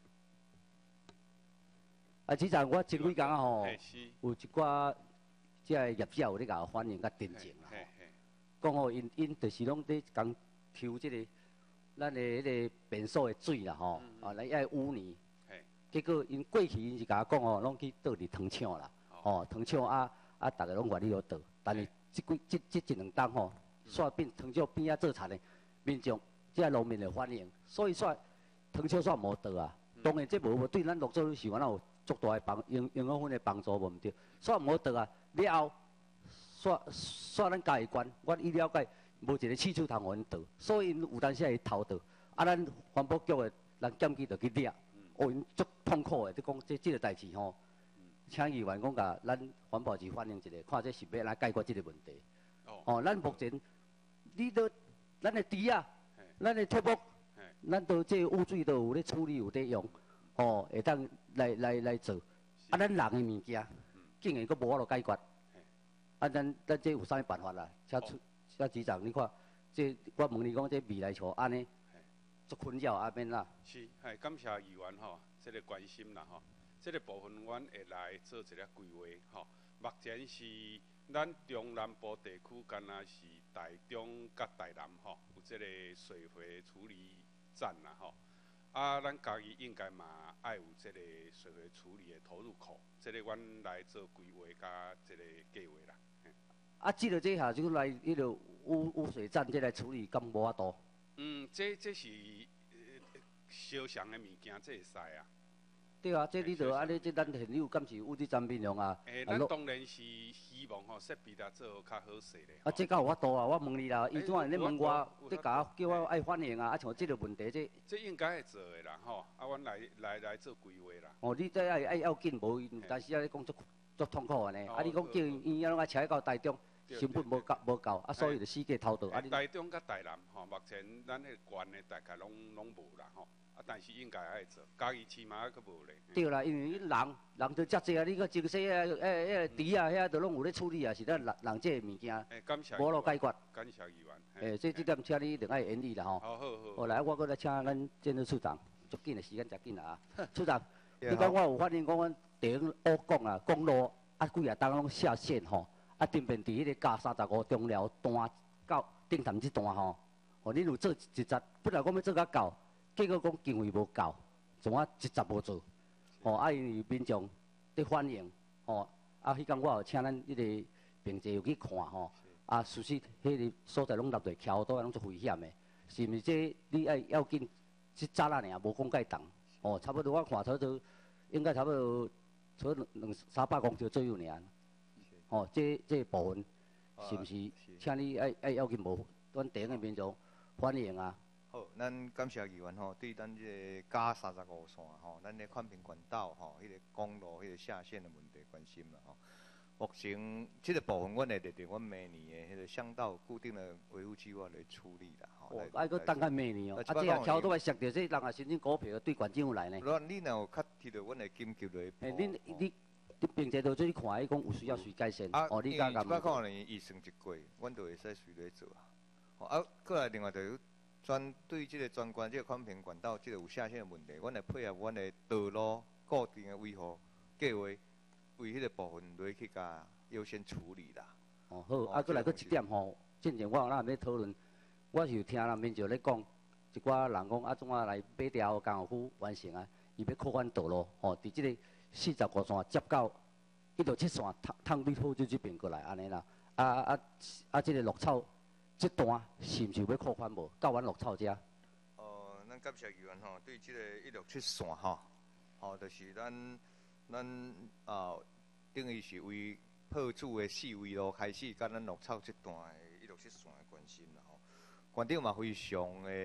啊，局长，我前几工啊吼，有一寡即个业者有咧甲我反映甲订正啦吼，讲吼因因就是拢咧讲抽即个咱的迄个便所的水啦吼，啊来爱污泥，结果因过去因是甲我讲吼，拢去倒伫糖厂啦，吼糖厂啊啊，逐个拢愿意落倒，但是即几即即一两冬吼。煞变糖厂边仔做田的民众，即个农民的反应，所以煞糖厂煞无倒啊。当然，这无无对咱落做是原来有足大的帮营营养分的帮助，无毋对。煞无倒啊，了后煞煞咱家己管，我以了解无一个市处通互因倒，所以因有当时会偷倒。啊，咱环保局的人检举就去抓，哦，因足痛苦的，即讲这即个代志吼，请议员讲甲咱环保局反映一下，看这是要来解决即个问题。哦，咱目前。你都，咱的池啊，咱的铁木，咱都这污水都有咧处理，有咧用，哦，会当来来来做。啊，咱人的物件，竟然阁无法度解决。啊，咱咱这有啥物办法啦？请出，请局长，你看，这我问你讲，这未来像安尼，足困扰啊免啦。 是，系感谢议员吼，这个关心啦吼，这个部分阮会来做一个规划吼。目前是咱中南部地区，敢若是台中甲台南吼，有即个水回处理站啦吼。啊，咱家己应该嘛爱有即个水回处理的投入库，即个阮来做规划甲即个计划啦。 啊，即个这下就来迄个污污水站，即来处理，敢无法度？ 嗯，这这是烧伤的物件，这会使啊。 对啊，这你着安尼，这咱现有敢是有伫产品用啊？ 诶，咱当然是希望吼设备啦做较好势咧。 啊，这敢有法度啊！我问你啦，伊怎啊？你问我，你甲我叫我爱反映啊！啊，像这个问题，这这应该会做的啦，吼！啊，阮来来来做规划啦。 哦，你这爱爱要紧，无因但是啊，你讲足足痛苦安尼。啊，你讲叫因伊拢爱车到台中，成本无够无够，啊，所以就死价偷盗。啊， 台中甲台南吼，目前咱迄县的大概拢拢无啦，吼。啊，但是应该爱做，家己起码还佫无咧。 对啦，因为人人都遮济啊，你个精细啊，诶诶，池啊，遐都拢有咧处理啊，是咱人人这物件，无路解决。 感谢议员。 诶，所以这点请你一定爱严厉啦吼。 好好好。 好来，我搁来请咱建设处长，足紧的时间，真紧啦啊。处长，你讲我有反映讲阮地方乌讲啊，公路啊几啊档拢下线吼，啊顶边伫迄个加三十五中寮段到顶潭这段吼，哦，恁有做一集，本来讲要做较够。结果讲经费无够，怎啊一集无做？吼、哦，啊因为民众伫反映，吼、哦，啊迄工我有请咱迄个并济有去看吼，啊事实迄个所在拢落地桥倒拢足危险的，是毋是？这你爱要紧，即早啦尔，无讲介重，哦，差不多我看差不多应该差不多差两两三百公尺左右尔，哦，这这部分是毋是？请你爱爱要紧无？阮地方的民众反映啊。 好，咱感谢议员吼，对咱这个加三十五线吼，咱的宽频管道吼，迄、那个公路迄个下线的问题关心啦吼。目前这个部分，阮会列伫阮明年的迄个乡道固定的维护计划来处理啦吼。 哦，爱搁等到明年哦，啊，这下桥都来涉着，这人也申请股票对县政府来呢。 若你若有较摕到阮的紧急来。 诶，恁你你并且到做去看，伊讲有需要随改善。哦，你甲甲。啊，可能预算一过，阮就会使随来做啊。哦，啊，过来另外就有。专对这个专关这个宽频管道，这个有下线的问题，阮来配合阮的道路固定的维护计划，为迄个部分来去甲优先处理啦。 哦好，啊，过来佫一点吼，之前我有咱要讨论，我是有听人民就咧讲，一寡人讲啊，怎啊来八条工业区完成啊，伊要扩宽道路，吼，伫即个四十五线接到一路七线，通通对好就这边过来安尼啦。啊啊啊！即个绿草。这段是毋是要扩宽无？到阮绿草遮？ 哦，咱感谢议员吼，对即个一六七线吼，吼，就是咱咱啊，等于是为破厝的四维路开始，甲咱绿草这段的一六七线的关心啦吼。县长嘛非常的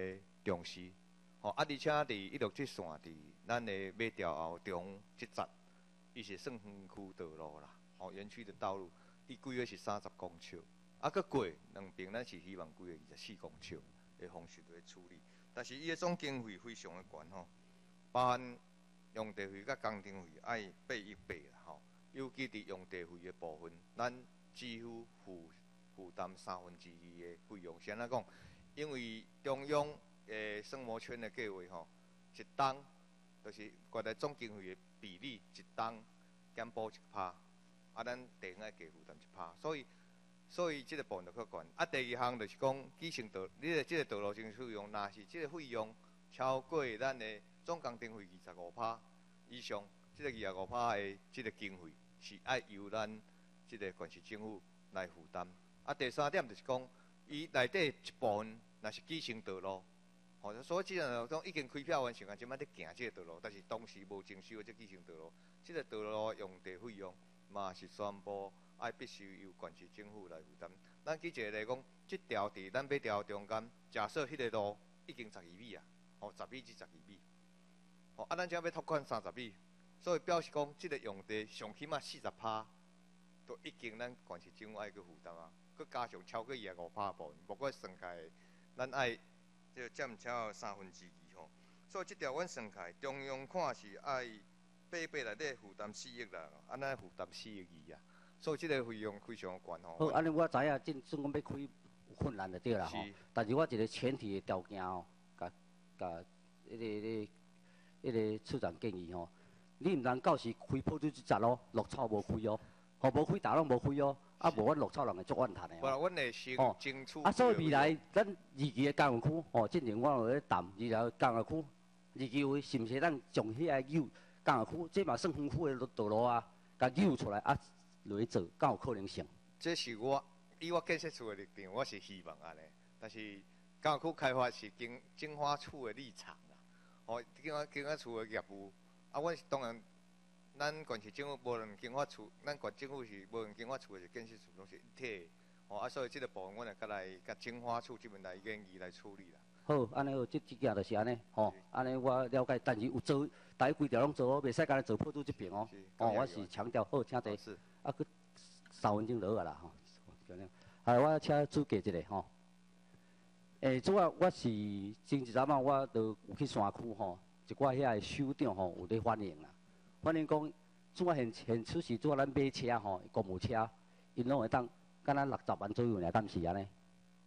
重视。吼，啊，而且伫一路这线伫咱的马条后中这节，伊是算园区道路啦，吼，园区的道路，伊规划是三十公尺，啊，佮过两边咱是希望规划二十四公尺的方式来处理。但是伊的总经费非常的悬吼，包含用地费甲工程费爱八一八啦吼，尤其伫用地费的部分，咱几乎负负担三分之二的费用。先来讲，因为中央诶，生活圈的计划吼，一档就是原来总经费的比例，一档减补一趴，啊，咱地方爱加负担一趴，所以所以这个部分就较悬。啊，第二项就是讲，基层道，你个这个道路经费用，若是这个费用超过咱的总工程费二十五趴以上，这个二十五趴的这个经费是爱由咱这个县市政府来负担。啊，第三点就是讲，伊内底一部分若是基层道路。吼，所以即个讲已经开票完成啊，即摆伫行即个道路，但是当时无征收的即基层道路，即个道路用地费用嘛是宣布爱必须由县市政府来负担。咱举一个来讲，即条伫咱马条中间，假设迄个路已经十二米啊，吼十米至十二米，吼啊，咱只要拓宽三十米，所以表示讲即个用地上起码四十趴，都已经咱县市政府爱去负担啊，佮加上超过二十五趴部分，无过算起来，咱爱。就占超三分之二吼，所以即条阮算起来，中央看是爱八八内底负担四亿啦，安尼负担四亿二啊，所以即个费用非常悬吼。 好，安尼我知影，即算讲要开有困难就对啦吼。但是我一个前提的条件吼，甲甲迄个迄个迄个处长建议吼，你毋通到时开普渡即节咯，绿草无开哦，吼无开大拢无开哦。啊，无阮绿草人会足怨叹的。 无啦，阮会先争取。 啊，所以未来咱二期的工业区，吼，之前我有咧谈，二期工业区，二期位是毋是咱从遐个扭工业区，这嘛算丰富的道路啊，甲扭出来啊，落去做，敢有可能性？ 这是我以我建设处的立场，我是希望安尼。但是工业区开发是经经发处的立场啦，吼，经发经发处的业务，啊，阮是当然。咱县市政府无论经发处，咱县政府是无论经发处的是建设处拢是一体的，吼啊，所以即个部分阮会甲来甲经发处这边来建议来处理啦。 好，安尼好，即即件就是安尼，吼，安尼我了解，但是有做，大家规条拢做好，袂使干做普渡这边哦。哦，我是强调好，请坐。啊，佮三分钟就好啊啦，吼。啊，我请主计一下吼。诶，主要我是前一阵仔我都有去山区吼，一寡遐个首长吼有咧反映啦。反正讲，主要现现出是主要咱买车吼，公务车，因拢会当，敢若六十万左右尔，敢是安尼？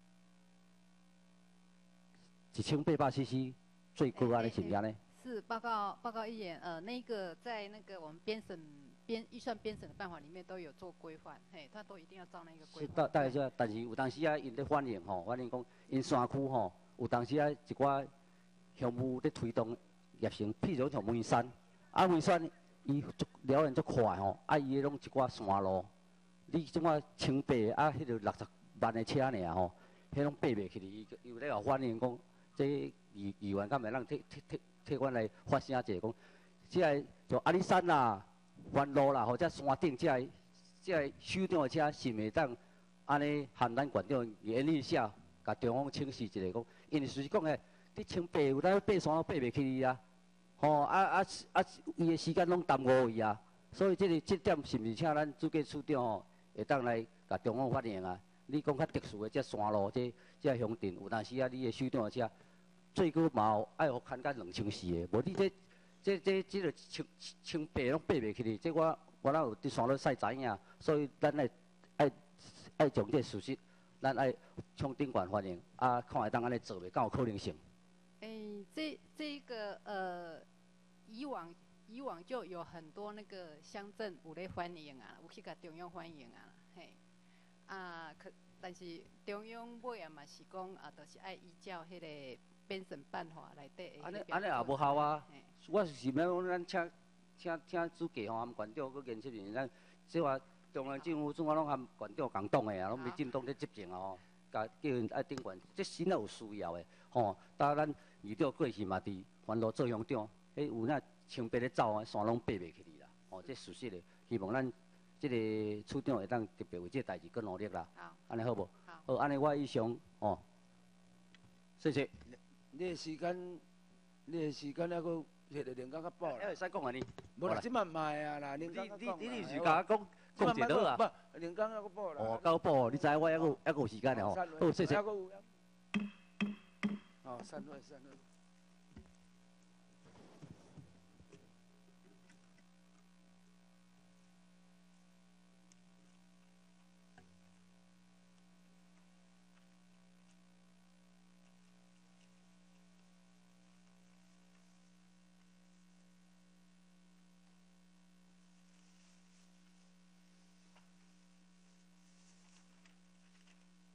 一千八百 C C 最高安尼是毋是安尼？ 是报告报告议员，呃，那个在那个我们编审编预算编审的办法里面都有做规范，嘿，他都一定要照那个规范。 大大概是，但是有当时啊，因咧反映吼，反映讲因山区吼，有当时啊一寡项目咧推动业成，譬如像文山，啊文山。伊足了然足快吼，啊伊个拢一寡山路，你即摆千八啊，迄个六十万的车尔吼，迄拢爬袂起哩。伊伊有咧互反映讲，这议议员敢会让替替替替阮来发声者讲，即个像阿里山啦、环路啦，或者山顶即个即个首长的车，是袂当安尼含咱县长言语下，甲中央请示一下讲，因为就是讲诶，你千八有当爬山爬袂起哩啊。吼、哦、啊啊啊！伊个时间拢耽误伊啊，所以这个这点是毋是请咱主计处长吼，会当来甲中央反映啊？你讲较特殊的这山路，这这乡镇有当时啊，你个首长车最高嘛有爱互牵到两千四个，无你这这这这个千千八拢爬袂起哩。这我我哪有伫山路使知影，所以咱爱爱爱将这事实，咱爱向顶管反映，啊，看会当安尼做袂，敢有可能性？ 诶，这这个呃，以往以往就有很多那个乡镇有咧反映啊，有去甲中央反映啊，嘿，啊可但是中央尾啊嘛是讲啊，就是爱依照迄个编审办法内底。 安尼安尼也无效啊！我是要讲咱请请请主计吼，含县长搁研究面，咱即话中央政府总我拢含县长共党的啊，拢袂进党咧执政哦，甲叫因爱顶管，这真有需要的吼。当咱二长过去嘛，伫环路做乡长，迄有那千八咧走啊，山拢爬袂起哩啦。哦，这事实的，希望咱即个处长会当特别为这代志搁努力啦。 好， 安尼好无？ 好， 好，安尼我以上哦，谢谢。 你的时间，你的时间还佫摕着连讲较补啦。 还会使讲安尼？ 无啦，即摆唔卖啊啦，连讲较你讲。 你你是甲我讲讲一个啊？ 不，连讲还佫补啦。 哦，够补，你知我还佫还佫有时间的吼。好，谢谢。 还佫有。哦，散会散会。